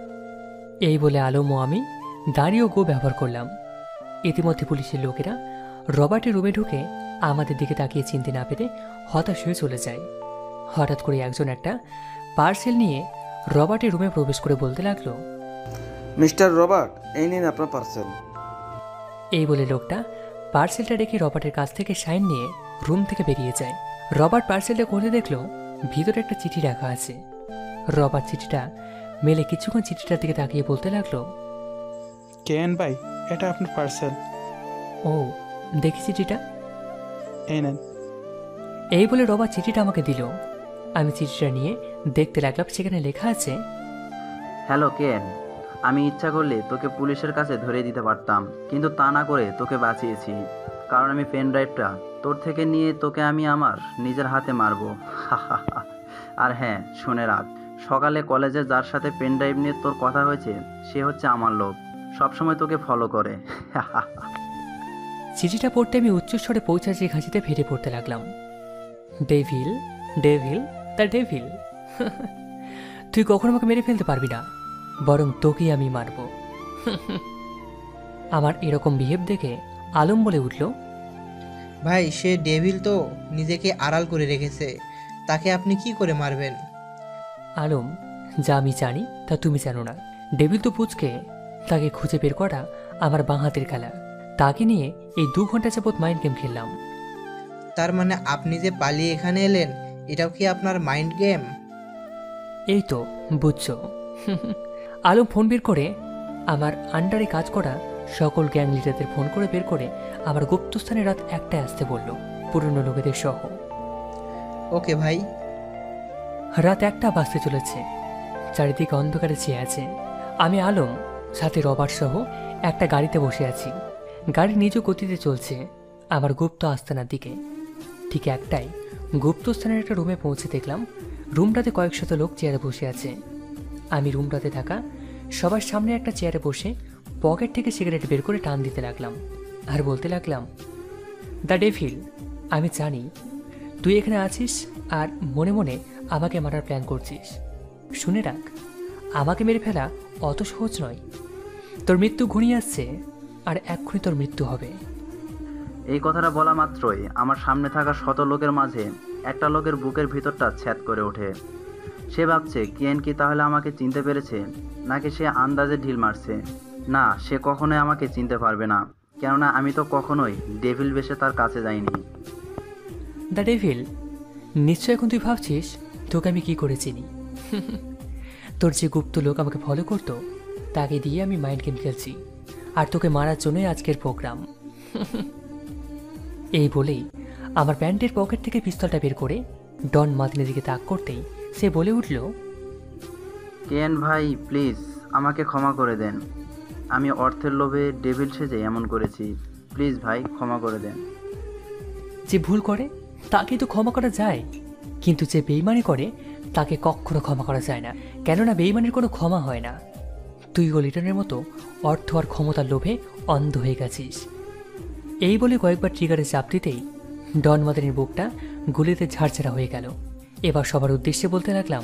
Speaker 3: এই বলে আলম ও আমি দাড়ি ও গো ব্যবহার করলাম। ইতিমধ্যে পুলিশের লোকেরা রবার্টের রুমে ঢুকে আমাদের দিকে তাকিয়ে চিনতে না পেরে হতাশ হয়ে চলে যায়। হঠাৎ করে একজন একটা পার্সেল নিয়ে রবার্টের রুমে প্রবেশ করে বলতে লাগলো,
Speaker 5: মিস্টার রবার্ট, এই নিন আপনার পার্সেল।
Speaker 3: এই বলে লোকটা পার্সেলটা রেখে রবার্টের কাছ থেকে সাইন নিয়ে রুম থেকে বেরিয়ে যায়। রবার্ট পার্সেলটা খুলে দেখলো ভিতরে একটা চিঠি রাখা আছে। রবার্ট চিঠিটা মেলে কিছুক্ষণ চিঠিটার দিকে তাকিয়ে বলতে লাগলো,
Speaker 19: কেন ভাই, এটা আপনার পার্সেল।
Speaker 3: ও, দেখি চিঠিটা।
Speaker 19: এই নেন।
Speaker 3: এই বলে রবার্ট চিঠিটা আমাকে দিল। আমি চিঠিটা নিয়ে দেখতে লাগলাম, সেখানে লেখা আছে,
Speaker 14: হ্যালো কেন, আমি ইচ্ছা করলে তোকে পুলিশের কাছে ধরে দিতে পারতাম, কিন্তু তা না করে তোকে বাঁচিয়েছি। কারণ আমি পেন ড্রাইভটা তোর থেকে নিয়ে তোকে আমি আমার নিজের হাতে মারবো। আর হ্যাঁ, শুনে রাখ, সকালে কলেজে যার সাথে পেন ড্রাইভ নিয়ে তোর কথা হয়েছে সে হচ্ছে আমার লোক, সবসময় তোকে ফলো করে।
Speaker 3: চিঠিটা পড়তে আমি উচ্চস্বরে পৌঁছাচি ঘাঁচিতে ফেটে পড়তে লাগলাম। ডেভিল, ডেভিল, দ্য ডেভিল, তুই কখনো আমাকে মেরে ফেলতে পারবি না, বরং তোকেই আমি মারব। আমার এরকম বিহেভ দেখে আলম বলে উঠল,
Speaker 4: ভাই সে ডেভিল তো নিজেকে আড়াল করে রেখেছে, তাকে আপনি কি করে মারবেন?
Speaker 3: আলম, যা আমি জানি তা তুমি জানো না। ডেভিল তো পুচকে, তাকে খুঁজে বের করা আমার বাঁ হাতের খেলা। তাকে নিয়ে এই দু ঘন্টা যাবৎ মাইন্ড গেম খেললাম।
Speaker 4: তার মানে আপনি যে পালিয়ে এখানে এলেন এটাও কি আপনার মাইন্ড গেম?
Speaker 3: এই তো বুঝছো। আলম ফোন বের করে আমার আন্ডারে কাজ করা সকল গ্যাং লিডারদের ফোন করে বের করে আমার গুপ্তস্থানে রাত একটায় আসতে বলল, পুরনো লোকেদের সহ।
Speaker 4: ওকে ভাই।
Speaker 3: রাত একটা বাজতে চলেছে, চারিদিকে অন্ধকারে চেয়ে আছে। আমি আলম সাথে রবার্ট সহ একটা গাড়িতে বসে আছি। গাড়ি নিজ গতিতে চলছে আমার গুপ্ত আস্তানার দিকে। ঠিক একটাই গুপ্তস্থানের একটা রুমে পৌঁছে দেখলাম রুমটাতে কয়েক শত লোক চেয়ারে বসে আছে। আমি রুমটাতে থাকা সবার সামনে একটা চেয়ারে বসে পকেট থেকে সিগারেট বের করে টান দিতে লাগলাম আর বলতে লাগলাম, দ্য ডেভিল, আমি জানি তুই এখানে আছিস আর মনে মনে আমাকে মারার প্ল্যান করছিস। শুনে রাখ, আমাকে মেরে ফেলা অত সহজ নয়। তোর মৃত্যু ঘনিয়ে আসছে আর এক্ষুনি তোর মৃত্যু হবে।
Speaker 14: এই কথাটা বলা মাত্রই আমার সামনে থাকা শত লোকের মাঝে একটা লোকের বুকের ভিতরটা ছ্যাদ করে ওঠে। সে ভাবছে কিয়েন কি তাহলে আমাকে চিনতে পেরেছে, নাকি সে আন্দাজে ঢিল মারছে। না, সে কখনোই আমাকে চিনতে পারবে না, কেননা আমি তো কখনোই ডেভিল বেশে তার কাছে যাইনি।
Speaker 3: দ্য ডেভিল, নিশ্চয় এখন তুই ভাবছিস তোকে আমি কি করে চিনি। তোর যে গুপ্ত লোক আমাকে ফলো করতো তাকে দিয়ে আমি মাইন্ড গেম খেলছি, আর তোকে মারার জন্যই আজকের প্রোগ্রাম। এই বলেই আমার প্যান্টের পকেট থেকে পিস্তলটা বের করে ডন মার্টিনের দিকে তাক করতেই সে বলে উঠল,
Speaker 14: কিয়েন ভাই, প্লিজ আমাকে ক্ষমা করে দেন। আমি অর্থের লোভে ডেভিল সেজে এমন করেছি। প্লিজ ভাই, ক্ষমা করে দেন।
Speaker 3: যে ভুল করে তাকে তো ক্ষমা করা যায়, কিন্তু যে বেইমানি করে তাকে কখনো ক্ষমা করা যায় না, কেননা বেইমানির কোনো ক্ষমা হয় না। তুই ও লিটনের মতো অর্থ আর ক্ষমতার লোভে অন্ধ হয়ে গেছিস। এই বলে কয়েকবার ট্রিগারে চাপ দিতেই ডন মাদানির বুকটা গুলিতে ঝাড়ঝাড়া হয়ে গেল। এবার সবার উদ্দেশ্যে বলতে লাগলাম,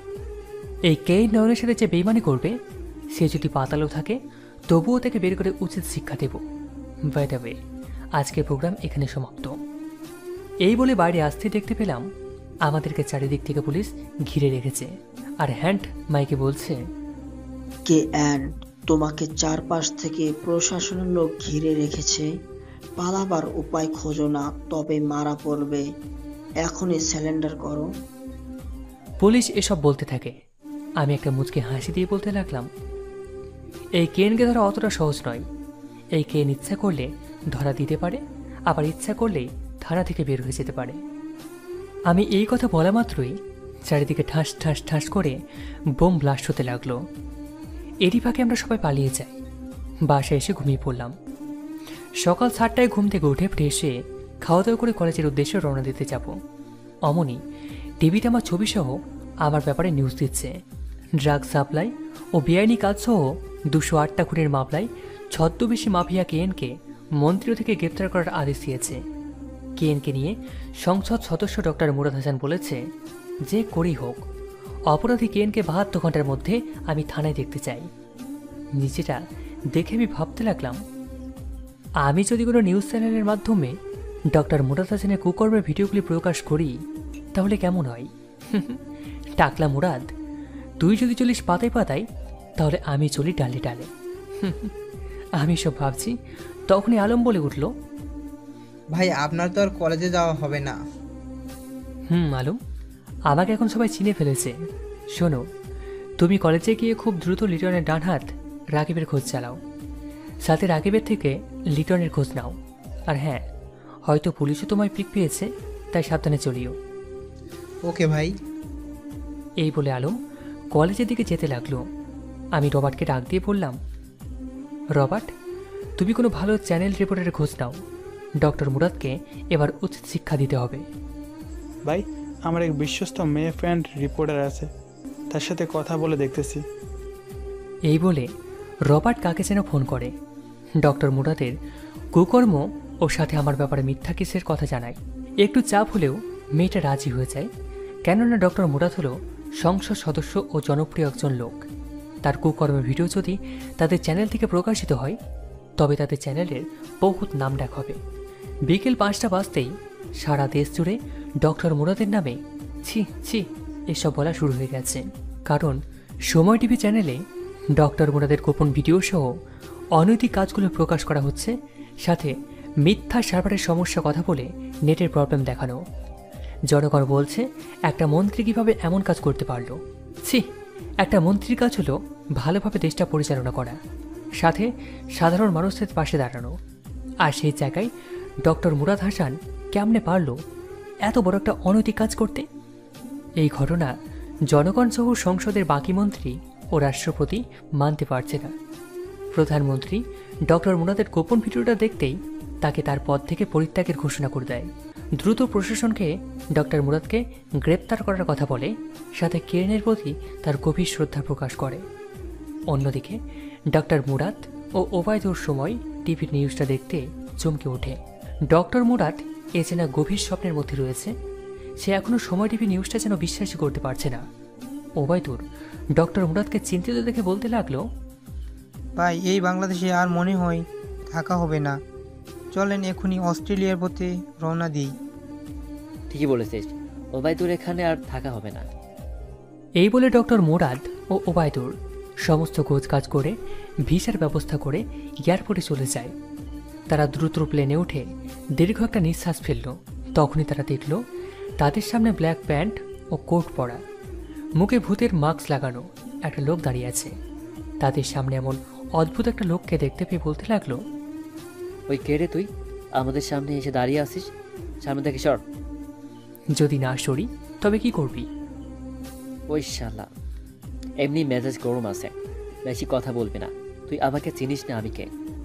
Speaker 3: এই কে নয়নের সাথে যে বেইমানি করবে সে যদি পাতালও থাকে তবুও তাকে বের করে উচিত শিক্ষা দেব। বাই দ্য ওয়ে, আজকের প্রোগ্রাম এখানে সমাপ্ত। এই বলে বাইরে আসতে দেখতে পেলাম আমাদেরকে চারিদিক থেকে পুলিশ ঘিরে রেখেছে আর হ্যান্ড মাইকে বলছে,
Speaker 1: কে অ্যান, তোমাকে চারপাশ থেকে প্রশাসনের লোক ঘিরে রেখেছে। পালাবার উপায় খোঁজো না, তবে মারা পড়বে। এখনই স্যালেন্ডার করো।
Speaker 3: পুলিশ এসব বলতে থাকে। আমি একটা মুচকে হাসি দিয়ে বলতে লাগলাম, এই কেনকে ধরা অতটা সহজ নয়। এই কেন ইচ্ছা করলে ধরা দিতে পারে, আবার ইচ্ছা করলেই থানা থেকে বের হয়ে যেতে পারে। আমি এই কথা বলা মাত্রই চারিদিকে ঠাস ঠাস ঠাস করে বোম ব্লাস্ট হতে লাগলো। এরই ফাঁকে আমরা সবাই পালিয়ে যাই। বাসায় এসে ঘুমিয়ে পড়লাম। সকাল সাতটায় ঘুম থেকে উঠে ফ্রেশ হয়ে খাওয়া দাওয়া করে কলেজের উদ্দেশ্যে রওনা দিতে যাব। অমনি টিভিতে আমার ছবিসহ আমার ব্যাপারে নিউজ দিচ্ছে। ড্রাগ সাপ্লাই ও বেআইনি কাজসহ দুশো আটটা খুনের মামলায় ছদ্মবেশী মাফিয়া কেএনকে মন্ত্রী থেকে গ্রেপ্তার করার আদেশ দিয়েছে। কেএনকে নিয়ে সংসদ সদস্য ডক্টর মুরাদ হাসান বলেছে, যে করেই হোক অপরাধী কেএনকে বাহাত্তর ঘন্টার মধ্যে আমি থানায় দেখতে চাই। নিচেটা দেখে আমি ভাবতে লাগলাম, আমি যদি কোনো নিউজ চ্যানেলের মাধ্যমে ডক্টর মুরাদ হাসানের কুকর্মের ভিডিওগুলি প্রকাশ করি তাহলে কেমন হয়? টাকলা মুরাদ, তুই যদি চলিস পাতায় পাতায় তাহলে আমি চলি ডালে ডালে। আমি সব ভাবছি তখনই আলম বলে উঠল,
Speaker 4: ভাই আপনার তো আর কলেজে যাওয়া হবে না।
Speaker 3: হুম আলম, আমাকে এখন সবাই চিনে ফেলেছে। শোনো, তুমি কলেজে গিয়ে খুব দ্রুত লিটনের ডান হাত রাকিবের খোঁজ চালাও, সাথে রাকিবের থেকে লিটনের খোঁজ নাও। আর হ্যাঁ, হয়তো পুলিশও তোমায় পিক পেয়েছে, তাই সাবধানে চলিও।
Speaker 4: ওকে ভাই।
Speaker 3: এই বলে আলম কলেজের দিকে যেতে লাগলো। আমি রবার্টকে ডাক দিয়ে বললাম, রবার্ট, তুমি কোনো ভালো চ্যানেল রিপোর্টারের খোঁজ নাও। ডক্টর মুরাদকে এবার উচিত শিক্ষা দিতে হবে।
Speaker 19: ভাই, আমার এক বিশ্বস্ত মেয়ে ফ্রেন্ড রিপোর্টার আছে, তার সাথে কথা বলে দেখতেছি।
Speaker 3: এই বলে রবার্ট কাকে যেন ফোন করে। ডক্টর মুরাদের কুকর্ম ও সাথে আমার ব্যাপারে মিথ্যা কেসের কথা জানায়। একটু চাপ হলেও মেয়েটা রাজি হয়ে যায়, কেননা ডক্টর মুরাদ হলো সংসদ সদস্য ও জনপ্রিয় একজন লোক। তার কুকর্মের ভিডিও যদি তাদের চ্যানেল থেকে প্রকাশিত হয় তবে তাদের চ্যানেলের বহুত নাম ডাক হবে। বিকেল পাঁচটা বাজতেই সারা দেশ জুড়ে ডক্টর মুরাদের নামে ছি ছি এসব বলা শুরু হয়ে গেছে, কারণ সময় টিভি চ্যানেলে ডক্টর মুরাদের গোপন ভিডিও সহ অনৈতিক কাজগুলো প্রকাশ করা হচ্ছে, সাথে মিথ্যা সার্ভারের সমস্যা কথা বলে নেটের প্রবলেম দেখানো। জনগণ বলছে একটা মন্ত্রী কীভাবে এমন কাজ করতে পারলো। ছি, একটা মন্ত্রীর কাজ হলো ভালোভাবে দেশটা পরিচালনা করা, সাথে সাধারণ মানুষদের পাশে দাঁড়ানো। আর সেই জায়গায় ডক্টর মুরাদ হাসান কেমনে পারলো এত বড় একটা অনৈতিক কাজ করতে? এই ঘটনা জনগণ সহ সংসদের বাকি মন্ত্রী ও রাষ্ট্রপতি মানতে পারছে না। প্রধানমন্ত্রী ডক্টর মুরাদের গোপন ভিডিওটা দেখতেই তাকে তার পদ থেকে পরিত্যাগের ঘোষণা করে দেয়। দ্রুত প্রশাসনকে ডক্টর মুরাদকে গ্রেপ্তার করার কথা বলে, সাথে কিরণের প্রতি তার গভীর শ্রদ্ধা প্রকাশ করে। অন্যদিকে ডক্টর মুরাদ ও ওবায়দুর সময় টিভির নিউজটা দেখতে চমকে ওঠে। ডক্টর মুরাদ এ চেনা গভীর স্বপ্নের মধ্যে রয়েছে। সে এখনও সময় টিভি নিউজটা যেন বিশ্বাসই করতে পারছে না। ওবায়দুর ডক্টর মুরাদকে চিন্তিত দেখে বলতে লাগলো,
Speaker 22: ভাই এই বাংলাদেশে আর মনে হয় থাকা হবে না, চলেন এখনই অস্ট্রেলিয়ার পথে রওনা দিই।
Speaker 23: ঠিকই বলেছিস, ওবায়দুর এখানে আর থাকা হবে না।
Speaker 3: এই বলে ডক্টর মুরাদ ও ওবায়দুর সমস্ত গোছগাছ করে ভিসার ব্যবস্থা করে এয়ারপোর্টে চলে যায়। তারা দ্রুত প্লেনে উঠে দীর্ঘ একটা নিঃশ্বাস ফেলল। তখনই তারা দেখল তাদের সামনে ব্ল্যাক প্যান্ট ও কোট পরা, মুখে ভূতের মাস্ক লাগানো একটা লোক দাঁড়িয়ে আছে। তাদের সামনে এমন অদ্ভুত একটা লোককে দেখতে পেয়ে বলতে লাগলো,
Speaker 23: ওই কে রে তুই? আমাদের সামনে এসে দাঁড়িয়ে আসিস, সামনে থেকে সর।
Speaker 3: যদি না সরি তবে কি করবি?
Speaker 23: ওই শালা এমনি মেজাজ গরম আছে, বেশি কথা বলবি না। তুই আমাকে চিনিস না আমি কে?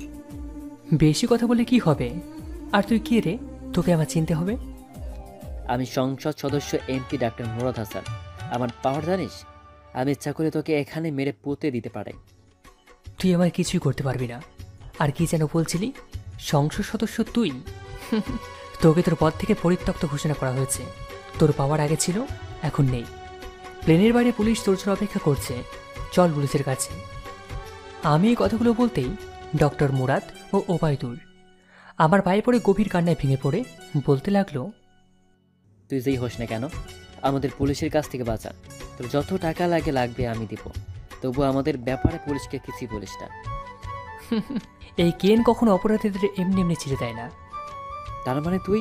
Speaker 3: বেশি কথা বলে কি হবে? আর তুই কে রে, তোকে আমার চিনতে হবে?
Speaker 23: আমি সংসদ সদস্য এমপি ডাক্তার মুরাদ হাসান। আমার পাওয়ার জানিস? আমি ইচ্ছা করে তোকে এখানে মেরে পুঁতে দিতে পারি।
Speaker 3: তুই আমার কিছুই করতে পারবি না। আর কি যেন বলছিলি? সংসদ সদস্য তুই? তোকে তোর পদ থেকে পরিত্যক্ত ঘোষণা করা হয়েছে। তোর পাওয়ার আগে ছিল, এখন নেই। প্লেনের বাইরে পুলিশ তোর জন্য অপেক্ষা করছে, চল পুলিশের কাছে। আমি এই কথাগুলো বলতেই ডক্টর মুরাদ ও ওবায়দুর আমার পায়ে পড়ে গভীর কান্নায় ভেঙে পড়ে বলতে লাগলো,
Speaker 23: তুই যেই হোস না কেন, আমাদের পুলিশের কাছ থেকে বাঁচা। তোর যত টাকা লাগে লাগবে আমি দিব, তবু আমাদের ব্যাপারে পুলিশকে কিছুই বলিস না।
Speaker 3: এই কেন কখনো অপরাধীদের এমনি এমনি ছেড়ে দেয় না।
Speaker 23: তার মানে তুই?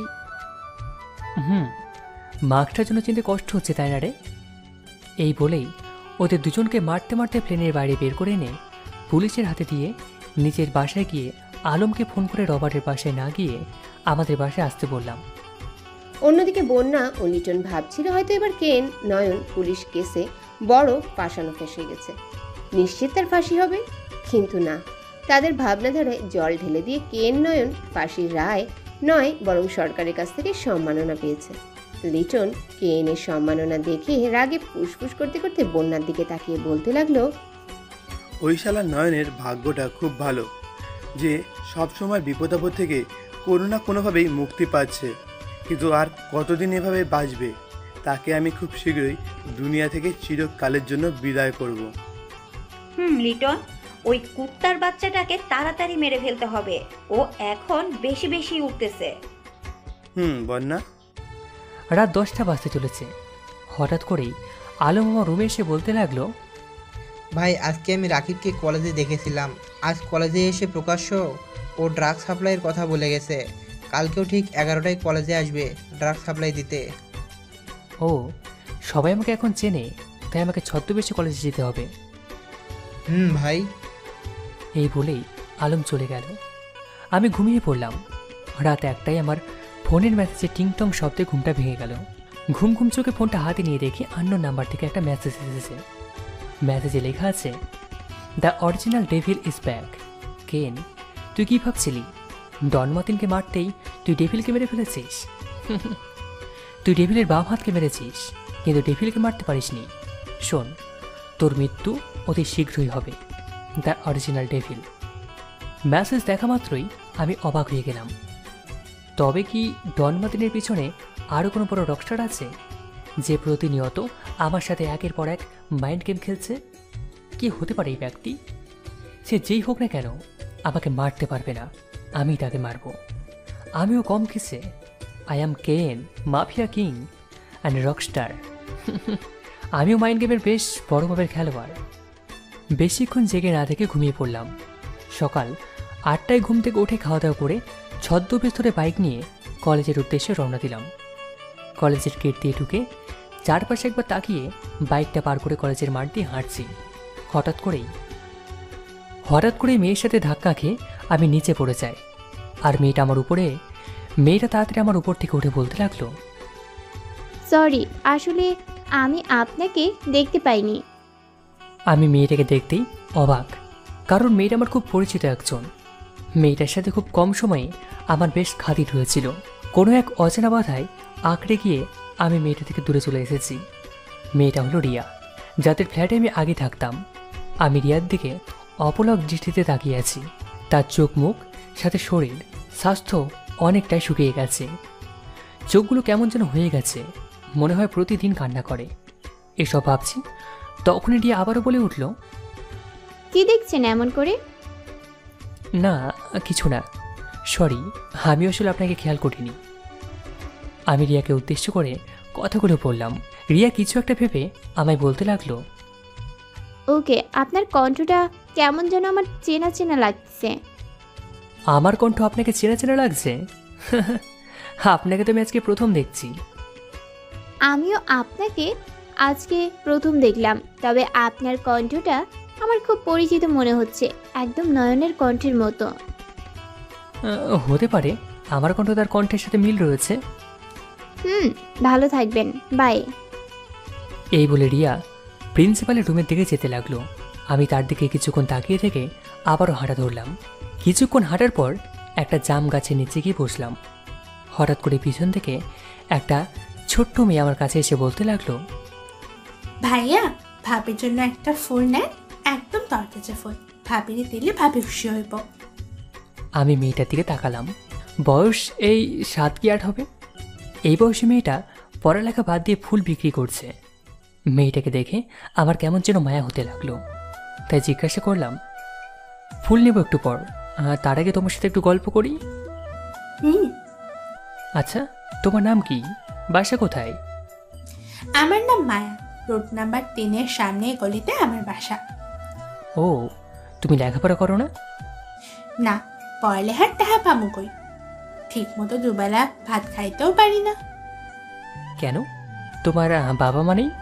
Speaker 3: হুম, মার্কটার জন্য চিনতে কষ্ট হচ্ছে তাই না রে? এই বলেই ওদের দুজনকে মারতে মারতে প্লেনের বাইরে বের করে এনে পুলিশের হাতে দিয়ে নিজের বাসায় গিয়ে আলমকে ফোন করে রবার্টের বাসায় না গিয়ে আমাদের বাসায় আসতে বললাম।
Speaker 2: অন্যদিকে বন্যা ও লিটন ভাবছিল হয়তো এবার কেন নয়ন পুলিশ কেসে বড় ফাঁসানো ফেসে গেছে, নিশ্চিত তার ফাঁসি হবে। কিন্তু না, তাদের ভাবনাধারায় জল ঢেলে দিয়ে কেন নয়ন ফাঁসির রায় নয় বরং সরকারের কাছ থেকে সম্মাননা পেয়েছে। লিটন কেনের সম্মাননা দেখে রাগে ফুসফুস করতে করতে বন্যার দিকে তাকিয়ে বলতে লাগলো,
Speaker 6: ওই শালা নয়নের ভাগ্যটা খুব ভালো যে সবসময় বিপদাপদ থেকে কোনো না কোনোভাবেই মুক্তি পাচ্ছে। কিন্তু আর কতদিন এভাবে বাঁচবে? তাকে আমি খুব শীঘ্রই দুনিয়া থেকে চিরকালের জন্য বিদায় করব।
Speaker 9: হুম লিটন, ওই কুত্তার বাচ্চাটাকে তাড়াতাড়ি মেরে ফেলতে হবে, ও এখন বেশি বেশি উঠতেছে।
Speaker 6: হুম বন্যা।
Speaker 3: রাত দশটা বাজতে চলেছে। হঠাৎ করেই আলম আমার রুমে এসে বলতে লাগলো,
Speaker 4: ভাই আজকে আমি রাকিবকে কলেজে দেখেছিলাম। আজ কলেজে এসে প্রকাশ্য ও ড্রাগ সাপ্লাইয়ের কথা বলে গেছে। কালকেও ঠিক এগারোটায় কলেজে আসবে ড্রাগ সাপ্লাই দিতে।
Speaker 3: ও, সবাই আমাকে এখন চেনে, তাই আমাকে ছদ্মবেশে কলেজে যেতে হবে।
Speaker 4: হুম ভাই।
Speaker 3: এই বলেই আলম চলে গেল। আমি ঘুমিয়ে পড়লাম। রাত একটাই আমার ফোনের মেসেজে টিংটং শব্দে ঘুমটা ভেঙে গেল। ঘুম ঘুম চোখে ফোনটা হাতে নিয়ে দেখি আননোন নাম্বার থেকে একটা মেসেজ এসেছে। মেসেজে লেখা আছে, the original devil is back. Ken, তুই কি ভাবছিলি ডন মার্টিনকে মারতেই তুই ডেভিলকে মেরে ফেলেছিস? তুই ডেভিলের বাম হাতকে মেরেছিস, কিন্তু ডেভিলকে মারতে পারিসনি। শোন, তোর মৃত্যু অতি শীঘ্রই হবে। The original devil. মেসেজ দেখা মাত্রই আমি অবাক হয়ে গেলাম। তবে কি ডন মার্টিনের পিছনে আরও কোনো বড় রকস্টার আছে যে প্রতিনিয়ত আমার সাথে একের পর এক মাইন্ড গেম খেলছে? কি হতে পারে এই ব্যক্তি? সে যেই হোক না কেন আমাকে মারতে পারবে না, আমি তাকে মারব। আমিও কম খেসে। I am Ken, mafia king. And rockstar. আমিও মাইন্ড গেমের বেশ বড় মাপের খেলোয়াড়। বেশিক্ষণ জেগে না থেকে ঘুমিয়ে পড়লাম। সকাল আটটায় ঘুম থেকে উঠে খাওয়া দাওয়া করে ছদ্মবেশ ধরে বাইক নিয়ে কলেজের উদ্দেশ্যে রওনা দিলাম। কলেজের গেট দিয়ে ঢুকে চারপাশে একবার তাকিয়ে বাইকটা পার করে কলেজের মাঠ দিয়ে হাঁটছি। হঠাৎ করেই হঠাৎ করেই মেয়ের সাথে ধাক্কা খেয়ে আমি নিচে পড়ে যাই। আর মেয়েটা আমার উপরে মেয়েটা তাড়াতাড়ি আমার উপর থেকে উঠে বলতে লাগলো,
Speaker 7: সরি, আসলে আমি আপনাকে দেখতে পাইনি।
Speaker 3: আমি মেয়েটাকে দেখতেই অবাক, কারণ মেয়েটা আমার খুব পরিচিত একজন। মেয়েটার সাথে খুব কম সময়ে আমার বেশ খাতির হয়েছিল। কোনো এক অচেনা বাধায় আঁকড়ে গিয়ে আমি মেয়েটা থেকে দূরে চলে এসেছি। মেয়েটা হলো রিয়া, যাদের ফ্ল্যাটে আমি আগে থাকতাম। আমি রিয়ার দিকে অপলক দৃষ্টিতে তাকিয়ে আছি। তার চোখ মুখ সাথে শরীর স্বাস্থ্য অনেকটাই শুকিয়ে গেছে। চোখগুলো কেমন যেন হয়ে গেছে, মনে হয় প্রতিদিন কান্না করে। এসব ভাবছি তখনই রিয়া আবারও বলে উঠল,
Speaker 7: কি দেখছেন এমন করে?
Speaker 3: না কিছু না, সরি, আমি আসলে আপনাকে খেয়াল করিনি। আমি রিয়াকে উদ্দেশ্য করে কথাগুলো বললাম। রিয়া কিছু একটা ভেবে আমায় বলতে লাগলো,
Speaker 7: ওকে, আপনার কণ্ঠটা কেমন যেন আমার চেনা চেনা লাগছে।
Speaker 3: আমার কণ্ঠ আপনাকে চেনা চেনা লাগছে? আপনাকে তো আমি আজকে প্রথম দেখছি।
Speaker 7: আমিও আপনাকে আজকে প্রথম দেখলাম, তবে আপনার কণ্ঠটা আমার খুব পরিচিত মনে হচ্ছে, একদম নয়নের কণ্ঠের মতো।
Speaker 3: হতে পারে, আমার কণ্ঠ তার কণ্ঠের সাথে মিল রয়েছে।
Speaker 7: হুম, ভালো থাকবেন, বাই।
Speaker 3: এই বলে রিয়া প্রিন্সিপালের রুমের দিকে যেতে লাগলো। আমি তার দিকে কিছুক্ষণ তাকিয়ে থেকে আবারও হাঁটা ধরলাম। কিছুক্ষণ হাঁটার পর একটা জাম গাছের নিচে গিয়ে বসলাম। হঠাৎ করে পিছন থেকে একটা ছোট্ট মেয়ে আমার কাছে এসে বলতে লাগলো,
Speaker 8: ভাইয়া, ভাবির জন্য একটা ফুল নেন, একদম তরতাজা ফুল, ভাবিরে দিলে ভাবি খুশি হইব।
Speaker 3: আমি মেয়েটার দিকে তাকালাম। বয়স এই সাত কি আট হবে। এই বয়সে মেয়েটা পড়ালেখা বাদ দিয়ে ফুল বিক্রি করছে। মেয়েটাকে দেখে আমার কেমন যেন মায়া হতে লাগলো। তাই জিজ্ঞাসা করলাম, ফুল নেব একটু পর, তার আগে তোমার সাথে একটু গল্প করি।
Speaker 8: হুম।
Speaker 3: আচ্ছা, তোমার নাম কি, বাসা কোথায়?
Speaker 8: আমার নাম মায়া, রোড নাম্বার তিনের সামনে গলিতে আমার বাসা।
Speaker 3: ও, তুমি লেখাপড়া করো না?
Speaker 8: না, পড়ালেখার টাকা পামু কই, ঠিক মতো দুবেলা ভাত খাইতেও পারি না।
Speaker 3: কেন, তোমার বাবা মা নেই?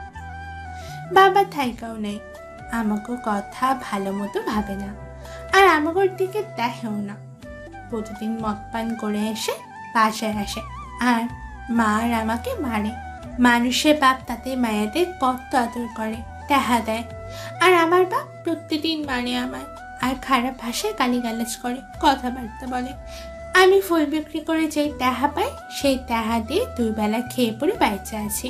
Speaker 8: বাবা থাইকাও নেই, আমাকে কথা ভালো মতো ভাবে না, আর আমাকে দিকে দেখেও না। প্রতিদিন মদ পান করে এসে বাসায় আসে, আর মা আর আমাকে মারে। মানুষের বাপ তাতে মায়াদের কত আদর করে, টাকা দেয়, আর আমার বাপ প্রতিদিন মারে আমায়, আর খারাপ ভাষায় গালিগালাজ করে, কথাবার্তা বলে। আমি ফুল বিক্রি করে যেই টাকা পাই, সেই টাকা দিয়ে দুই বেলা খেয়ে পড়ে বেঁচে আছি।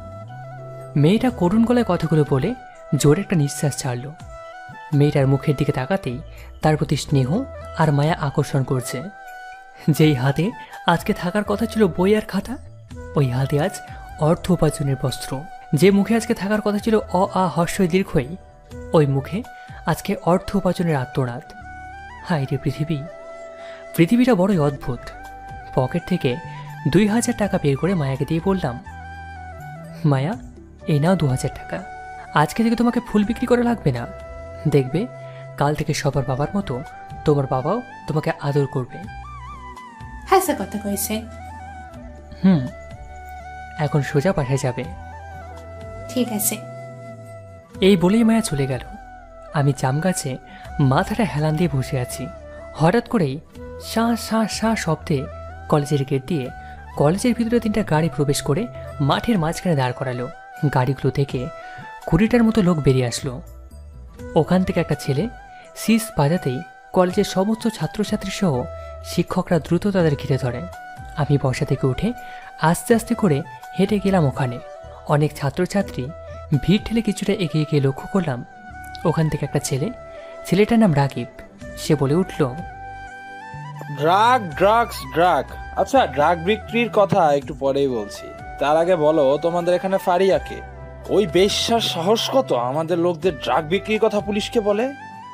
Speaker 3: মেয়েটা করুণ গলায় কথাগুলো বলে জোরে একটা নিঃশ্বাস ছাড়ল। মেয়েটার মুখের দিকে তাকাতেই তার প্রতি স্নেহ আর মায়া আকর্ষণ করছে। যেই হাতে আজকে থাকার কথা ছিল বই আর খাতা, ওই হাতে আজ অর্থ উপার্জনের বস্ত্র। যে মুখে আজকে থাকার কথা ছিল অ আ হর্ষই দীর্ঘই, ওই মুখে আজকে অর্থ উপার্জনের আত্মনাদ। হায় রে পৃথিবী, পৃথিবীটা বড়ই অদ্ভুত। পকেট থেকে দুই হাজার টাকা বের করে মায়াকে দিয়ে বললাম, মায়া, এই নাও দু হাজার টাকা, আজকে থেকে তোমাকে ফুল বিক্রি করা লাগবে না। দেখবে কাল থেকে সবার বাবার মতো তোমার বাবাও তোমাকে আদর করবে।
Speaker 8: হাসা কথা কইছে।
Speaker 3: হুম, এখন সোজা বাসায় যাবে।
Speaker 8: ঠিক আছে।
Speaker 3: এই বলেই মায়া চলে গেল। আমি জাম গাছে মাথাটা হেলান দিয়ে বসে আছি। হঠাৎ করেই শাঁ শাঁ শাঁ শব্দে কলেজের গেট দিয়ে কলেজের ভিতরে তিনটা গাড়ি প্রবেশ করে মাঠের মাঝখানে দাঁড় করালো। গাড়িগুলো থেকে কুড়িটার মতো লোক বেরিয়ে আসলো। ওখান থেকে একটা ছেলে সিস বাজাতেই কলেজের সমস্ত ছাত্রছাত্রী সহ শিক্ষকরা দ্রুত তাদের ঘিরে ধরে। আমি বসা থেকে উঠে আস্তে আস্তে করে হেঁটে গেলাম ওখানে। অনেক ছাত্রছাত্রী ভিড় ঠেলে কিছুটা এগিয়ে গিয়ে লক্ষ্য করলাম ওখান থেকে একটা ছেলে, ছেলেটার নাম রাকিব। সে বলে উঠল,
Speaker 10: ড্রাগ ড্রাগস ড্রাগ আচ্ছা, ড্রাগ বিক্রির কথা একটু পরেই বলছি, তার আগে বলো তোমাদের এখানে ফারিয়াকে? ওই বেশ্যার সাহস কত আমাদের লোকদের ড্রাগ বিক্রির কথা পুলিশকে বলে?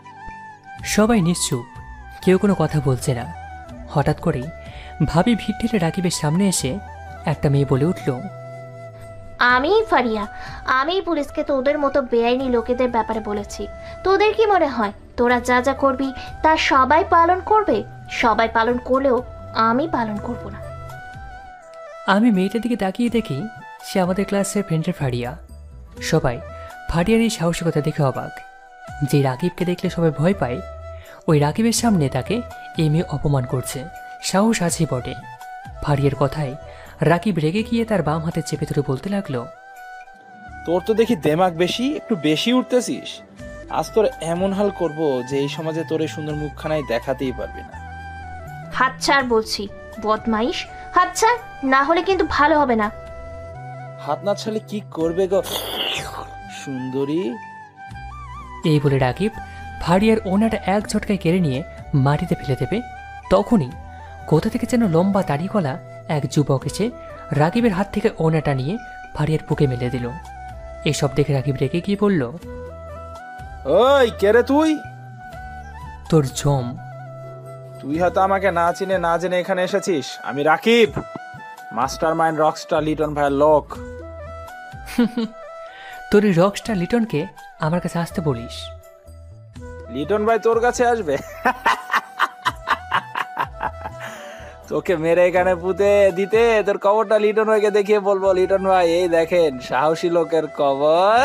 Speaker 3: সবাই নিশ্চুপ, কেউ কোনো কথা বলছে না। হঠাৎ করেই ভাবি ভিড় ঠেলে রাকিবের সামনে এসে একটা মেয়ে বলে উঠল,
Speaker 11: আমি ফারিয়া, আমি পুলিশকে তোদের মতো বেআইনি লোকেদের ব্যাপারে বলেছি। তোদের কি মনে হয় তোরা যা যা করবি তা সবাই পালন করবে? সবাই পালন করলেও আমি পালন করব না।
Speaker 3: আমি মেয়েটার দিকে তাকিয়ে দেখি সে আমাদের ক্লাসের ফ্রেন্ডের ফারিয়া। সবাই ফারিয়ার এই সাহসিকতা দেখে অবাক। যে রাকিবকে দেখলে সবাই ভয় পায়, ওই রাকিবের সামনে তাকে এই মেয়ে অপমান করছে। সাহস আছে বটে। ফারিয়ার কথায় রাকিব রেগে গিয়ে তার বাম হাতে চেপে ধরে বলতে লাগলো,
Speaker 10: তোর তো দেখি দেমাগ বেশি, একটু বেশি উঠতেছিস। আজ তোর এমন হাল করব যে এই সমাজে তোর এই সুন্দর মুখখানায় দেখাতেই পারবি না।
Speaker 11: হাত ছাড় বলছি, বদমাইশ, হাত ছাড়, না হলে কিন্তু ভালো হবে না।
Speaker 10: হাত না ছাড়লে কি করবে গো সুন্দরী?
Speaker 3: এই বলে রাকিব ফারিয়ার ওনাটা এক ঝটকায় কেড়ে নিয়ে মাটিতে ফেলে দেবে। তখনই কোথা থেকে যেন লম্বা দাড়িওয়ালা এক যুবক এসে রাকিবের হাত থেকে ওনাটা নিয়ে ফারিয়ার বুকে মেলে দিল। এসব দেখে রাকিব রেগে গিয়ে বলল,
Speaker 10: ওই কে রে তুই?
Speaker 3: তোর জম।
Speaker 10: তুই হয়তো আমাকে না চিনে না জেনে এখানে এসেছিস। আমি Rakib, master mind rockstar Liton ভাইয়ের লোক।
Speaker 3: তোর এই রকস্টার লিটনকে আমার কাছে আসতে বলিস।
Speaker 10: লিটন ভাই তোর কাছে আসবে? তোকে মেরে এখানে পুঁতে দিতে তোর কবরটা লিটন ভাইকে দেখিয়ে বলবো, লিটন ভাই এই দেখেন সাহসী লোকের কবর।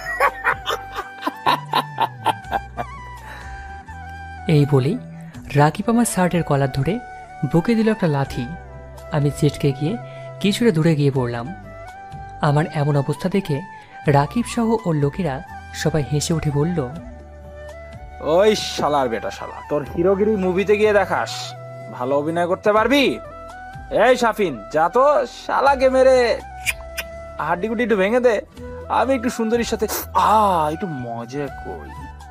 Speaker 3: এই বলেই রাকিব আমার শার্টের কলার ধরে বুকে দিল একটা লাথি। আমি চেটকে গিয়ে কিছুটা দূরে গিয়ে পড়লাম। আমার এমন অবস্থা দেখে রাকিব সহ ওর লোকেরা সবাই হেসে উঠে বলল,
Speaker 10: ওই শালার বেটা শালা, তোর হিরোগিরি মুভিতে গিয়ে দেখাস, ভালো অভিনয় করতে পারবি? এই শাফিন, যা তো শালাকে মেরে হাড্ডি গুটি একটু ভেঙে দে, আমি একটু সুন্দরীর সাথে আ একটু মজা করি।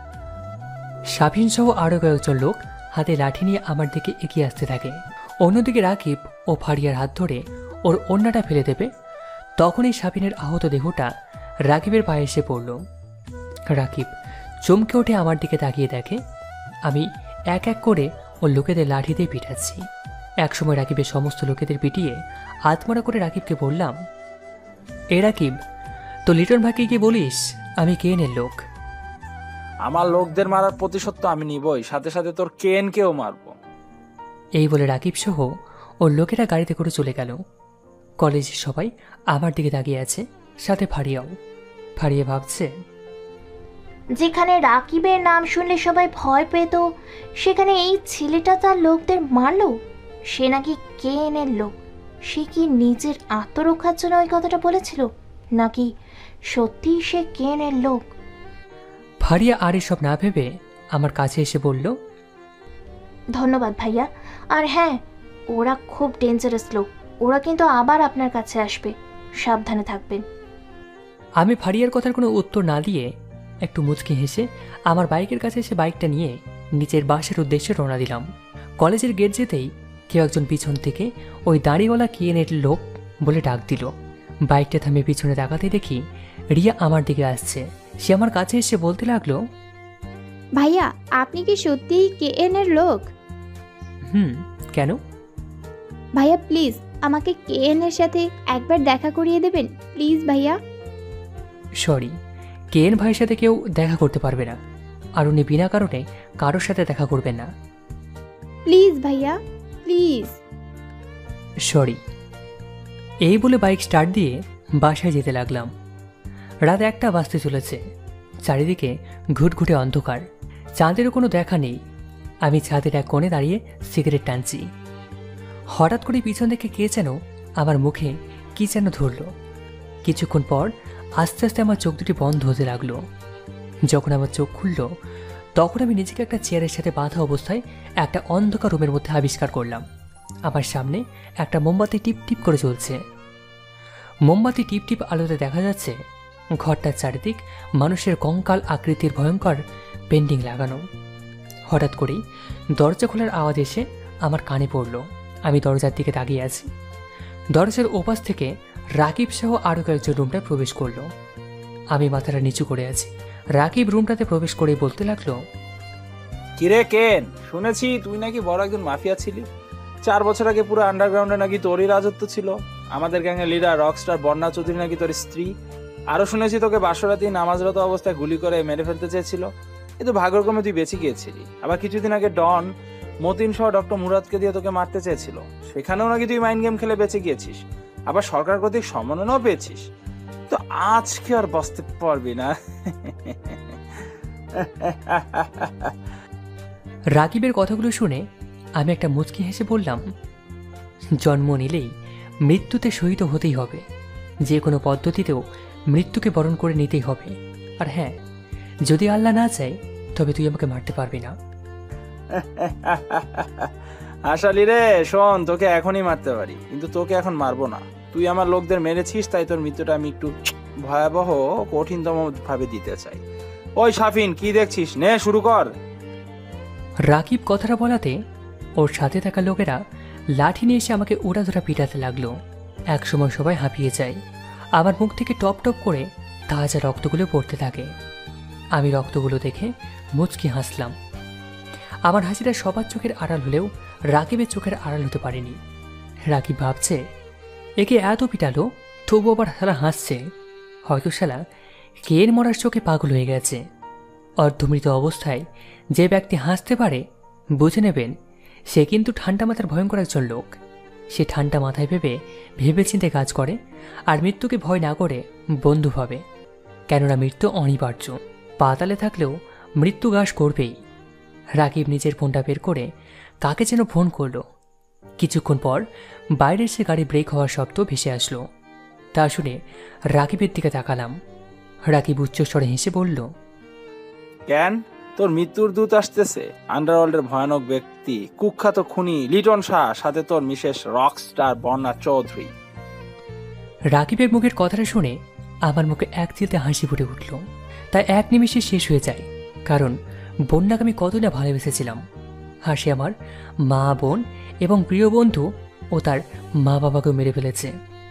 Speaker 3: শাফিন সহ আরো কয়েকজন লোক হাতে লাঠি নিয়ে আমার দিকে এগিয়ে আসতে থাকে। অন্যদিকে রাকিব ও ফারিয়ার হাত ধরে ওর অন্যটা ফেলে দেবে। তখনই শাফিনের আহত দেহটা রাকিবের পায়ে এসে পড়ল। রাকিব চমকে উঠে আমার দিকে তাকিয়ে দেখে আমি এক এক করে ওর লোকেদের লাঠিতেই পিটাচ্ছি। একসময় রাকিবের সমস্ত লোকেদের পিটিয়ে আত্মরা করে রাকিবকে বললাম, এ রাকিব, তো লিটন ভাইকে গিয়ে বলিস আমি কেনের লোক।
Speaker 10: আমার লোকদের মারার প্রতিশোধ তো আমি নিবই, সাথে সাথে তোর কেনকেও মারবো।
Speaker 3: এই বলে রাকিব সহ ওর লোকেরা গাড়িতে করে চলে গেল। কলেজের সবাই আমার দিকে তাকিয়ে আছে, সাথে ফারিয়াও। ফারিয়া ভাবছে,
Speaker 11: যেখানে রাকিবের নাম শুনলে সবাই ভয় পেত, সেখানে এই ছেলেটা তার লোকদের মারলো। সে নাকি কেনের লোক। সে কি নিজের আত্মরক্ষার জন্য ওই কথাটা বলেছিল, নাকি সত্যিই সে কেনের লোক?
Speaker 3: ফারিয়া আর এসব না ভেবে আমার কাছে এসে বলল,
Speaker 11: ধন্যবাদ ভাইয়া। আর হ্যাঁ, ওরা খুব ডেঞ্জারাস লোক, ওরা কিন্তু আবার আপনার কাছে আসবে, সাবধানে থাকবেন।
Speaker 3: আমি ফারিয়ার কথার কোনো উত্তর না দিয়ে একটু মুচকি হেসে আমার বাইকের কাছে এসে বাইকটা নিয়ে নিচের বাসের উদ্দেশ্যে রওনা দিলাম। কলেজের গেট যেতেই কেউ একজন পিছন থেকে ওই দাড়িওয়ালা কেনের লোক বলে ডাক দিল। বাইকটা থামে পিছনে তাকাতে দেখি রিয়া আমার দিকে আসছে। সে আমার কাছে এসে বলতে লাগলো,
Speaker 7: ভাইয়া আপনি কি সত্যিই কে এন এর লোক?
Speaker 3: হুম, কেন?
Speaker 7: ভাইয়া প্লিজ আমাকে কে এন এর সাথে একবার দেখা করিয়ে দেবেন প্লিজ ভাইয়া।
Speaker 3: সরি, কে এন ভাইয়ের সাথে কেউ দেখা করতে পারবে না, আর উনি বিনা কারণে কারোর সাথে দেখা করবেন না।
Speaker 7: প্লিজ ভাইয়া প্লিজ।
Speaker 3: সরি। এই বলে বাইক স্টার্ট দিয়ে বাসায় যেতে লাগলাম। রাত একটা বাজতে চলেছে। চারিদিকে ঘুটঘুটে অন্ধকার, চাঁদেরও কোনো দেখা নেই। আমি ছাদের এক কোণে দাঁড়িয়ে সিগারেট টানছি। হঠাৎ করে পিছন থেকে কে যেন আমার মুখে কি যেন ধরল। কিছুক্ষণ পর আস্তে আস্তে আমার চোখ দুটি বন্ধ হতে লাগলো। যখন আমার চোখ খুলল তখন আমি নিজেকে একটা চেয়ারের সাথে বাঁধা অবস্থায় একটা অন্ধকার রুমের মধ্যে আবিষ্কার করলাম। আমার সামনে একটা মোমবাতি টিপ টিপ করে চলছে। মোমবাতি টিপ টিপ আলোতে দেখা যাচ্ছে ঘরটার চারিদিক মানুষের কঙ্কাল আকৃতির ভয়ঙ্কর পেন্টিং লাগানো। হঠাৎ করেই দরজা খোলার আওয়াজ এসে আমার কানে পড়ল। আমি দরজার দিকে তাকিয়ে আছি। দরজার ওপাশ থেকে রাকিব সহ আরও কয়েকজন রুমটায় প্রবেশ করলো। আমি মাথাটা নিচু করে আছি। রাকিব রুমটাতে প্রবেশ করে বলতে লাগলো,
Speaker 10: কিরে কেন, শুনেছি তুই নাকি বড় একজন মাফিয়া ছিলি। চার বছর আগে পুরো আন্ডারগ্রাউন্ডে নাকি তোরই রাজত্ব ছিল। আমাদের গ্যাংয়ের লিডার রকস্টার বন্যা চৌধুরী নাকি তোর স্ত্রী। আরো শুনেছি তোকে বাসরাতে নামাজরত অবস্থায় গুলি করে মেরে ফেলতে চেয়েছিল, কিন্তু ভাগ্যক্রমে তুই বেঁচে গিয়েছিলি। আবার কিছুদিন আগে ডন মতিন সহ ডক্টর মুরাদকে দিয়ে তোকে মারতে চেয়েছিল, সেখানেও নাকি তুই মাইন্ড গেম খেলে বেঁচে গিয়েছিস। আবার সরকার কর্তৃক সম্মাননাও পেয়েছিস। তো আজকে আর বাঁচতে পারবি না।
Speaker 3: রাকিবের কথাগুলো শুনে আমি একটা মুচকি হেসে বললাম, জন্ম নিলেই মৃত্যুতে শহীদ হতেই হবে, যে কোনো পদ্ধতিতেও মৃত্যুকে বরণ করে নিতেই হবে। আর হ্যাঁ, যদি আল্লাহ না চায় তবে তুই আমাকে মারতে পারবি না।
Speaker 10: আশালি রে শোন, তোকে এখনই মারতে পারি, কিন্তু তোকে এখন মারবো না। তুই আমার লোকদের মেরেছিস, তাই তোর মৃত্যুটা আমি একটু ভয়াবহ কঠিনতম ভাবে দিতে চাই। ওই সাফিন, কি দেখছিস? নে শুরু কর।
Speaker 3: রাকিব কথাটা বলাতে ওর সাথে থাকা লোকেরা লাঠি নিয়ে এসে আমাকে উড়াধরা পিটাতে লাগলো। একসময় সবাই হাঁপিয়ে যায়, আমার মুখ থেকে টপ টপ করে তাজা রক্তগুলো পড়তে থাকে। আমি রক্তগুলো দেখে মুচকি হাসলাম। আমার হাসিটা সবার চোখের আড়াল হলেও রাকিবের চোখের আড়াল হতে পারেনি। রাকিব ভাবছে, একে এত পিটালো তবু আবার শালা হাসছে, হয়তো শালা কের মরার চোখে পাগল হয়ে গেছে। অর্ধমৃত অবস্থায় যে ব্যক্তি হাসতে পারে বুঝে নেবেন সে কিন্তু ঠান্ডা মাথার ভয়ঙ্কর একজন লোক। সে ঠান্ডা মাথায় ভেবে ভেবেচিন্তে কাজ করে, আর মৃত্যুকে ভয় না করে বন্ধু ভাবে। কেননা মৃত্যু অনিবার্য, পাতালে থাকলেও মৃত্যু গ্রাস করবেই। রাকিব নিজের ফোনটা বের করে কাকে যেন ফোন করলো। কিছুক্ষণ পর বাইরে এসে গাড়ি ব্রেক হওয়ার শব্দ ভেসে আসলো। তা শুনে রাকিবের দিকে তাকালাম। রাকিব উচ্চস্বরে হেসে বলল,
Speaker 10: কেন, তোর মৃত্যুর দূত আসতেছে। আন্ডারওয়ার্ল্ডের ভয়ানক ব্যক্তি, কুখ্যাত খুনি লিটন শাহ, সাথে তোর মিসেস রকস্টার বন্যা চৌধুরী।
Speaker 3: রাকিবের মুখের কথাটা শুনে আমার মুখে এক চিলতে হাসি ফুটে উঠল। তাই এক নিমিষে শেষ হয়ে যায়, কারণ বন্যাকে আমি কত না ভালোবেসেছিলাম। হাসি আমার মা, বোন এবং প্রিয় বন্ধু ও তার মা বাবাকেও মেরে ফেলেছে।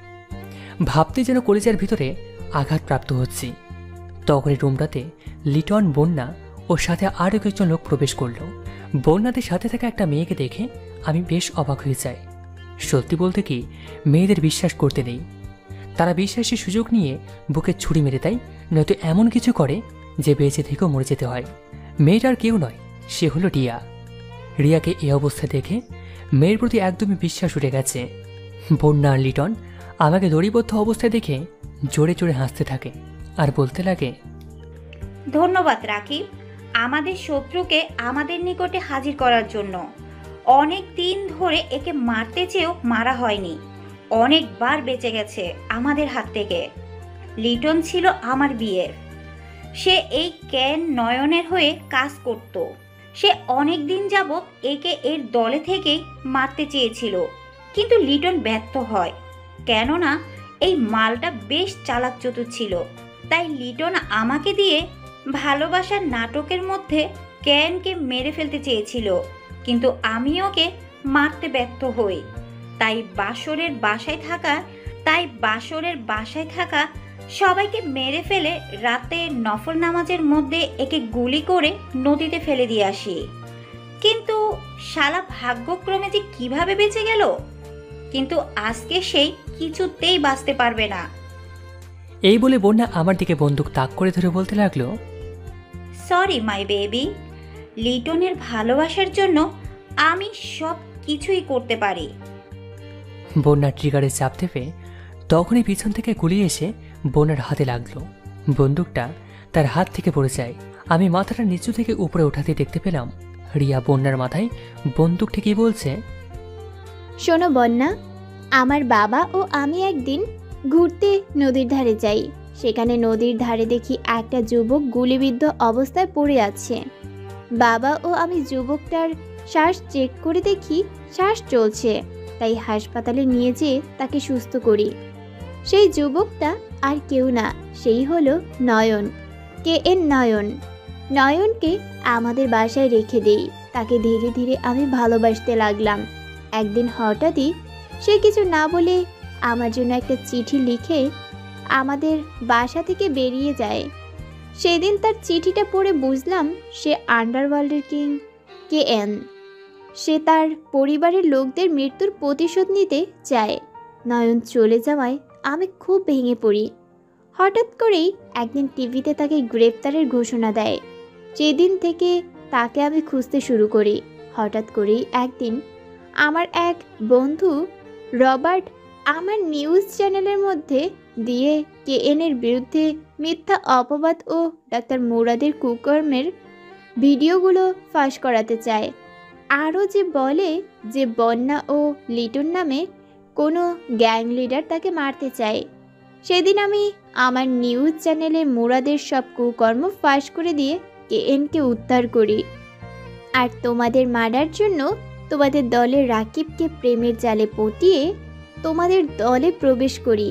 Speaker 3: ভাবতে যেন কলেজের ভিতরে আঘাতপ্রাপ্ত হচ্ছি। তখনই রুমটাতে লিটন, বন্যা ও সাথে আরও কয়েকজন লোক প্রবেশ করলো। বন্যাদের সাথে থাকা একটা মেয়েকে দেখে আমি বেশ অবাক হয়ে যাই। সত্যি বলতে কি, মেয়েদের বিশ্বাস করতে নেই। তারা বিশ্বাসের সুযোগ নিয়ে বুকে ছুরি মেরে দেয়, নয়তো এমন কিছু করে যে বেঁচে থেকেও মরে যেতে হয়। মেয়েটার কেউ নয়, সে হলো রিয়া। রিয়াকে এই অবস্থা দেখে মেয়ের প্রতি একদমই বিশ্বাস উঠে গেছে। বন্যা আর লিটন আমাকে দড়িবদ্ধ অবস্থায় দেখে জোরে জোরে হাসতে থাকে আর বলতে লাগে,
Speaker 9: ধন্যবাদ রাকিব, আমাদের শত্রুকে আমাদের নিকটে হাজির করার জন্য। অনেক দিন ধরে একে মারতে চেয়েও মারা হয়নি, অনেকবার বেঁচে গেছে আমাদের হাত থেকে। লিটন ছিল আমার বিয়ের, সে এই ক্যান নয়নের হয়ে কাজ করত। সে অনেক দিন যাবৎ একে এর দলে থেকেই মারতে চেয়েছিল, কিন্তু লিটন ব্যর্থ হয়। কেননা এই মালটা বেশ চালাক চতুর ছিল। তাই লিটন আমাকে দিয়ে ভালোবাসার নাটকের মধ্যে ক্যানকে মেরে ফেলতে চেয়েছিল, কিন্তু আমি ওকে মারতে ব্যর্থ হই। তাই বাসরের বাসায় থাকা তাই বাসরের বাসায় থাকা সবাইকে মেরে ফেলে রাতে নফল নামাজের মধ্যে একে গুলি করে নদীতে ফেলে দিয়ে আসি। কিন্তু শালা ভাগ্যক্রমে যে কিভাবে বেঁচে গেল, কিন্তু আজকে সেই কিছুতেই বাঁচতে পারবে না।
Speaker 3: এই বলে বন্যা আমার দিকে বন্দুক তাক করে ধরে বলতে লাগলো,
Speaker 9: সরি মাই বেবি, লিটনের ভালোবাসার জন্য আমি সব কিছুই করতে পারি।
Speaker 3: বন্যা ট্রিগারে চাপ দেবে, তখনই পিছন থেকে গুলি এসে বন্যার হাতে লাগলো। বন্দুকটা তার হাত থেকে পড়ে যায়। আমি মাথাটা নিচু থেকে উপরে ওঠাতে দেখতে পেলাম রিয়া বন্যার মাথায় বন্দুক ঠেকিয়ে বলছে,
Speaker 7: শোনো বন্যা, আমার বাবা ও আমি একদিন ঘুরতে নদীর ধারে যাই। সেখানে নদীর ধারে দেখি একটা যুবক গুলিবিদ্ধ অবস্থায় পড়ে আছে। বাবা ও আমি যুবকটার শ্বাস চেক করে দেখি শ্বাস চলছে, তাই হাসপাতালে নিয়ে যেয়ে তাকে সুস্থ করি। সেই যুবকটা আর কেউ না, সেই হলো নয়ন, কে এন নয়ন। নয়নকে আমাদের বাসায় রেখে দেই। তাকে ধীরে ধীরে আমি ভালোবাসতে লাগলাম। একদিন হঠাৎই সে কিছু না বলে আমার জন্য একটা চিঠি লিখে আমাদের বাসা থেকে বেরিয়ে যায়। সেদিন তার চিঠিটা পড়ে বুঝলাম সে আন্ডারওয়ার্ল্ডের কিং কে এন। সে তার পরিবারের লোকদের মৃত্যুর প্রতিশোধ নিতে চায়। নয়ন চলে যাওয়ায় আমি খুব ভেঙে পড়ি। হঠাৎ করেই একদিন টিভিতে তাকে গ্রেপ্তারের ঘোষণা দেয়। সেদিন থেকে তাকে আমি খুঁজতে শুরু করি। হঠাৎ করেই একদিন আমার এক বন্ধু রবার্ট আমার নিউজ চ্যানেলের মধ্যে দিয়ে কেএনের বিরুদ্ধে মিথ্যা অপবাদ ও ডাক্তার মুরাদের কুকর্মের ভিডিওগুলো ফাঁস করাতে চায়। আরও যে বলে যে বন্যা ও লিটন নামে কোনো গ্যাং লিডার তাকে মারতে চায়। সেদিন আমি আমার নিউজ চ্যানেলে মুরাদের সব কুকর্ম ফাঁস করে দিয়ে কেএনকে উদ্ধার করি। আর তোমাদের মারার জন্য তোমাদের দলের রাকিবকে প্রেমের জালে পটিয়ে তোমাদের দলে প্রবেশ করি।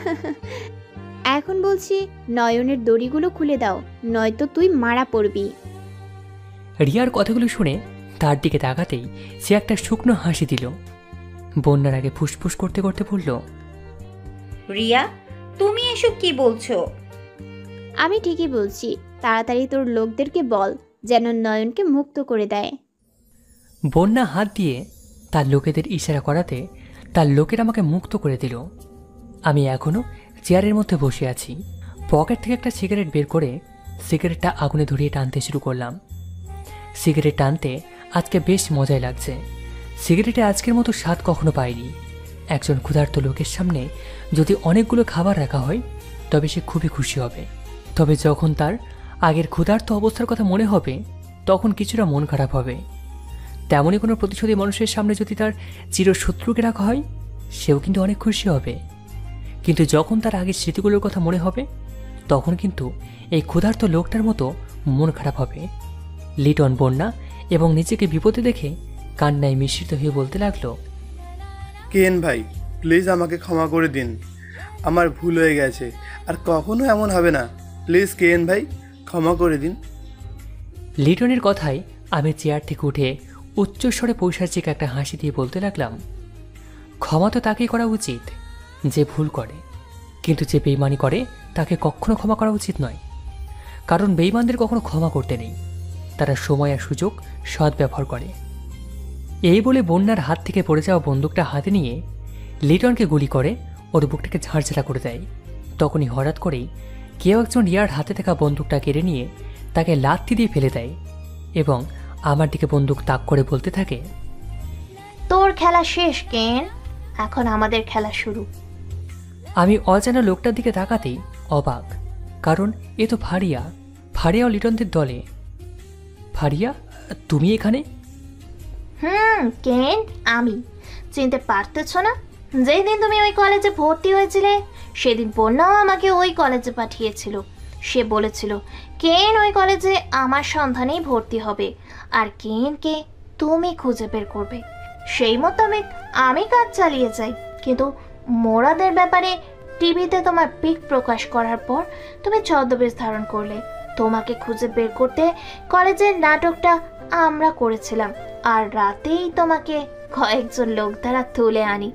Speaker 7: এখন বলছি নয়নের দড়িগুলো খুলে দাও, নয়তো তুই মারা পড়বি।
Speaker 3: রিয়ার কথাগুলো শুনে তার দিকে তাকাতেই সে একটা শুকনো হাসি দিল। বন্যার আগে ফুসফুস করতে করতে বলল,
Speaker 9: রিয়া, তুমি এসব কি বলছো?
Speaker 7: আমি ঠিকই বলছি, তাড়াতাড়ি তোর লোকদেরকে বল যেন নয়নকে মুক্ত করে দেয়।
Speaker 3: বন্যা হাত দিয়ে তার লোকেদের ইশারা করাতে তার লোকের আমাকে মুক্ত করে দিল। আমি এখনও চেয়ারের মধ্যে বসে আছি। পকেট থেকে একটা সিগারেট বের করে সিগারেটটা আগুনে ধরিয়ে টানতে শুরু করলাম। সিগারেট টানতে আজকে বেশ মজাই লাগছে। সিগারেটে আজকের মতো স্বাদ কখনো পাইনি। একজন ক্ষুধার্ত লোকের সামনে যদি অনেকগুলো খাবার রাখা হয় তবে সে খুবই খুশি হবে। তবে যখন তার আগের ক্ষুধার্ত অবস্থার কথা মনে হবে তখন কিছুটা মন খারাপ হবে। তেমনই কোনো প্রতিশোধী মানুষের সামনে যদি তার চিরশত্রুকে রাখা হয় সেও কিন্তু অনেক খুশি হবে। কিন্তু যখন তার আগের স্মৃতিগুলোর কথা মনে হবে তখন কিন্তু এই ক্ষুধার্ত লোকটার মতো মন খারাপ হবে। লিটন বন্যা এবং নিজেকে বিপদে দেখে কান্নায় মিশ্রিত হয়ে বলতে লাগলো,
Speaker 6: কেন ভাই, প্লিজ আমাকে ক্ষমা করে দিন। আমার ভুল হয়ে গেছে, আর কখনো এমন হবে না। প্লিজ কেন ভাই, ক্ষমা করে দিন।
Speaker 3: লিটনের কথায় আমি চেয়ার থেকে উঠে উচ্চস্বরে পৈশাচিক একটা হাসি দিয়ে বলতে লাগলাম, ক্ষমা তো তাকেই করা উচিত যে ভুল করে, কিন্তু যে বেইমানি করে তাকে কখনো ক্ষমা করা উচিত নয়। কারণ বেইমানদের কখনো ক্ষমা করতে নেই, তারা সময় আর সুযোগ সদ্ব্যবহার করে। এই বলে বন্যার হাত থেকে পড়ে যাওয়া বন্দুকটা হাতে নিয়ে লিটনকে গুলি করে ওর বুকটাকে ঝাড়ঝাড়া করে দেয়। তখনই হঠাৎ করেই কেউ একজন রিয়ার হাতে থাকা বন্দুকটা কেড়ে নিয়ে তাকে লাথি দিয়ে ফেলে দেয় এবং আমার দিকে বন্দুক তাক করে বলতে থাকে,
Speaker 11: তোর খেলা শেষ কেন, এখন আমাদের খেলা শুরু।
Speaker 3: আমি অজানা লোকটার দিকে তাকাতেই অবাক, কারণ এ তো ফারিয়া। ফারিয়া ও লিটনদের দলে। ফারিয়া, তুমি এখানে?
Speaker 11: হুম কেন, আমি। চিনতে পারতেছ না? যেই দিন তুমি ওই কলেজে ভর্তি হয়েছিলে সেদিন বন্যাও আমাকে ওই কলেজে পাঠিয়েছিল। সে বলেছিল কেন ওই কলেজে আমার সন্ধানেই ভর্তি হবে আর কেনকে তুমি খুঁজে বের করবে। সেই মোতাবেক আমি কাজ চালিয়ে যাই, কিন্তু মোরাদের ব্যাপারে টিভিতে তোমার পিক প্রকাশ করার পর তুমি ছদ্মবেশ ধারণ করলে। তোমাকে খুঁজে বের করতে কলেজের নাটকটা আমরা করেছিলাম, আর রাতেই তোমাকে কয়েকজন লোক দ্বারা তুলে আনি।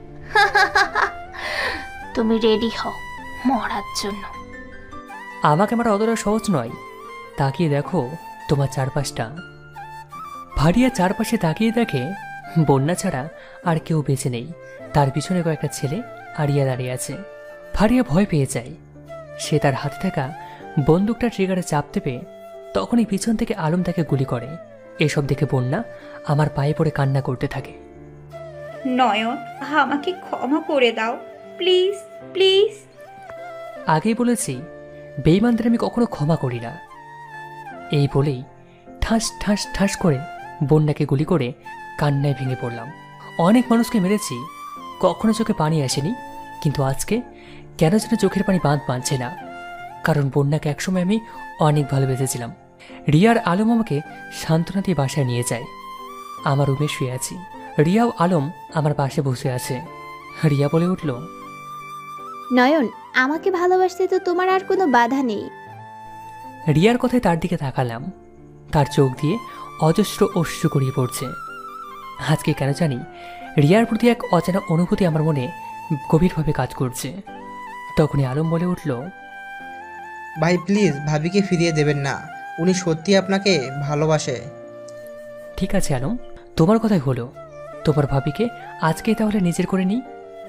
Speaker 11: তুমি রেডি হও মরার জন্য।
Speaker 3: আমাকে আমার অতটা সহজ নয়। তাকিয়ে দেখো তোমার চারপাশটা। ফারিয়া চারপাশে তাকিয়ে দেখে বন্যা ছাড়া আর কেউ বেঁচে নেই। তার পিছনে কয়েকটা ছেলে আড়িয়া দাঁড়িয়ে আছে। ফারিয়া ভয় পেয়ে যায়। সে তার হাতে থাকা বন্দুকটা ট্রিগারে চাপ দেবে, তখনই পিছন থেকে আলম তাকে গুলি করে। এসব দেখে বন্যা আমার পায়ে পড়ে কান্না করতে থাকে।
Speaker 9: নয়ন, আমাকে ক্ষমা করে দাও, প্লিজ প্লিজ।
Speaker 3: আগেই বলেছি বেঈমানদের আমি কখনো ক্ষমা করি না। এই বলেই ঠাস ঠাস ঠাস করে বন্যাকে গুলি করে কান্নায় ভেঙে পড়লাম। অনেক মানুষকে মেরেছি, কখনো চোখে পানি আসেনি, কিন্তু আজকে কেন যেন চোখের পানি বাঁধ বাঁধছে না। কারণ বন্যাকে একসময় আমি অনেক ভালোবেসেছিলাম। রিয়ার আলম আমাকে সান্ত্বনা দিয়ে বাসায় নিয়ে যায়। আমার রুমে শুয়ে আছি। রিয়া ও আলম আমার পাশে বসে আছে। রিয়া বলে উঠল,
Speaker 7: নয়ন, আমাকে ভালোবাসতে তো তোমার আর কোনো বাধা নেই।
Speaker 3: রিয়ার কথায় তার দিকে তাকালাম। তার চোখ দিয়ে অজস্র অশ্রু গড়িয়ে পড়ছে। আজকে কেন জানি রিয়ার প্রতি এক অজানা অনুভূতি আমার মনে গভীরভাবে কাজ করছে। তখনই আলম বলে উঠল,
Speaker 4: ভাই প্লিজ ভাবিকে ফিরিয়ে দেবেন না, উনি সত্যি আপনাকে ভালোবাসে।
Speaker 3: ঠিক আছে আলম, তোমার কথাই হলো। তোমার ভাবিকে আজকেই তাহলে নিজের করে নিই।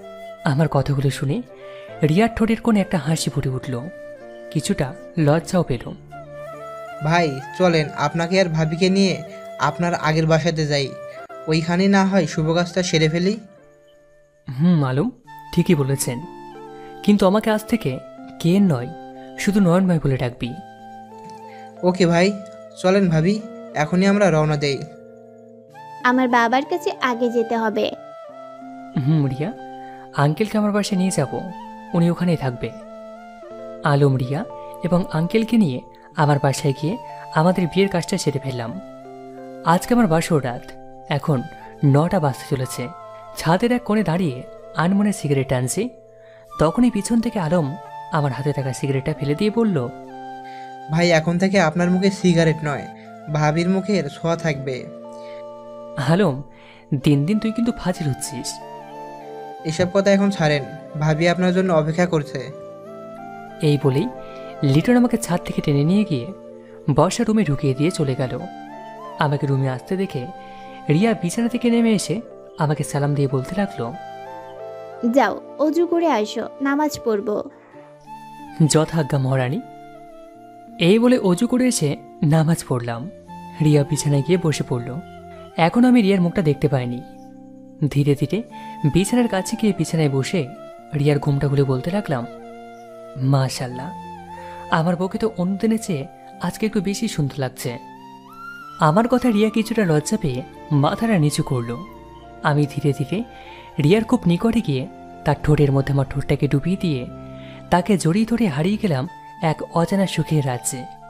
Speaker 3: আমার কথাগুলো শুনে রিয়ার ঠোঁটের কোণে একটা হাসি ফুটে উঠল, কিছুটা লজ্জাও পেল।
Speaker 4: ভাই চলেন আপনাকে আর ভাবিকে নিয়ে আপনার আগের বাসাতে যাই, ওইখানে না হয় শুভ কাজটা সেরে ফেলি।
Speaker 3: হুম মালুম, ঠিকই বলেছেন, কিন্তু আমাকে আজ থেকে কেন নয় শুধু নয়ন ভাই বলে ডাকবি।
Speaker 4: ওকে ভাই, চলেন ভাবি, এখনই আমরা রওনা দেই।
Speaker 7: আমার বাবার কাছে আগে যেতে হবে।
Speaker 3: হুম রিয়া, আঙ্কেলকে আমার বাসায় নিয়ে যাব, উনি ওখানেই থাকবে। আলম রিয়া এবং আঙ্কেলকে নিয়ে আমার বাসায় গিয়ে আমাদের বিয়ের কাজটা সেরে ফেললাম। আজকে আমার বাসর রাত, এখন নটা বাজতে চলেছে। ছাদের এক কোণে দাঁড়িয়ে আনমনে সিগারেট টানছি, তখনই পিছন থেকে আলম আমার হাতে থাকা সিগারেটটা ফেলে দিয়ে বলল,
Speaker 4: ভাই এখন থেকে আপনার মুখে সিগারেট নয়, ভাবির মুখের ছোঁয়া থাকবে।
Speaker 3: আলম, দিন দিন তুই কিন্তু ফাজিল হচ্ছিস।
Speaker 4: এসব কথা এখন ছাড়েন, ভাবি আপনার জন্য অপেক্ষা করছে।
Speaker 3: এই বলেই লিটন আমাকে ছাদ থেকে টেনে নিয়ে গিয়ে বর্ষা রুমে ঢুকিয়ে দিয়ে চলে গেল। আমাকে রুমে আসতে দেখে রিয়া বিছানা থেকে নেমে এসে আমাকে সালাম দিয়ে বলতে লাগলো,
Speaker 7: যাও অজু করে আসো, নামাজ পড়বো।
Speaker 3: যথাজ্ঞা মহারানী। এই বলে অজু করে এসে নামাজ পড়লাম। রিয়া বিছানায় গিয়ে বসে পড়ল। এখন আমি রিয়ার মুখটা দেখতে পাইনি। ধীরে ধীরে বিছানার কাছে গিয়ে বিছানায় বসে রিয়ার ঘুমটা খুলে বলতে লাগলাম, মাশাল্লাহ, আমার বউকে তো অন্য দিনের চেয়ে আজকে একটু বেশি সুন্দর লাগছে। আমার কথা রিয়া কিছুটা লজ্জা পেয়ে মাথাটা নিচু করল। আমি ধীরে ধীরে রিয়ার খুব নিকটে গিয়ে তার ঠোঁটের মধ্যে আমার ঠোঁটটাকে ডুবিয়ে দিয়ে তাকে জড়িয়ে ধরে হারিয়ে গেলাম এক অজানা সুখের রাজ্যে।